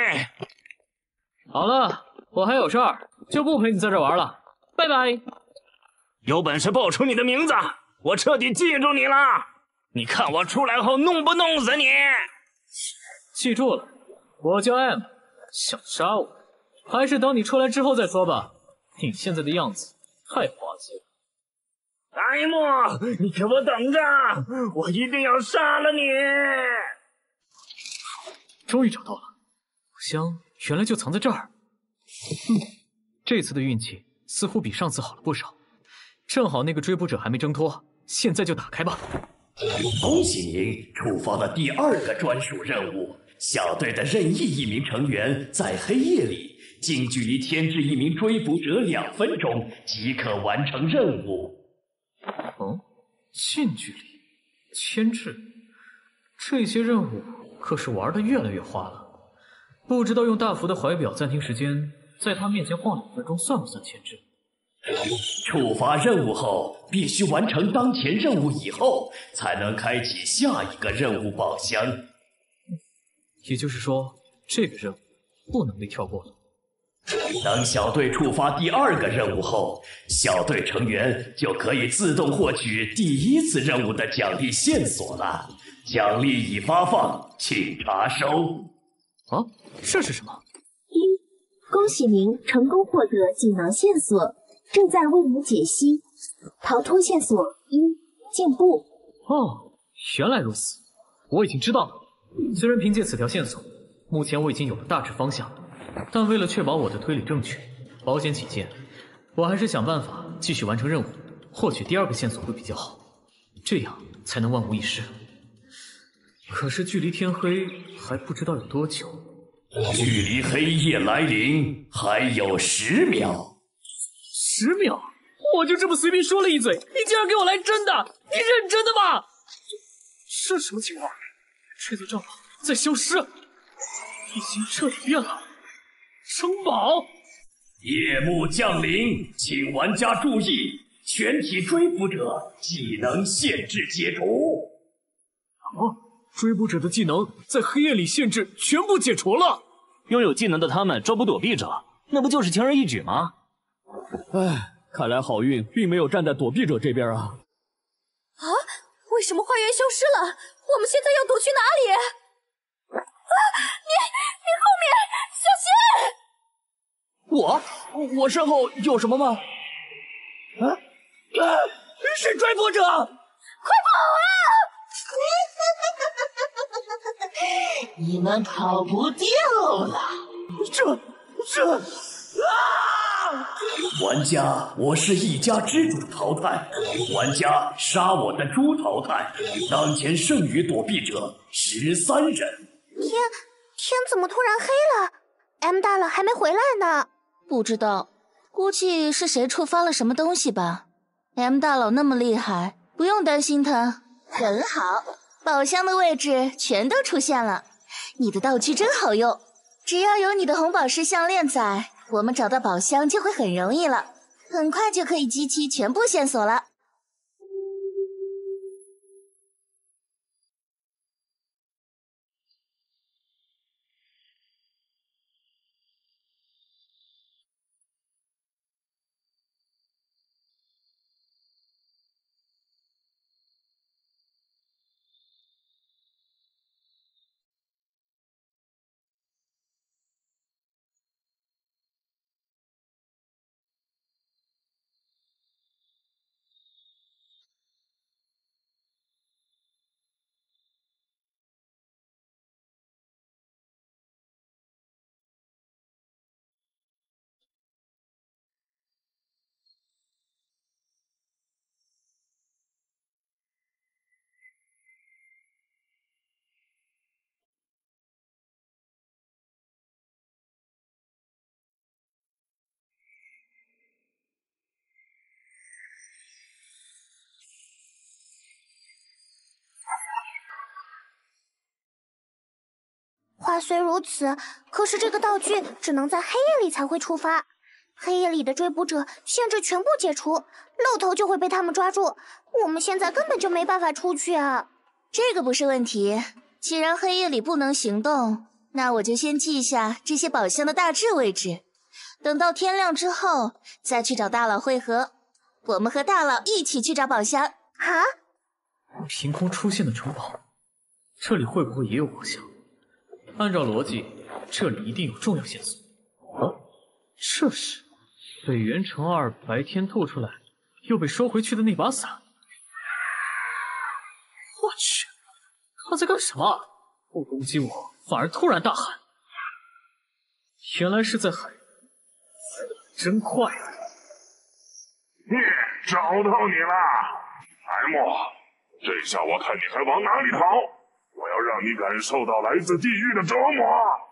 好了，我还有事儿，就不陪你在这玩了，拜拜。 有本事报出你的名字，我彻底记住你了。你看我出来后弄不弄死你？ 记住了，我叫 M， 想杀我，还是等你出来之后再说吧。你现在的样子太滑稽了。 M， 你给我等着，我一定要杀了你！ 终于找到了，宝箱原来就藏在这儿。嗯，这次的运气似乎比上次好了不少。正好那个追捕者还没挣脱，现在就打开吧。 恭喜您触发了第二个专属任务，小队的任意一名成员在黑夜里近距离牵制一名追捕者两分钟即可完成任务。 哦，近距离牵制，这些任务可是玩的越来越花了。不知道用大幅的怀表暂停时间，在他面前晃两分钟算不算牵制？ 触发任务后，必须完成当前任务以后，才能开启下一个任务宝箱。 也就是说，这个任务不能被跳过了。 当小队触发第二个任务后，小队成员就可以自动获取第一次任务的奖励线索了。奖励已发放，请查收。 啊，这是什么？ 一，恭喜您成功获得技能线索，正在为您解析。逃脱线索一，进步。 哦，原来如此，我已经知道了。虽然凭借此条线索，目前我已经有了大致方向，但为了确保我的推理正确，保险起见，我还是想办法继续完成任务，获取第二个线索会比较好，这样才能万无一失。可是距离天黑还不知道有多久， 距离黑夜来临还有十秒。 十秒？我就这么随便说了一嘴，你竟然给我来真的？你认真的吗？这这什么情况？这座帐篷在消失，已经彻底变了。城堡！ 夜幕降临，请玩家注意，全体追捕者技能限制解除。 啊！追捕者的技能在黑夜里限制全部解除了。 拥有技能的他们抓捕躲避者，那不就是轻而易举吗？ 唉，看来好运并没有站在躲避者这边啊！ 啊！为什么花园消失了？我们现在要躲去哪里？啊！你你后面小心！ 我我身后有什么吗？啊啊！是追捕者！ 快跑啊！ 你们跑不掉了！ 这这啊！ 玩家，我是一家之主淘汰。玩家杀我的猪淘汰。当前剩余躲避者十三人。 天天怎么突然黑了 ？M 大佬还没回来呢。 不知道，估计是谁触发了什么东西吧。M 大佬那么厉害，不用担心他。很好，宝箱的位置全都出现了。你的道具真好用，只要有你的红宝石项链在，我们找到宝箱就会很容易了，很快就可以集齐全部线索了。 话虽如此，可是这个道具只能在黑夜里才会触发。黑夜里的追捕者限制全部解除，露头就会被他们抓住。我们现在根本就没办法出去啊！ 这个不是问题，既然黑夜里不能行动，那我就先记下这些宝箱的大致位置，等到天亮之后再去找大佬会合。我们和大佬一起去找宝箱。 啊！ 凭空出现的城堡，这里会不会也有宝箱？按照逻辑，这里一定有重要线索。哦，这是北原城二白天吐出来又被收回去的那把伞。我去，他在干什么？不攻击我，反而突然大喊。原来是在喊人，来的真快啊！ 嗯，找到你了 ，M。这下我看你还往哪里逃！我要让你感受到来自地狱的折磨。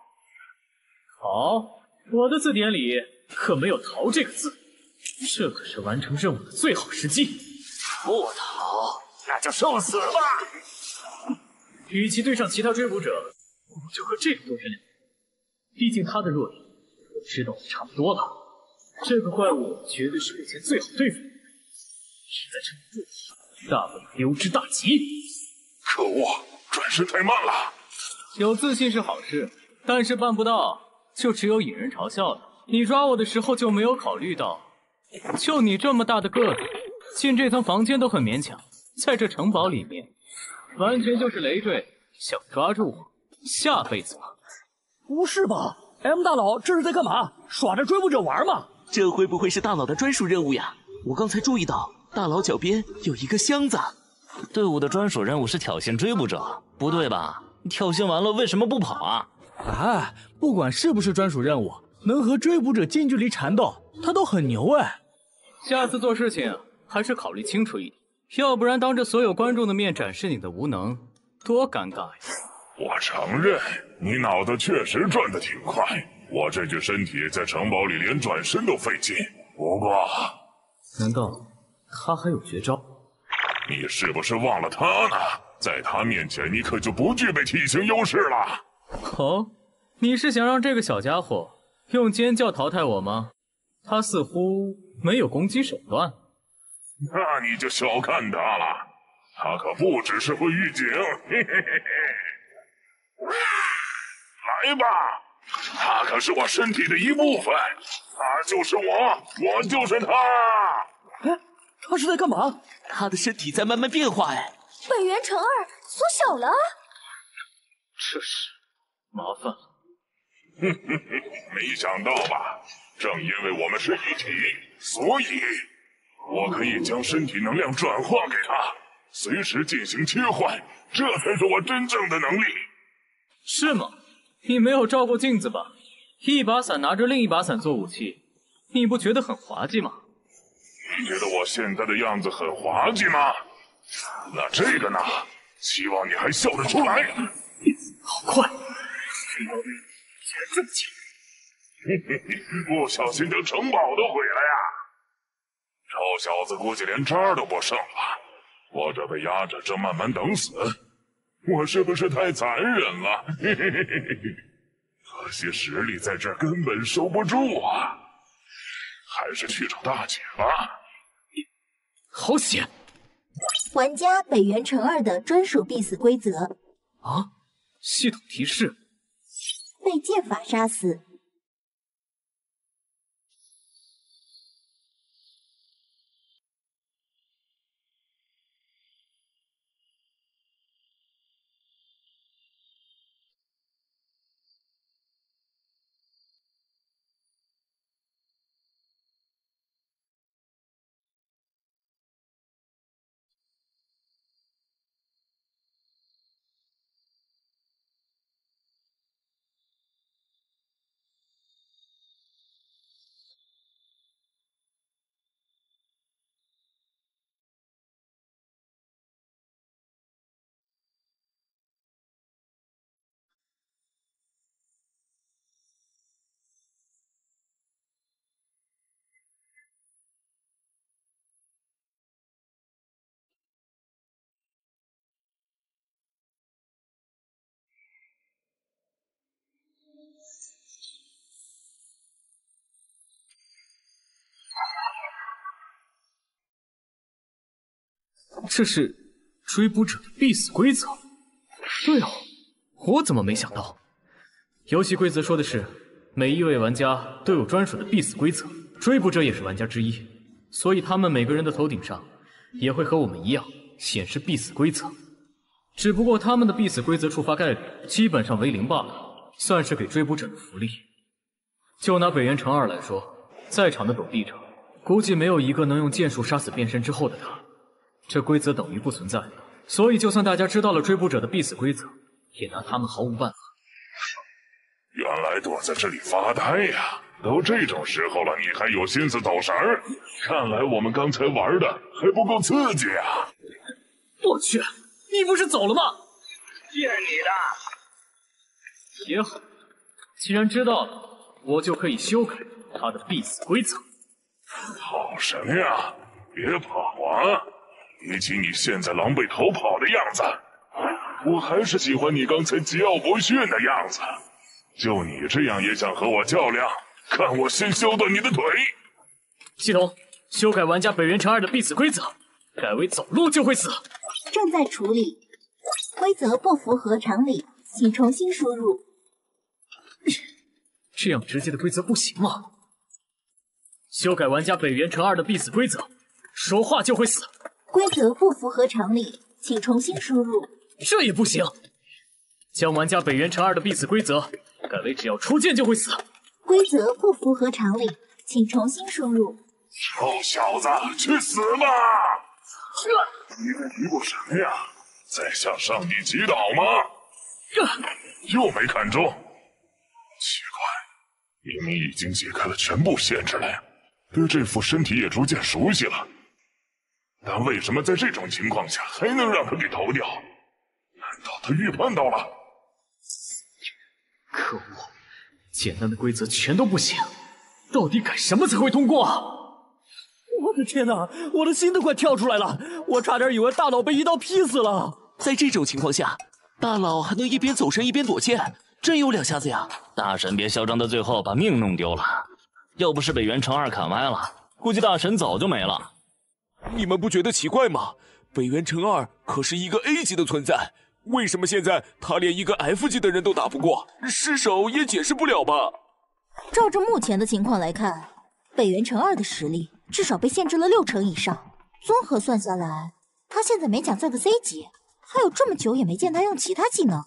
好，我的字典里可没有“逃”这个字，这可是完成任务的最好时机。 不逃，那就受死吧！ 与其对上其他追捕者，不如就和这个多人两人。毕竟他的弱点我知道的差不多了。这个怪物绝对是目前最好对付的，实在撑不住，大不了溜之大吉。 可恶，转身太慢了。 有自信是好事，但是办不到就只有引人嘲笑的。你抓我的时候就没有考虑到，就你这么大的个子，进这层房间都很勉强，在这城堡里面，完全就是累赘，想抓住我，下辈子吧。 不是吧 ？M 大佬这是在干嘛？耍着追捕者玩吗？ 这会不会是大佬的专属任务呀？我刚才注意到大佬脚边有一个箱子。 队伍的专属任务是挑衅追捕者，不对吧？挑衅完了为什么不跑啊？ 哎，不管是不是专属任务，能和追捕者近距离缠斗，他都很牛哎。 下次做事情还是考虑清楚一点，要不然当着所有观众的面展示你的无能，多尴尬呀！ 我承认，你脑子确实转得挺快，我这具身体在城堡里连转身都费劲。不过， 难道他还有绝招？ 你是不是忘了他呢？在他面前，你可就不具备体型优势了。 哦，你是想让这个小家伙用尖叫淘汰我吗？他似乎没有攻击手段。 那你就小看他了，他可不只是会预警。嘿嘿嘿嘿，来吧，他可是我身体的一部分，他就是我，我就是他。 哎，他是在干嘛？ 他的身体在慢慢变化哎。 北原城二缩小了。 这是麻烦了。 哼哼哼，没想到吧？正因为我们是一体，所以我可以将身体能量转化给他，随时进行切换，这才是我真正的能力。 是吗？你没有照过镜子吧？一把伞拿着另一把伞做武器，你不觉得很滑稽吗？ 你觉得我现在的样子很滑稽吗？那这个呢？希望你还笑得出来。 好快，这妖孽竟然这么强！ 不小心这城堡都毁了呀！臭小子估计连渣都不剩了，我这被压着正慢慢等死，我是不是太残忍了？可惜实力在这儿根本收不住啊！还是去找大姐吧。 好险！ 玩家北原城二的专属必死规则啊！系统提示： 被剑法杀死。 这是追捕者的必死规则。对哦，我怎么没想到？游戏规则说的是，每一位玩家都有专属的必死规则，追捕者也是玩家之一，所以他们每个人的头顶上也会和我们一样显示必死规则。只不过他们的必死规则触发概率基本上为零罢了，算是给追捕者的福利。就拿北原成二来说，在场的躲避者估计没有一个能用剑术杀死变身之后的他，这规则等于不存在。所以就算大家知道了追捕者的必死规则，也拿他们毫无办法。 原来躲在这里发呆呀！都这种时候了，你还有心思抖神儿？看来我们刚才玩的还不够刺激啊！ 我去，你不是走了吗？ 见你的！也好，既然知道了，我就可以修改他的必死规则。 跑什么呀？别跑啊！比起你现在狼狈逃跑的样子，我还是喜欢你刚才桀骜不驯的样子。就你这样也想和我较量？看我先削断你的腿！ 系统修改玩家北原成二的必死规则，改为走路就会死。 正在处理，规则不符合常理，请重新输入。 这样直接的规则不行吗？修改玩家北原成二的必死规则，说话就会死。 规则不符合常理，请重新输入。 这也不行。将玩家北原成二的必死规则改为只要出剑就会死。 规则不符合常理，请重新输入。 臭小子，去死吧！你在嘀咕什么呀？在向上帝祈祷吗？又没看中。奇怪，明明已经解开了全部限制了呀，对这副身体也逐渐熟悉了。但为什么在这种情况下还能让他给逃掉？难道他预判到了？ 可恶，简单的规则全都不行，到底改什么才会通过啊？ 我的天哪，我的心都快跳出来了，我差点以为大佬被一刀劈死了。 在这种情况下，大佬还能一边走神一边躲剑，真有两下子呀！ 大神别嚣张到最后把命弄丢了，要不是被袁成二砍歪了，估计大神早就没了。 你们不觉得奇怪吗？北原成二可是一个 A 级的存在，为什么现在他连一个 F 级的人都打不过？失手也解释不了吧？ 照着目前的情况来看，北原成二的实力至少被限制了六成以上。综合算下来，他现在勉强在个 C 级，还有这么久也没见他用其他技能。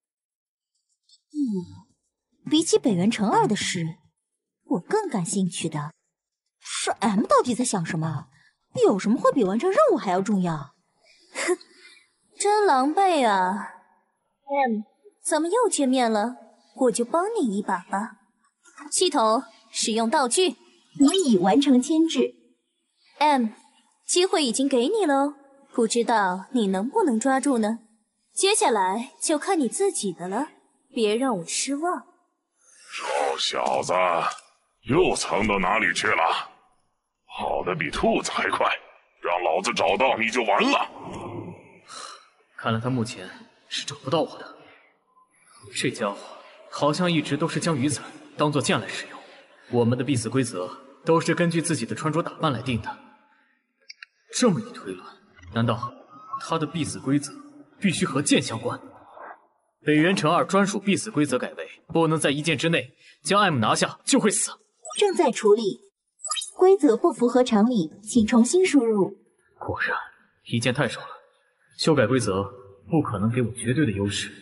嗯，比起北原成二的事，我更感兴趣的是 M 到底在想什么？有什么会比完成任务还要重要？ 哼，真狼狈啊 ！M， 咱们又见面了，我就帮你一把吧。系统使用道具， 你已完成牵制。 M， 机会已经给你喽，不知道你能不能抓住呢？接下来就看你自己的了，别让我失望。 臭小子，又藏到哪里去了？跑得比兔子还快，让老子找到你就完了。 看来他目前是找不到我的。这家伙好像一直都是将雨伞当做剑来使用。我们的必死规则都是根据自己的穿着打扮来定的。这么一推论，难道他的必死规则必须和剑相关？北原成二专属必死规则改为不能在一剑之内将 M 拿下就会死。 正在处理。规则不符合常理，请重新输入。 果然，一剑太少了，修改规则不可能给我绝对的优势。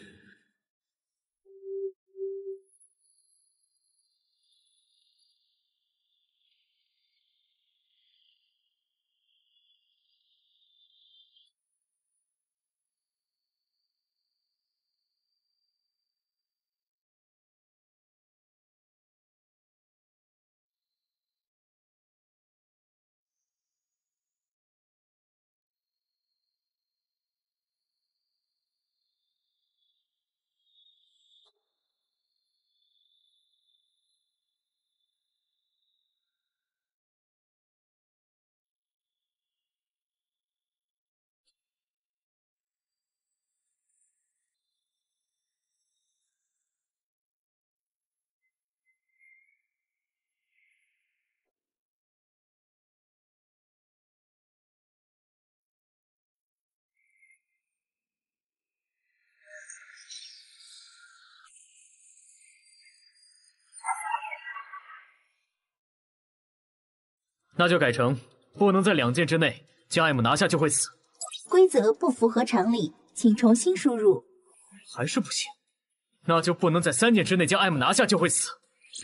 那就改成不能在两剑之内将 M 拿下就会死。 规则不符合常理，请重新输入。 还是不行，那就不能在三剑之内将 M 拿下就会死。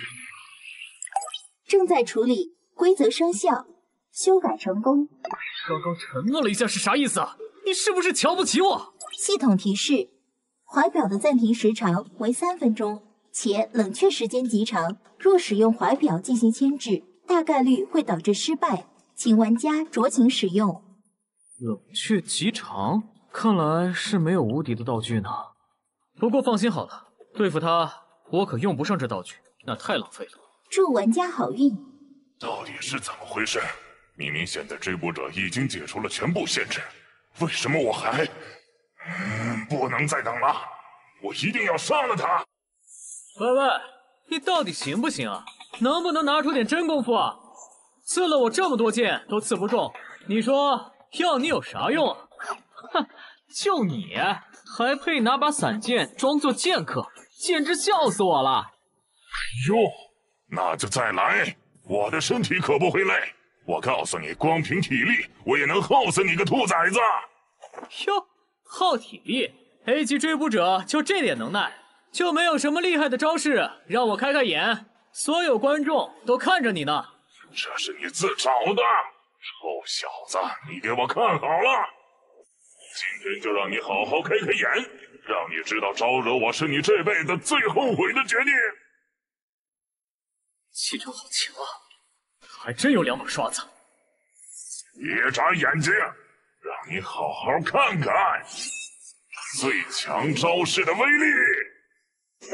正在处理，规则生效，修改成功。 刚刚承诺了一下是啥意思啊？你是不是瞧不起我？ 系统提示：怀表的暂停时长为三分钟，且冷却时间极长。若使用怀表进行牵制，大概率会导致失败，请玩家酌情使用。 冷却极长，看来是没有无敌的道具呢。不过放心好了，对付他，我可用不上这道具，那太浪费了。 祝玩家好运。 到底是怎么回事？明明现在追捕者已经解除了全部限制，为什么我还……嗯，不能再等了，我一定要杀了他！ 喂喂，你到底行不行啊？能不能拿出点真功夫啊？刺了我这么多剑都刺不中，你说要你有啥用啊？哼，就你还配拿把散剑装作剑客，简直笑死我了！ 哟，那就再来，我的身体可不会累。我告诉你，光凭体力，我也能耗死你个兔崽子！ 哟，耗体力 ，A 级追捕者就这点能耐，就没有什么厉害的招式让我开开眼？所有观众都看着你呢。 这是你自找的，臭小子，你给我看好了！今天就让你好好开开眼，让你知道招惹我是你这辈子最后悔的决定。 气场好强啊，还真有两把刷子。 别眨眼睛，让你好好看看最强招式的威力！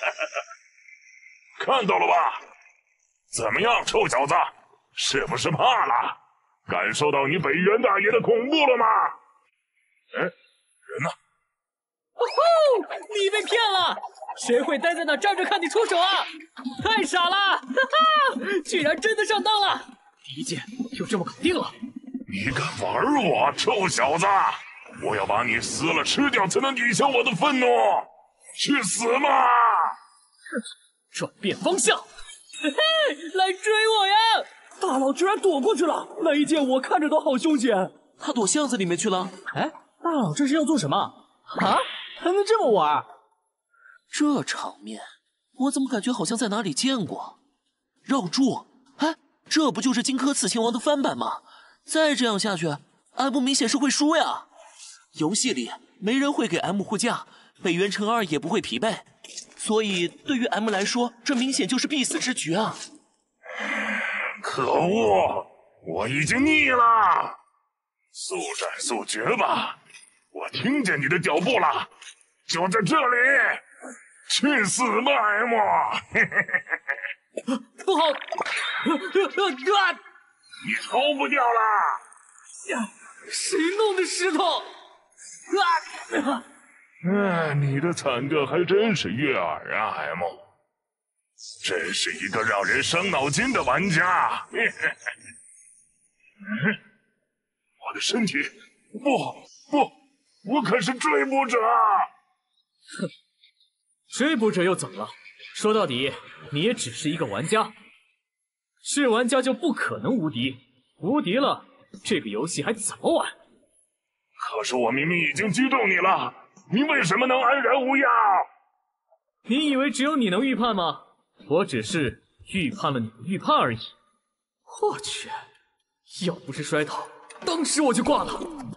看到了吧？怎么样，臭小子，是不是怕了？感受到你北元大爷的恐怖了吗？哎，人呢？ 哦吼！你被骗了！谁会待在那站着看你出手啊？太傻了！哈哈，居然真的上当了！第一剑就这么搞定了。 你敢玩我，臭小子！我要把你撕了吃掉，才能抵消我的愤怒！去死吧！ 转变方向！嘿嘿，来追我呀！ 大佬居然躲过去了，那一剑我看着都好凶险。 他躲巷子里面去了。 哎，大佬这是要做什么？啊？还能这么玩？ 这场面，我怎么感觉好像在哪里见过？绕柱，哎，这不就是荆轲刺秦王的翻版吗？再这样下去 ，M 明显是会输呀。游戏里没人会给 M 护驾，北元乘二也不会疲惫，所以对于 M 来说，这明显就是必死之局啊！ 可恶，我已经腻了，速战速决吧！我听见你的脚步了，就在这里。去死吧 ，M！ 不好， 你逃不掉了！ 谁弄的石头？ 哎，你的惨歌还真是悦耳啊 ，M！ 真是一个让人伤脑筋的玩家。我的身体，不不，我可是追捕者。 哼。追捕者又怎么了？说到底，你也只是一个玩家。是玩家就不可能无敌，无敌了，这个游戏还怎么玩？ 可是我明明已经击中你了，你为什么能安然无恙？ 你以为只有你能预判吗？我只是预判了你的预判而已。我去，要不是摔倒，当时我就挂了。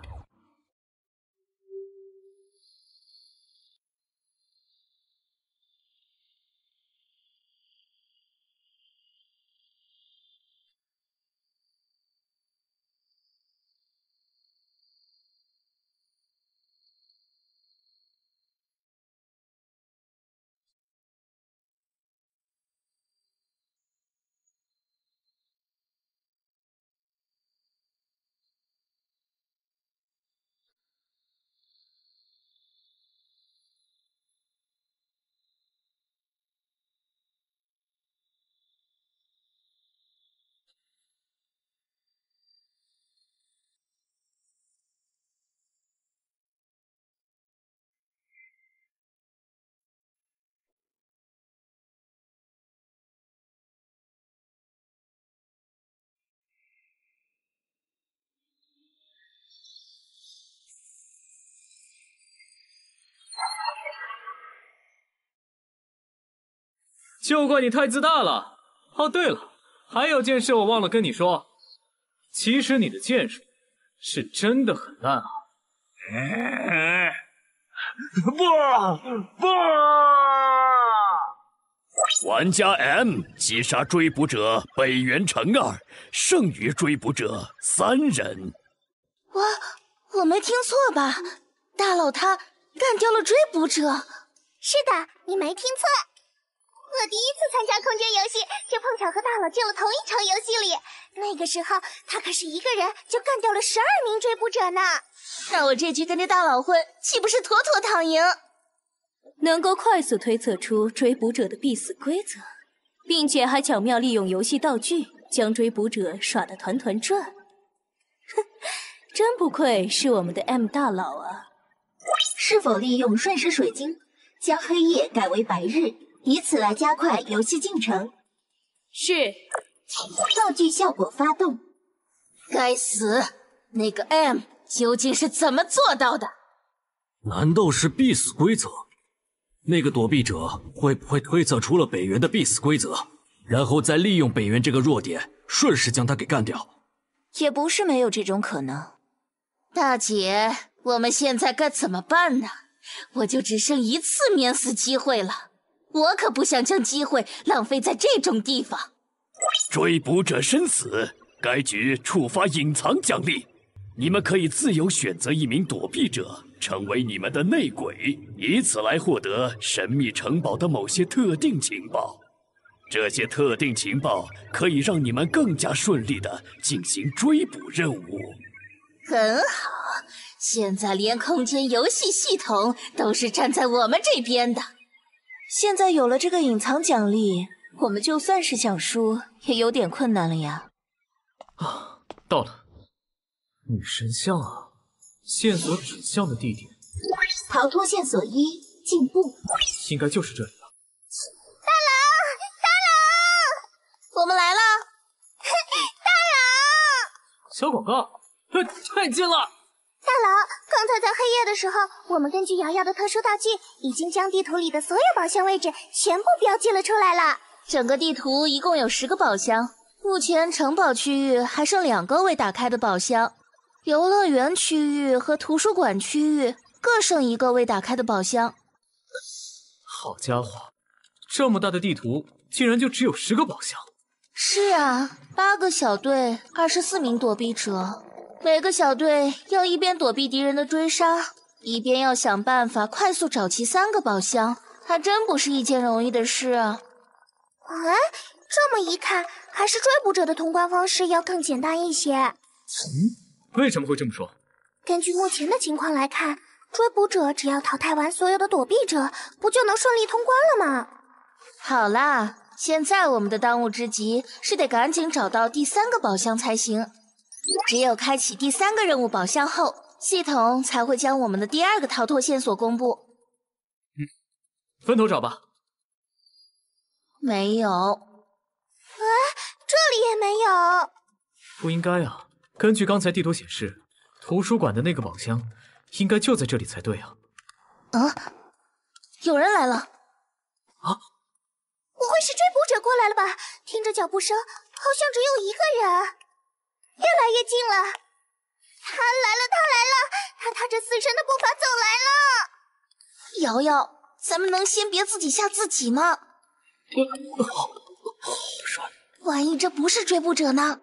就怪你太自大了。哦，对了，还有件事我忘了跟你说，其实你的剑术是真的很烂啊。 不不！ 玩家 M 击杀追捕者北原成二，剩余追捕者三人。 我我没听错吧？大佬他干掉了追捕者。 是的，你没听错。我第一次参加空间游戏，就碰巧和大佬进了同一场游戏里。那个时候，他可是一个人就干掉了十二名追捕者呢。 那我这局跟着大佬混，岂不是妥妥躺赢？ 能够快速推测出追捕者的必死规则，并且还巧妙利用游戏道具将追捕者耍得团团转。哼，真不愧是我们的 M 大佬啊！ 是否利用瞬时水晶将黑夜改为白日，以此来加快游戏进程？ 是。 道具效果发动。 该死，那个 M 究竟是怎么做到的？ 难道是必死规则？那个躲避者会不会推测出了北原的必死规则，然后再利用北原这个弱点，顺势将他给干掉？ 也不是没有这种可能。大姐，我们现在该怎么办呢？我就只剩一次免死机会了，我可不想将机会浪费在这种地方。 追捕者身死，该局触发隐藏奖励，你们可以自由选择一名躲避者成为你们的内鬼，以此来获得神秘城堡的某些特定情报。这些特定情报可以让你们更加顺利地进行追捕任务。 很好，现在连空间游戏系统都是站在我们这边的。现在有了这个隐藏奖励，我们就算是想输，也有点困难了呀。 啊，到了，女神像啊，线索指向的地点。 逃脱线索一，进步。 应该就是这里了。 大佬，大佬， 我们来了。 大佬， 小广告，太近了。 大佬，刚才在黑夜的时候，我们根据瑶瑶的特殊道具，已经将地图里的所有宝箱位置全部标记了出来了。 整个地图一共有十个宝箱，目前城堡区域还剩两个未打开的宝箱，游乐园区域和图书馆区域各剩一个未打开的宝箱。 好家伙，这么大的地图，竟然就只有十个宝箱。 是啊，八个小队，二十四名躲避者，每个小队要一边躲避敌人的追杀，一边要想办法快速找齐三个宝箱，还真不是一件容易的事啊。 哎，这么一看，还是追捕者的通关方式要更简单一些。 嗯，为什么会这么说？ 根据目前的情况来看，追捕者只要淘汰完所有的躲避者，不就能顺利通关了吗？ 好啦，现在我们的当务之急是得赶紧找到第三个宝箱才行。只有开启第三个任务宝箱后，系统才会将我们的第二个逃脱线索公布。 嗯，分头找吧。 没有。 哎，这里也没有。 不应该啊！根据刚才地图显示，图书馆的那个宝箱应该就在这里才对啊。 啊！有人来了！ 啊！ 不会是追捕者过来了吧？听着脚步声，好像只有一个人。越来越近了，他来了，他来了，他踏着死神的步伐走来了。 瑶瑶，咱们能先别自己吓自己吗？ 好，好帅！ 万一这不是追捕者呢？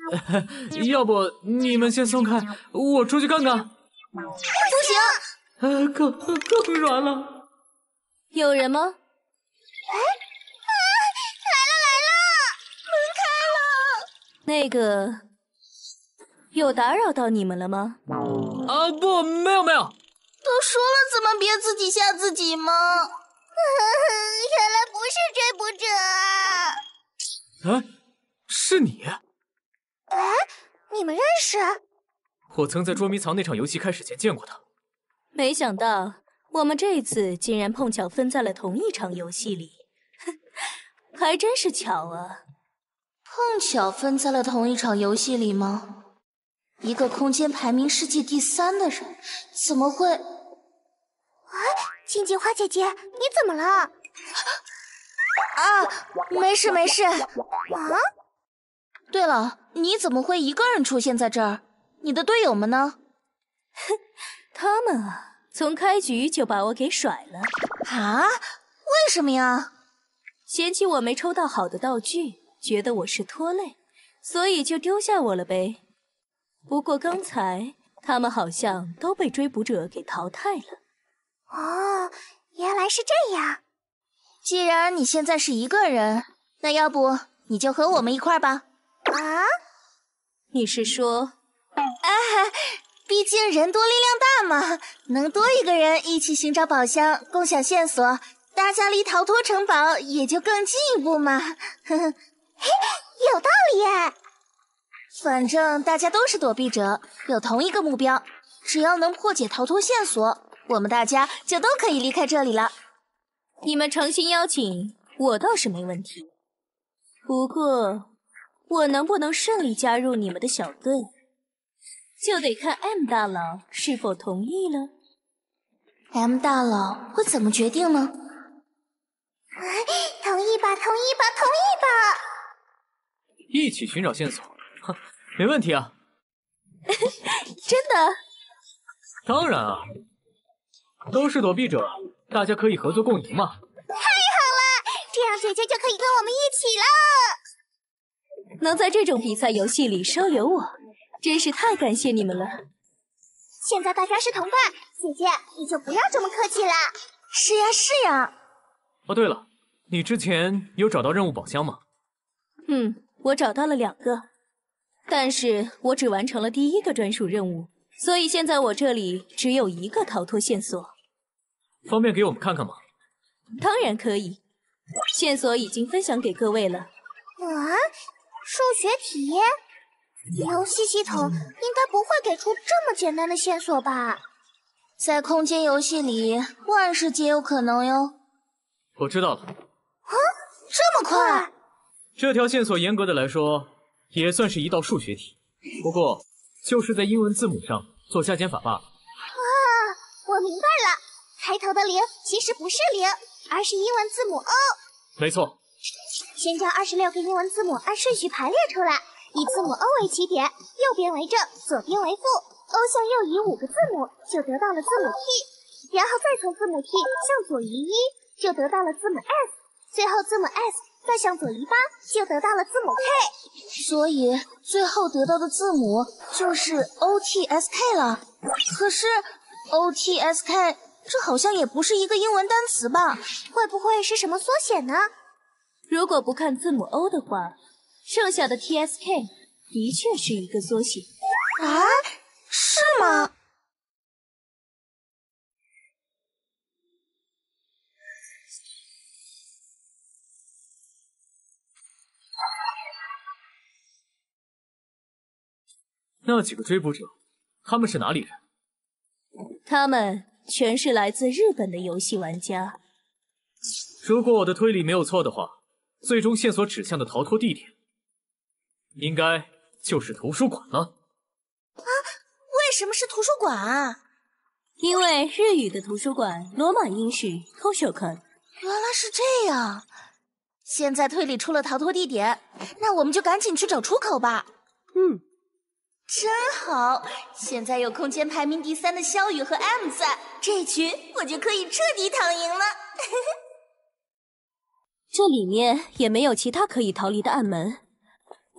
要不你们先松开，我出去看看。 不行， 呃，更更软了。 有人吗？ 哎，啊，来了来了，门开了。 那个，有打扰到你们了吗？ 啊，不，没有没有。 都说了怎么别自己吓自己吗？ 原来不是追捕者啊！ 啊，是你？ 哎，你们认识？ 我曾在捉迷藏那场游戏开始前见过他。 没想到我们这次竟然碰巧分在了同一场游戏里，还真是巧啊！ 碰巧分在了同一场游戏里吗？一个空间排名世界第三的人，怎么会？ 啊，青金花姐姐，你怎么了？ 啊，没事没事。啊？对了，你怎么会一个人出现在这儿？你的队友们呢？ 哼，他们啊，从开局就把我给甩了。 啊？为什么呀？ 嫌弃我没抽到好的道具，觉得我是拖累，所以就丢下我了呗。不过刚才他们好像都被追捕者给淘汰了。 哦，原来是这样。 既然你现在是一个人，那要不你就和我们一块儿吧。 啊？ 你是说？ 啊，毕竟人多力量大嘛，能多一个人一起寻找宝箱，共享线索，大家离逃脱城堡也就更进一步嘛。呵呵， 嘿，有道理耶。 反正大家都是躲避者，有同一个目标，只要能破解逃脱线索，我们大家就都可以离开这里了。 你们诚心邀请，我倒是没问题。不过，我能不能顺利加入你们的小队，就得看 M 大佬是否同意了。 M 大佬会怎么决定呢？ 同意吧，同意吧，同意吧！ 一起寻找线索，哼，没问题啊。 真的？ 当然啊，都是躲避者，大家可以合作共赢嘛。 太好了，这样姐姐就可以跟我们一起了。 能在这种比赛游戏里收留我，真是太感谢你们了。 现在大家是同伴，姐姐你就不要这么客气啦。 是呀是呀。 哦，对了，你之前有找到任务宝箱吗？ 嗯，我找到了两个，但是我只完成了第一个专属任务，所以现在我这里只有一个逃脱线索。 方便给我们看看吗？ 当然可以，线索已经分享给各位了。 啊，数学题？游戏系统应该不会给出这么简单的线索吧？ 在空间游戏里，万事皆有可能哟。 我知道了。 啊，这么快？ 这条线索严格的来说，也算是一道数学题，不过就是在英文字母上做加减法罢了。 啊，我明白了，开头的零其实不是零，而是英文字母 O。 没错。 先将二十六个英文字母按顺序排列出来，以字母 O 为起点，右边为正，左边为负 ，O 向右移五个字母，就得到了字母 T， 然后再从字母 T 向左移一，就得到了字母 S， 最后字母 S 再向左移八，就得到了字母 K。 所以最后得到的字母就是 O T S K 了。可是 O T S K 这好像也不是一个英文单词吧？ 会不会是什么缩写呢？ 如果不看字母 O 的话，剩下的 T S K 的确是一个缩写。 啊？是吗？ 那几个追捕者，他们是哪里人？ 他们全是来自日本的游戏玩家。 如果我的推理没有错的话，最终线索指向的逃脱地点，应该就是图书馆了。 啊？为什么是图书馆啊？ 因为日语的图书馆罗马音是 Toshokan。 原来是这样。现在推理出了逃脱地点，那我们就赶紧去找出口吧。 嗯。 真好，现在有空间排名第三的萧雨和 M 在，这局我就可以彻底躺赢了。 这里面也没有其他可以逃离的暗门，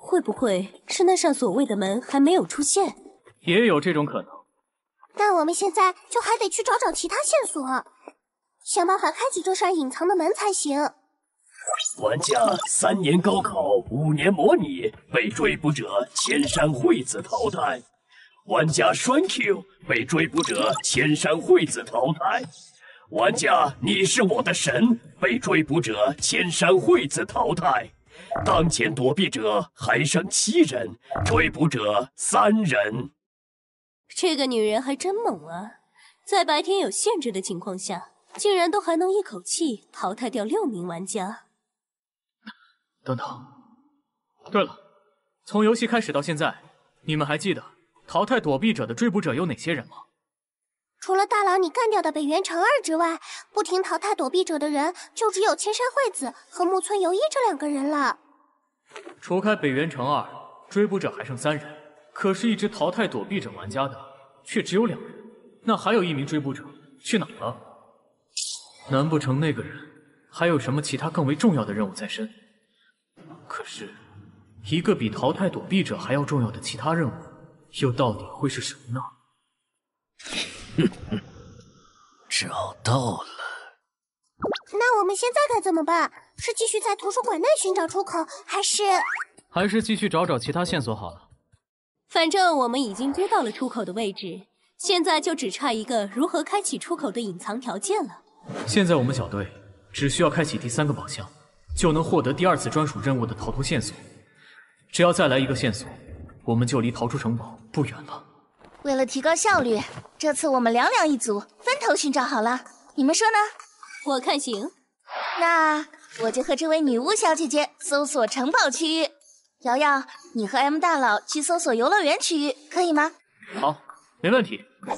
会不会是那扇所谓的门还没有出现？ 也有这种可能。 那我们现在就还得去找找其他线索，想办法开启这扇隐藏的门才行。 玩家三年高考，五年模拟，被追捕者千山惠子淘汰。玩家栓 Q 被追捕者千山惠子淘汰。玩家你是我的神，被追捕者千山惠子淘汰。当前躲避者还剩七人，追捕者三人。 这个女人还真猛啊！在白天有限制的情况下，竟然都还能一口气淘汰掉六名玩家。 等等，对了，从游戏开始到现在，你们还记得淘汰躲避者的追捕者有哪些人吗？ 除了大佬你干掉的北原成二之外，不停淘汰躲避者的人就只有千山惠子和木村由一这两个人了。 除开北原成二，追捕者还剩三人，可是，一直淘汰躲避者玩家的却只有两人。那还有一名追捕者去哪了？难不成那个人还有什么其他更为重要的任务在身？可是，一个比淘汰躲避者还要重要的其他任务，又到底会是什么呢？ 哼哼，找到了。 那我们现在该怎么办？是继续在图书馆内寻找出口，还是…… 还是继续找找其他线索好了。 反正我们已经知道了出口的位置，现在就只差一个如何开启出口的隐藏条件了。 现在我们小队只需要开启第三个宝箱，就能获得第二次专属任务的逃脱线索。只要再来一个线索，我们就离逃出城堡不远了。 为了提高效率，这次我们两两一组，分头寻找好了。你们说呢？ 我看行。 那我就和这位女巫小姐姐搜索城堡区域，瑶瑶，你和 M 大佬去搜索游乐园区域，可以吗？ 好，没问题。 好。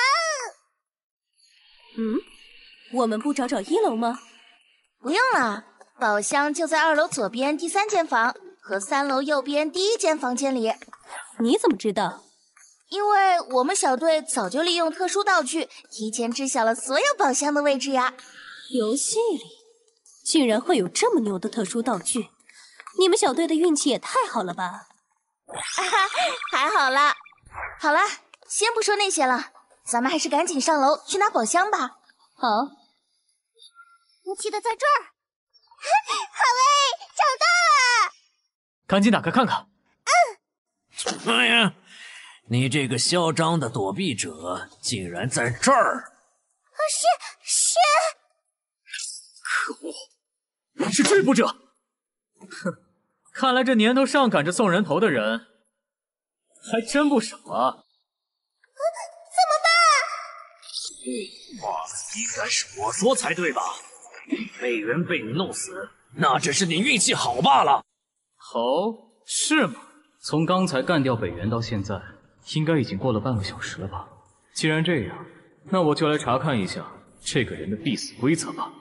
嗯，我们不找找一楼吗？ 不用了，宝箱就在二楼左边第三间房和三楼右边第一间房间里。 你怎么知道？ 因为我们小队早就利用特殊道具，提前知晓了所有宝箱的位置呀。 游戏里竟然会有这么牛的特殊道具，你们小队的运气也太好了吧！ 哈哈，还好啦。好了，先不说那些了，咱们还是赶紧上楼去拿宝箱吧。 好。 我记得在这儿。好嘞，找到了！ 赶紧打开看看。 嗯。哎呀！你这个嚣张的躲避者，竟然在这儿！ 是是， 可恶，是追捕者！哼，看来这年头上赶着送人头的人还真不少啊！ 怎么办？话应该是我说才对吧？北原被你弄死，那只是你运气好罢了。 哦，是吗？从刚才干掉北原到现在。应该已经过了半个小时了吧？既然这样，那我就来查看一下这个人的必死规则吧。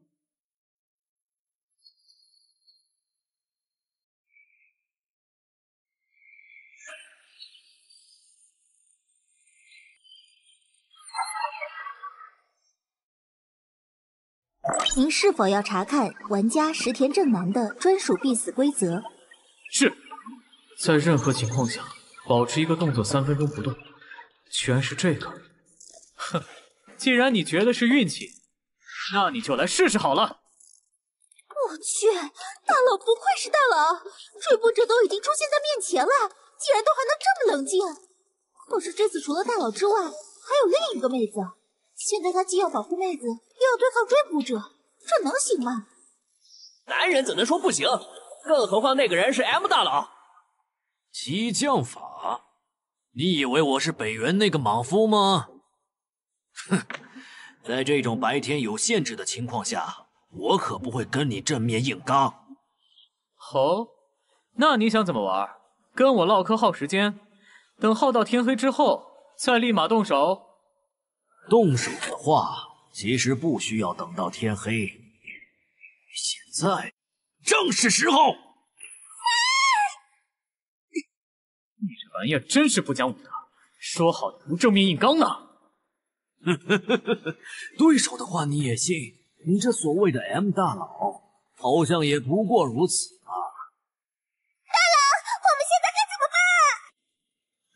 您是否要查看玩家石田正男的专属必死规则？ 是，在任何情况下保持一个动作三分钟不动。居然是这个！哼，既然你觉得是运气，那你就来试试好了。 我去，大佬不愧是大佬，追捕者都已经出现在面前了，竟然都还能这么冷静。可是这次除了大佬之外，还有另一个妹子。现在他既要保护妹子，又要对抗追捕者，这能行吗？ 男人怎能说不行？更何况那个人是 M 大佬。激将法？你以为我是北原那个莽夫吗？哼，在这种白天有限制的情况下，我可不会跟你正面硬刚。 哦，那你想怎么玩？跟我唠嗑耗时间，等耗到天黑之后再立马动手？ 动手的话，其实不需要等到天黑，现在正是时候。 你这玩意儿真是不讲武德，说好的不正面硬刚呢？ 对手的话你也信？你这所谓的 M 大佬，好像也不过如此吧？ 大佬，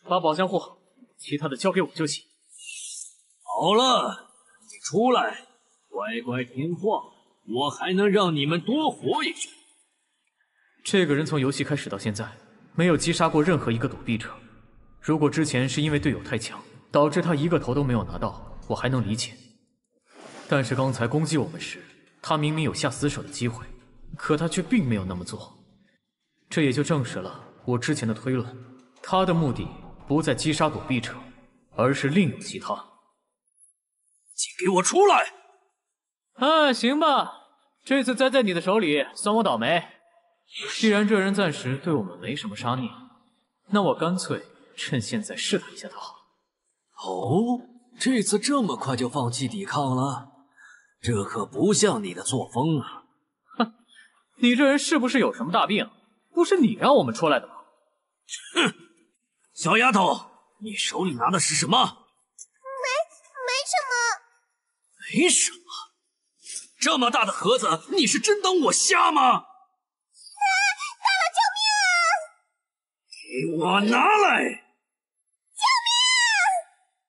把宝箱货，其他的交给我就行。 好了，你出来，乖乖听话，我还能让你们多活一阵。 这个人从游戏开始到现在，没有击杀过任何一个躲避者。如果之前是因为队友太强，导致他一个头都没有拿到，我还能理解。但是刚才攻击我们时，他明明有下死手的机会，可他却并没有那么做。这也就证实了我之前的推论，他的目的不在击杀躲避者，而是另有其他。 请给我出来！ 啊，行吧，这次栽在你的手里，算我倒霉。既然这人暂时对我们没什么杀念，那我干脆趁现在试探一下他好了。 哦，这次这么快就放弃抵抗了？这可不像你的作风啊！ 哼，你这人是不是有什么大病？不是你让我们出来的吗？ 哼，小丫头，你手里拿的是什么？ 没，没什么。 没什么？这么大的盒子，你是真当我瞎吗？啊！ 大佬，救命啊！ 给我拿来！ 救命！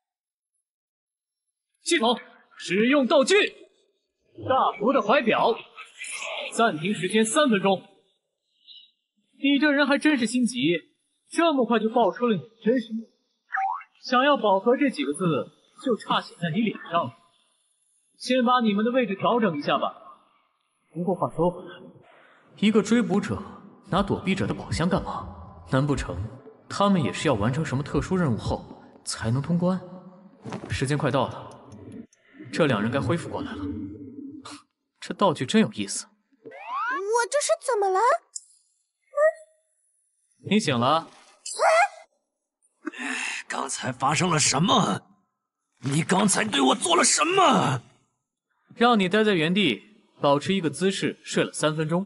系统使用道具，大佛的怀表，暂停时间三分钟。你这人还真是心急，这么快就爆出了你的真实目的。想要饱和这几个字，就差写在你脸上了。先把你们的位置调整一下吧。不过话说回来，一个追捕者拿躲避者的宝箱干嘛？难不成他们也是要完成什么特殊任务后才能通关？时间快到了，这两人该恢复过来了。这道具真有意思。 我这是怎么了？ 你醒了？ 啊！刚才发生了什么？你刚才对我做了什么？ 让你待在原地，保持一个姿势睡了三分钟。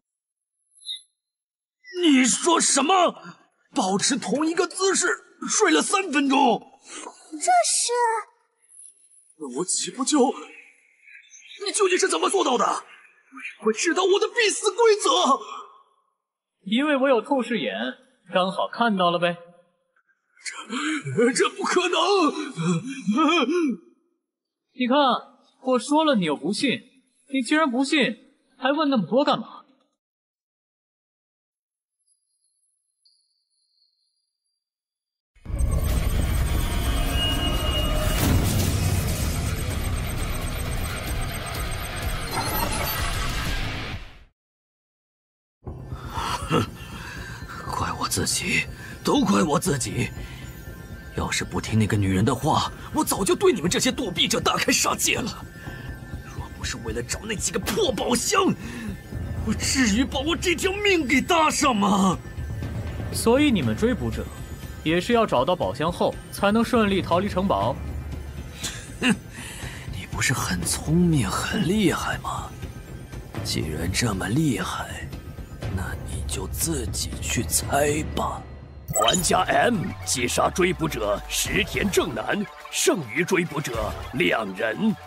你说什么？保持同一个姿势睡了三分钟？ 这是…… 那我岂不就……你究竟是怎么做到的？为什么会知道我的必死规则？ 因为我有透视眼，刚好看到了呗。 这这不可能！ 你看，我说了，你又不信。你既然不信，还问那么多干嘛？ 哼，怪我自己，都怪我自己。要是不听那个女人的话，我早就对你们这些躲避者大开杀戒了。若不是为了找那几个破宝箱，我至于把我这条命给搭上吗？ 所以你们追捕者也是要找到宝箱后才能顺利逃离城堡。 哼，你不是很聪明、很厉害吗？既然这么厉害，那你就自己去猜吧。玩家 M 击杀追捕者石田正男，剩余追捕者两人。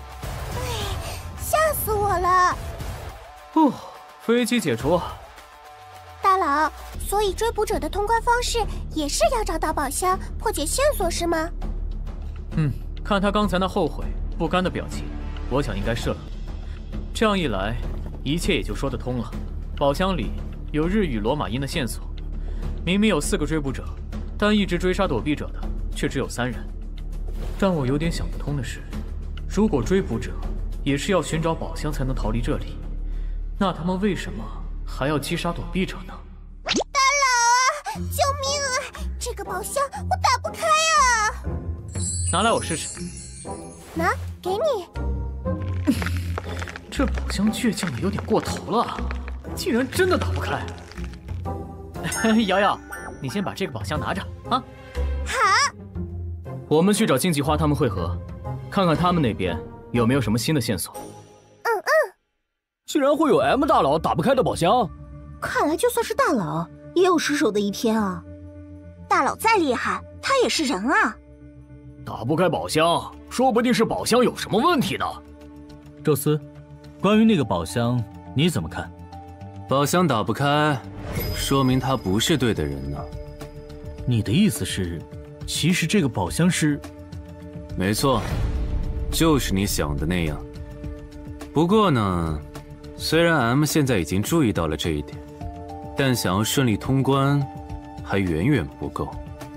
吓死我了！ 哦，飞机解除。 大佬，所以追捕者的通关方式也是要找到宝箱，破解线索是吗？ 嗯，看他刚才那后悔不甘的表情，我想应该是了。这样一来，一切也就说得通了。宝箱里有日语罗马音的线索。明明有四个追捕者，但一直追杀躲避者的却只有三人。让我有点想不通的是，如果追捕者也是要寻找宝箱才能逃离这里，那他们为什么还要击杀躲避者呢？ 大佬啊，救命啊！这个宝箱我打不开啊！ 拿来我试试。 拿，给你。 这宝箱倔强的有点过头了，竟然真的打不开。瑶瑶，你先把这个宝箱拿着啊。 好。 我们去找荆棘花他们会合，看看他们那边有没有什么新的线索。 嗯嗯。 居然会有 M 大佬打不开的宝箱， 看来就算是大佬也有失手的一天啊。大佬再厉害，他也是人啊。 打不开宝箱，说不定是宝箱有什么问题呢。 宙斯，关于那个宝箱你怎么看？ 宝箱打不开，说明他不是对的人呢。 你的意思是， 其实这个宝箱是…… 没错，就是你想的那样。不过呢，虽然 M 现在已经注意到了这一点，但想要顺利通关，还远远不够。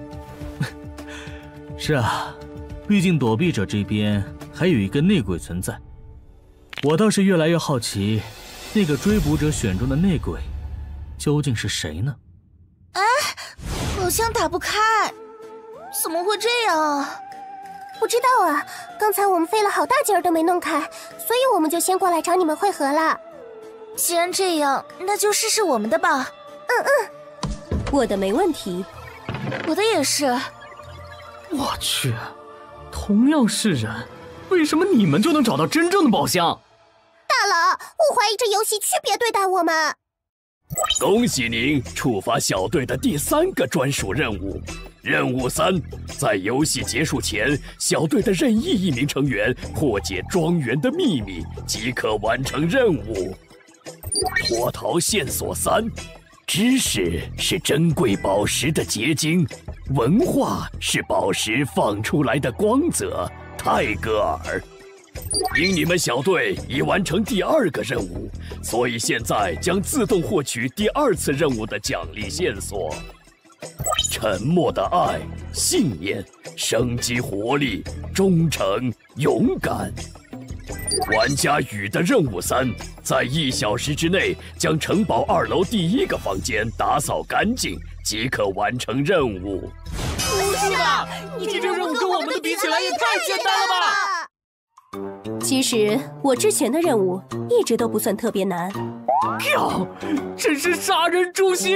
是啊，毕竟躲避者这边还有一个内鬼存在。我倒是越来越好奇，那个追捕者选中的内鬼究竟是谁呢？ 哎，好像打不开，怎么会这样啊？ 不知道啊，刚才我们费了好大劲儿都没弄开，所以我们就先过来找你们会合了。 既然这样，那就试试我们的吧。 嗯嗯， 我的没问题， 我的也是。 我去，同样是人，为什么你们就能找到真正的宝箱？ 大佬，我怀疑这游戏区别对待我们。 恭喜您触发小队的第三个专属任务。任务三，在游戏结束前，小队的任意一名成员破解庄园的秘密即可完成任务。脱逃线索三，知识是珍贵宝石的结晶，文化是宝石放出来的光泽。泰戈尔。因你们小队已完成第二个任务，所以现在将自动获取第二次任务的奖励线索：沉默的爱、信念、生机活力、忠诚、勇敢。玩家雨的任务三，在一小时之内将城堡二楼第一个房间打扫干净，即可完成任务。 不是吧？你这个任务跟我们的比起来也太简单了吧！ 其实我之前的任务一直都不算特别难。 靠，真是杀人诛心！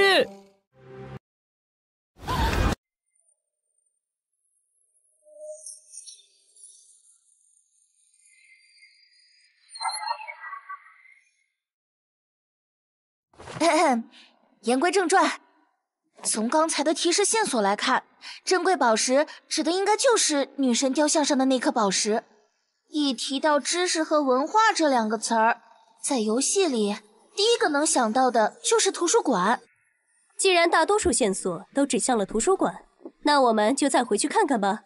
言归正传，从刚才的提示线索来看，珍贵宝石指的应该就是女神雕像上的那颗宝石。一提到知识和文化这两个词儿，在游戏里第一个能想到的就是图书馆。 既然大多数线索都指向了图书馆，那我们就再回去看看吧。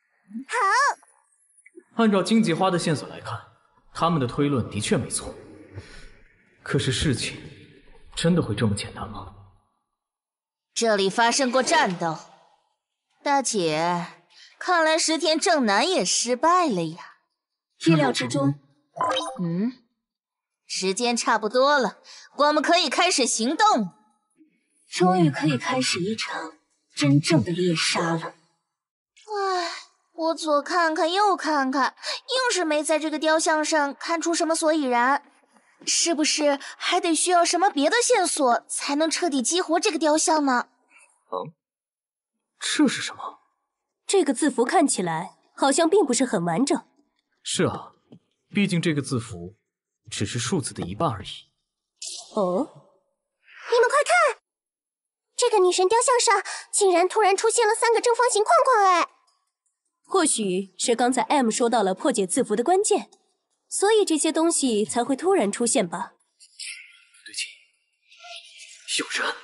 好。 按照荆棘花的线索来看，他们的推论的确没错。可是事情真的会这么简单吗？ 这里发生过战斗，大姐，看来石田正南也失败了呀。 预料之中。 嗯，时间差不多了，我们可以开始行动。 终于可以开始一场真正的猎杀了。 唉，我左看看右看看，硬是没在这个雕像上看出什么所以然。是不是还得需要什么别的线索才能彻底激活这个雕像呢？ 嗯，这是什么？ 这个字符看起来好像并不是很完整。 是啊，毕竟这个字符只是数字的一半而已。 哦， 你们快看，这个女神雕像上竟然突然出现了三个正方形框框！哎， 或许是刚才 M 说到了破解字符的关键，所以这些东西才会突然出现吧。 不对劲，有人。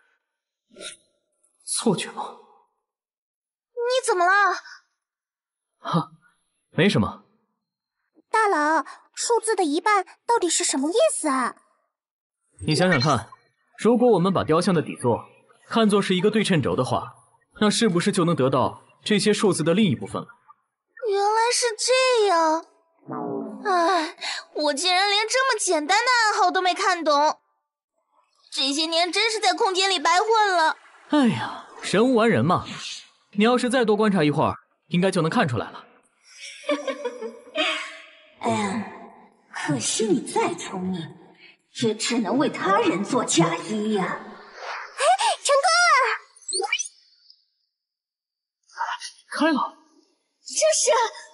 错觉吗？ 你怎么了？ 哈，没什么。 大佬，数字的一半到底是什么意思啊？ 你想想看，如果我们把雕像的底座看作是一个对称轴的话，那是不是就能得到这些数字的另一部分了？ 原来是这样。唉，我竟然连这么简单的暗号都没看懂，这些年真是在空间里白混了。 哎呀，人无完人嘛，你要是再多观察一会儿，应该就能看出来了。 嗯，可惜你再聪明，也只能为他人做嫁衣呀、啊。 哎，成功了！ 开了， 这是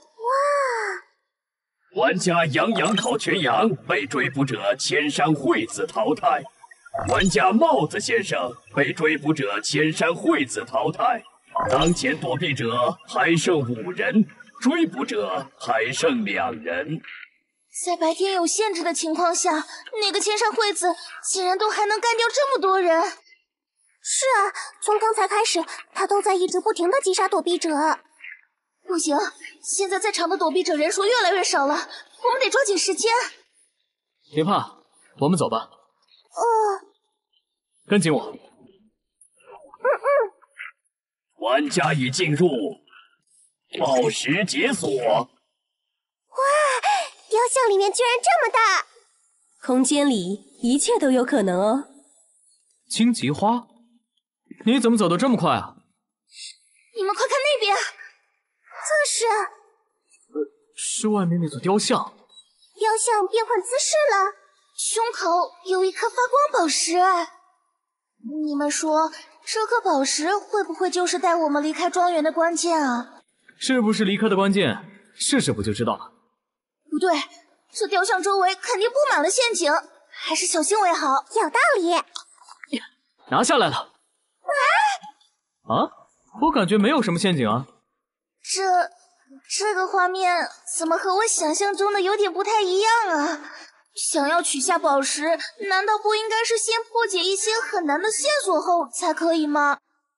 哇！ 玩家杨洋烤全羊被追捕者千山惠子淘汰，玩家帽子先生被追捕者千山惠子淘汰。当前躲避者还剩五人，追捕者还剩两人。 在白天有限制的情况下，那个千山惠子竟然都还能干掉这么多人， 是啊，从刚才开始，他都在一直不停的击杀躲避者。 不行，现在在场的躲避者人数越来越少了，我们得抓紧时间。 别怕，我们走吧。 哦， 跟紧我。 嗯嗯。 玩家已进入，宝石解锁。 哇，雕像里面居然这么大！ 空间里一切都有可能哦。 荆棘花，你怎么走得这么快啊？ 你们快看那边， 这是…… 呃，是外面那座雕像。 雕像变换姿势了， 胸口有一颗发光宝石。你们说，这颗宝石会不会就是带我们离开庄园的关键啊？ 是不是离开的关键？试试不就知道了。 不对，这雕像周围肯定布满了陷阱，还是小心为好。 有道理。 拿下来了。啊？啊？我感觉没有什么陷阱啊。 这这个画面怎么和我想象中的有点不太一样啊？想要取下宝石，难道不应该是先破解一些很难的线索后才可以吗？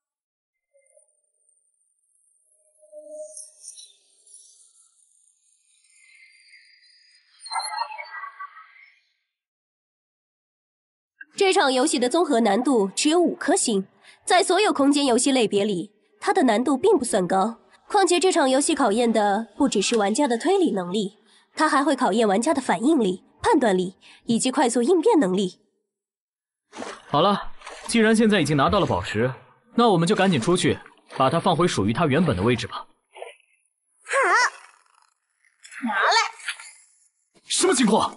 这场游戏的综合难度只有五颗星，在所有空间游戏类别里，它的难度并不算高。况且这场游戏考验的不只是玩家的推理能力，它还会考验玩家的反应力、判断力以及快速应变能力。 好了，既然现在已经拿到了宝石，那我们就赶紧出去，把它放回属于它原本的位置吧。 好，拿来。 什么情况？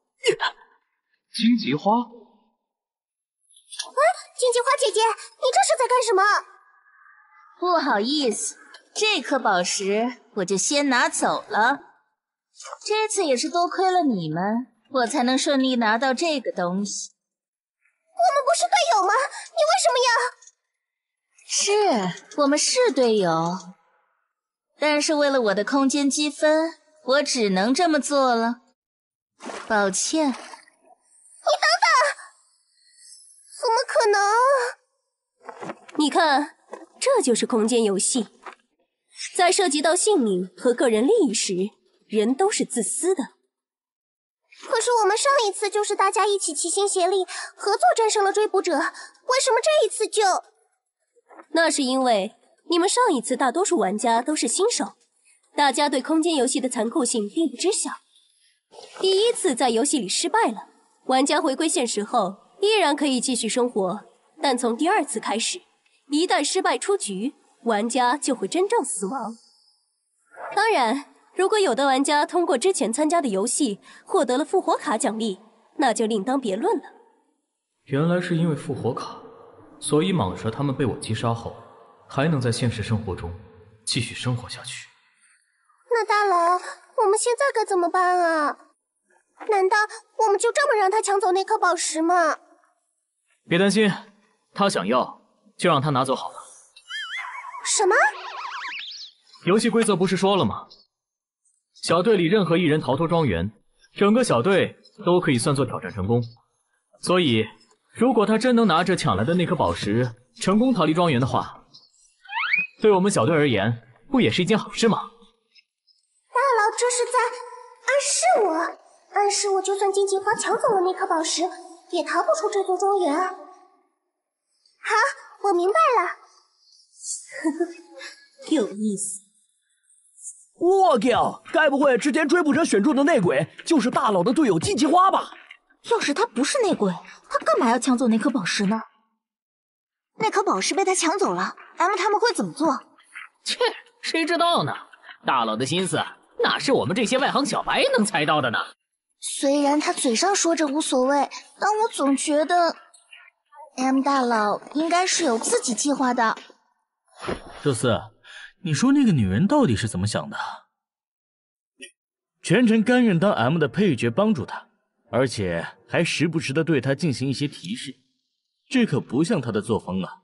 荆棘花。 啊，荆棘花姐姐，你这是在干什么？ 不好意思，这颗宝石我就先拿走了。这次也是多亏了你们，我才能顺利拿到这个东西。 我们不是队友吗？你为什么要？是，我们是队友，但是为了我的空间积分，我只能这么做了。抱歉。 你等等，怎么可能？ 你看，这就是空间游戏，在涉及到性命和个人利益时，人都是自私的。 可是我们上一次就是大家一起齐心协力，合作战胜了追捕者，为什么这一次就…… 那是因为你们上一次大多数玩家都是新手，大家对空间游戏的残酷性并不知晓。第一次在游戏里失败了，玩家回归现实后依然可以继续生活，但从第二次开始，一旦失败出局，玩家就会真正死亡。当然，如果有的玩家通过之前参加的游戏获得了复活卡奖励，那就另当别论了。 原来是因为复活卡，所以蟒蛇他们被我击杀后，还能在现实生活中继续生活下去。 那大佬，我们现在该怎么办啊？难道我们就这么让他抢走那颗宝石吗？ 别担心，他想要就让他拿走好了。 什么？ 游戏规则不是说了吗？小队里任何一人逃脱庄园，整个小队都可以算作挑战成功。所以，如果他真能拿着抢来的那颗宝石成功逃离庄园的话，对我们小队而言，不也是一件好事吗？ 大佬这是在暗示我，暗示我就算荆棘花抢走了那颗宝石，也逃不出这座庄园啊！好，我明白了。 呵呵，有意思。 我靠！该不会之前追捕者选中的内鬼就是大佬的队友荆棘花吧？ 要是他不是内鬼，他干嘛要抢走那颗宝石呢？那颗宝石被他抢走了 ，M 他们会怎么做？ 切，谁知道呢？大佬的心思哪是我们这些外行小白能猜到的呢？ 虽然他嘴上说着无所谓，但我总觉得 M 大佬应该是有自己计划的。 周四，你说那个女人到底是怎么想的？全程甘愿当 M 的配角帮助他，而且还时不时的对他进行一些提示，这可不像他的作风啊。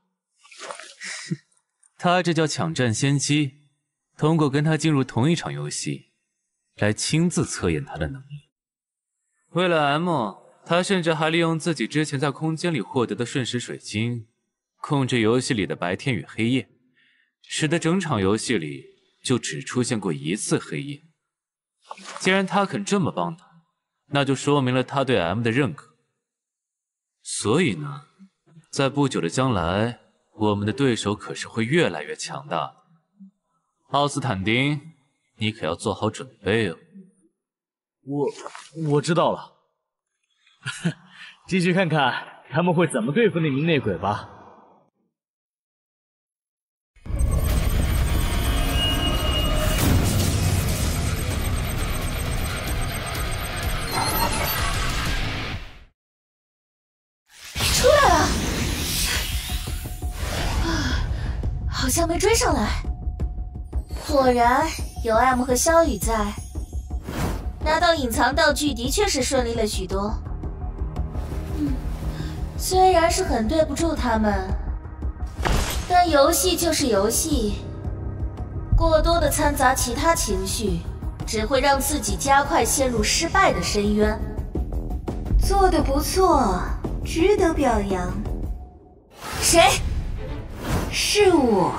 他这叫抢占先机，通过跟他进入同一场游戏，来亲自测验他的能力。为了 M， 他甚至还利用自己之前在空间里获得的瞬时水晶， 控制游戏里的白天与黑夜，使得整场游戏里就只出现过一次黑夜。既然他肯这么帮他，那就说明了他对 M 的认可。所以呢，在不久的将来，我们的对手可是会越来越强大的。奥斯坦丁，你可要做好准备哦。 我我知道了，继续看看他们会怎么对付那名内鬼吧。 出来了，啊，好像没追上来。果然有 M 和萧雨在，拿到隐藏道具的确是顺利了许多。嗯，虽然是很对不住他们，但游戏就是游戏，过多的掺杂其他情绪，只会让自己加快陷入失败的深渊。做得不错，值得表扬。谁？是我。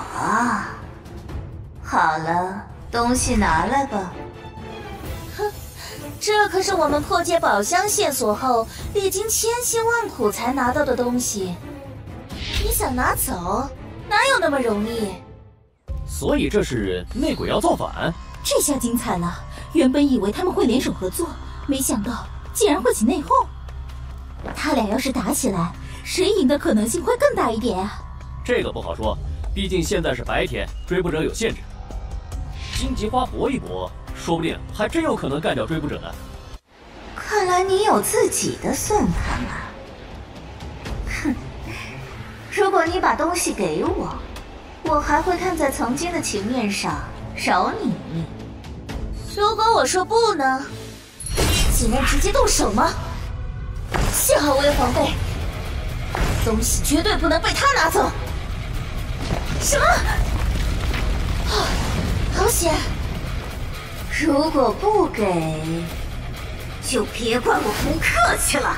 好了，东西拿来吧。哼，这可是我们破解宝箱线索后，历经千辛万苦才拿到的东西。你想拿走，哪有那么容易？ 所以这是内鬼要造反？ 这下精彩了！原本以为他们会联手合作，没想到竟然会起内讧。他俩要是打起来，谁赢的可能性会更大一点啊？ 这个不好说，毕竟现在是白天，追捕者有限制。荆棘花搏一搏，说不定还真有可能干掉追捕者呢。 看来你有自己的算盘啊！哼，如果你把东西给我，我还会看在曾经的情面上饶你一命。如果我说不呢？竟然直接动手吗？幸好我有防备，东西绝对不能被他拿走。什么？啊，好险！如果不给，就别怪我不客气了。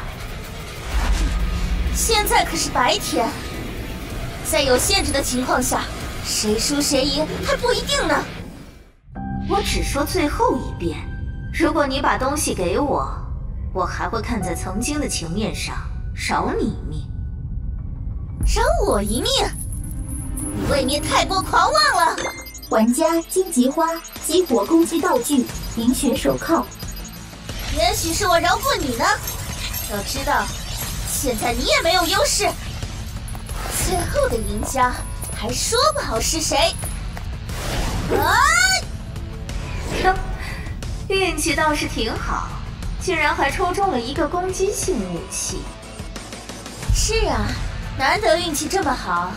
现在可是白天，在有限制的情况下，谁输谁赢还不一定呢。我只说最后一遍，如果你把东西给我，我还会看在曾经的情面上饶你一命。饶我一命？你未免太过狂妄了！ 玩家荆棘花激活攻击道具冰雪手铐。 也许是我饶过你呢。要知道，现在你也没有优势。最后的赢家还说不好是谁。啊！哼，运气倒是挺好，竟然还抽中了一个攻击性武器。是啊，难得运气这么好。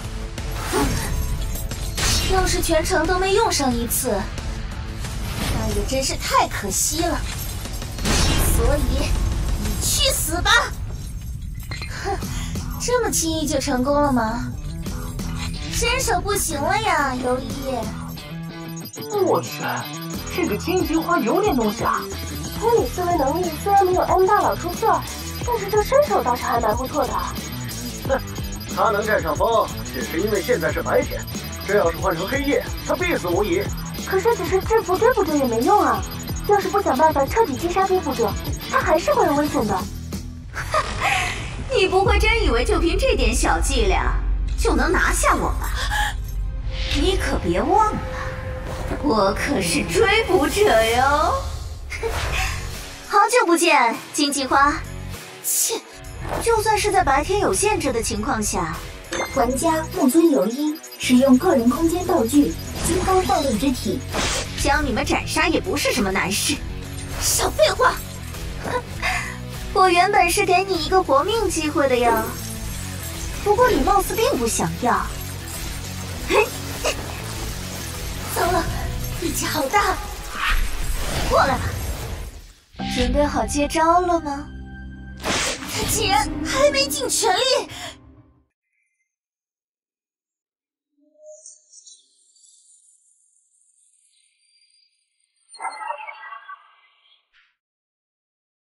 要是全程都没用上一次，那也真是太可惜了。所以，你去死吧！哼，这么轻易就成功了吗？身手不行了呀，尤一。 我去，这个荆棘花有点东西啊！ 推理思维能力虽然没有 M 大佬出色，但是这身手倒是还蛮不错的。 哼，他能占上风，只是因为现在是白天。这要是换成黑夜，他必死无疑。 可是只是制服追捕者也没用啊！要是不想办法彻底击杀追捕者，他还是会有危险的。 你不会真以为就凭这点小伎俩就能拿下我吧？你可别忘了，我可是追捕者哟！好久不见，荆棘花。切，就算是在白天有限制的情况下， 玩家木尊游一使用个人空间道具金刚放力之体， 将你们斩杀也不是什么难事。少废话！我原本是给你一个活命机会的呀，不过你貌似并不想要。嘿，糟了，力气好大！过来吧，准备好接招了吗？他竟然还没尽全力！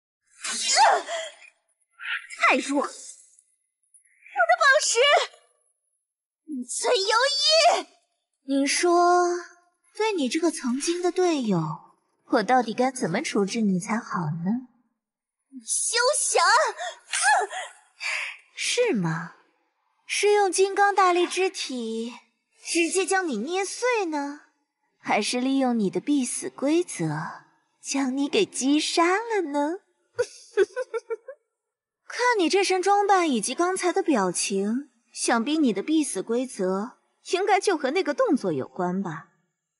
太弱！我的宝石！ 木村优一，你说，对你这个曾经的队友，我到底该怎么处置你才好呢？休想！是吗？是用金刚大力之体直接将你捏碎呢，还是利用你的必死规则将你给击杀了呢？看你这身装扮以及刚才的表情，想必你的必死规则应该就和那个动作有关吧？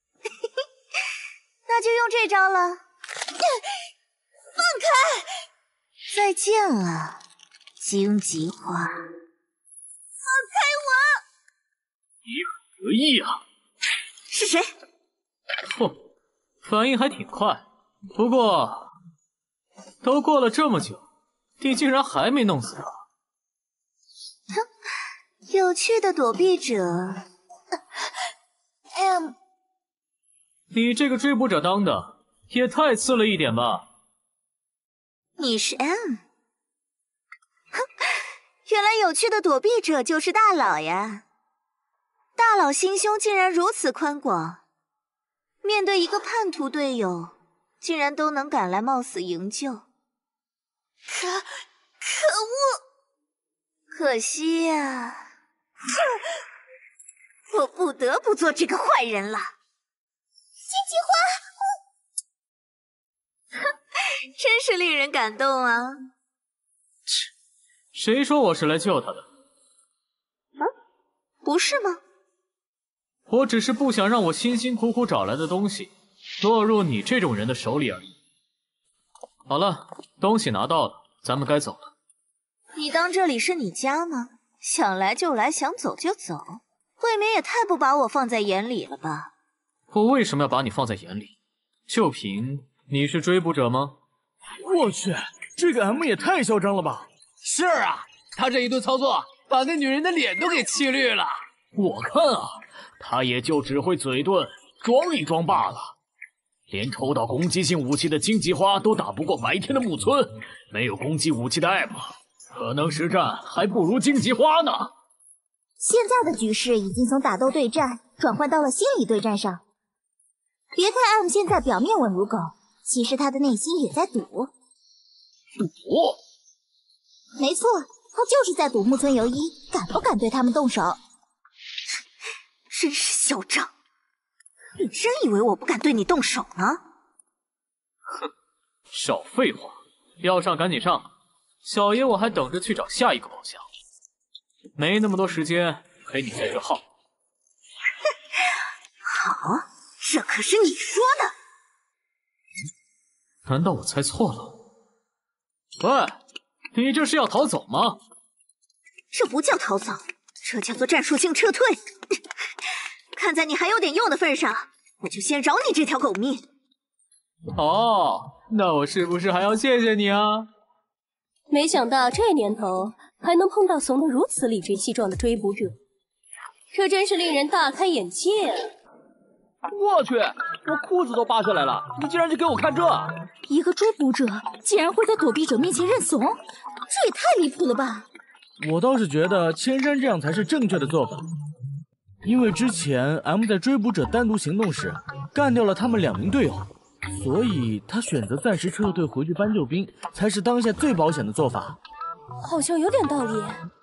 那就用这招了。放开！再见了，荆棘花。放开我！ 你很得意啊。 是谁？ 哼，反应还挺快。不过，都过了这么久，你竟然还没弄死他。 哼，有趣的躲避者。M， 你这个追捕者当的也太次了一点吧？ 你是 M。哼，原来有趣的躲避者就是大佬呀！大佬心胸竟然如此宽广，面对一个叛徒队友，竟然都能赶来冒死营救。可可恶！可惜呀，我不得不做这个坏人了。荆棘花，哼，真是令人感动啊！ 谁说我是来救他的？ 啊，不是吗？ 我只是不想让我辛辛苦苦找来的东西落入你这种人的手里而已。好了，东西拿到了，咱们该走了。 你当这里是你家吗？想来就来，想走就走，未免也太不把我放在眼里了吧？ 我为什么要把你放在眼里？就凭你是追捕者吗？ 我去，这个 M 也太嚣张了吧！ 是啊，他这一顿操作，把那女人的脸都给气绿了。 我看啊，他也就只会嘴遁，装一装罢了。连抽到攻击性武器的荆棘花都打不过白天的木村，没有攻击武器的 M， 可能实战还不如荆棘花呢。 现在的局势已经从打斗对战转换到了心理对战上。别看 M 现在表面稳如狗，其实他的内心也在赌。 赌？ 没错，他就是在赌木村由一敢不敢对他们动手。 真是嚣张！你真以为我不敢对你动手呢？ 哼，少废话，要上赶紧上，小爷我还等着去找下一个宝箱，没那么多时间陪你在这耗。 好，这可是你说的。 难道我猜错了？喂，你这是要逃走吗？ 这不叫逃走，这叫做战术性撤退。看在你还有点用的份上，我就先饶你这条狗命。 哦，那我是不是还要谢谢你啊？ 没想到这年头还能碰到怂得如此理直气壮的追捕者，这真是令人大开眼界啊！ 我去，我裤子都扒下来了，你竟然就给我看这！ 一个追捕者竟然会在躲避者面前认怂，这也太离谱了吧！ 我倒是觉得千山这样才是正确的做法。因为之前 M 在追捕者单独行动时干掉了他们两名队友，所以他选择暂时撤退回去搬救兵，才是当下最保险的做法。 好像有点道理。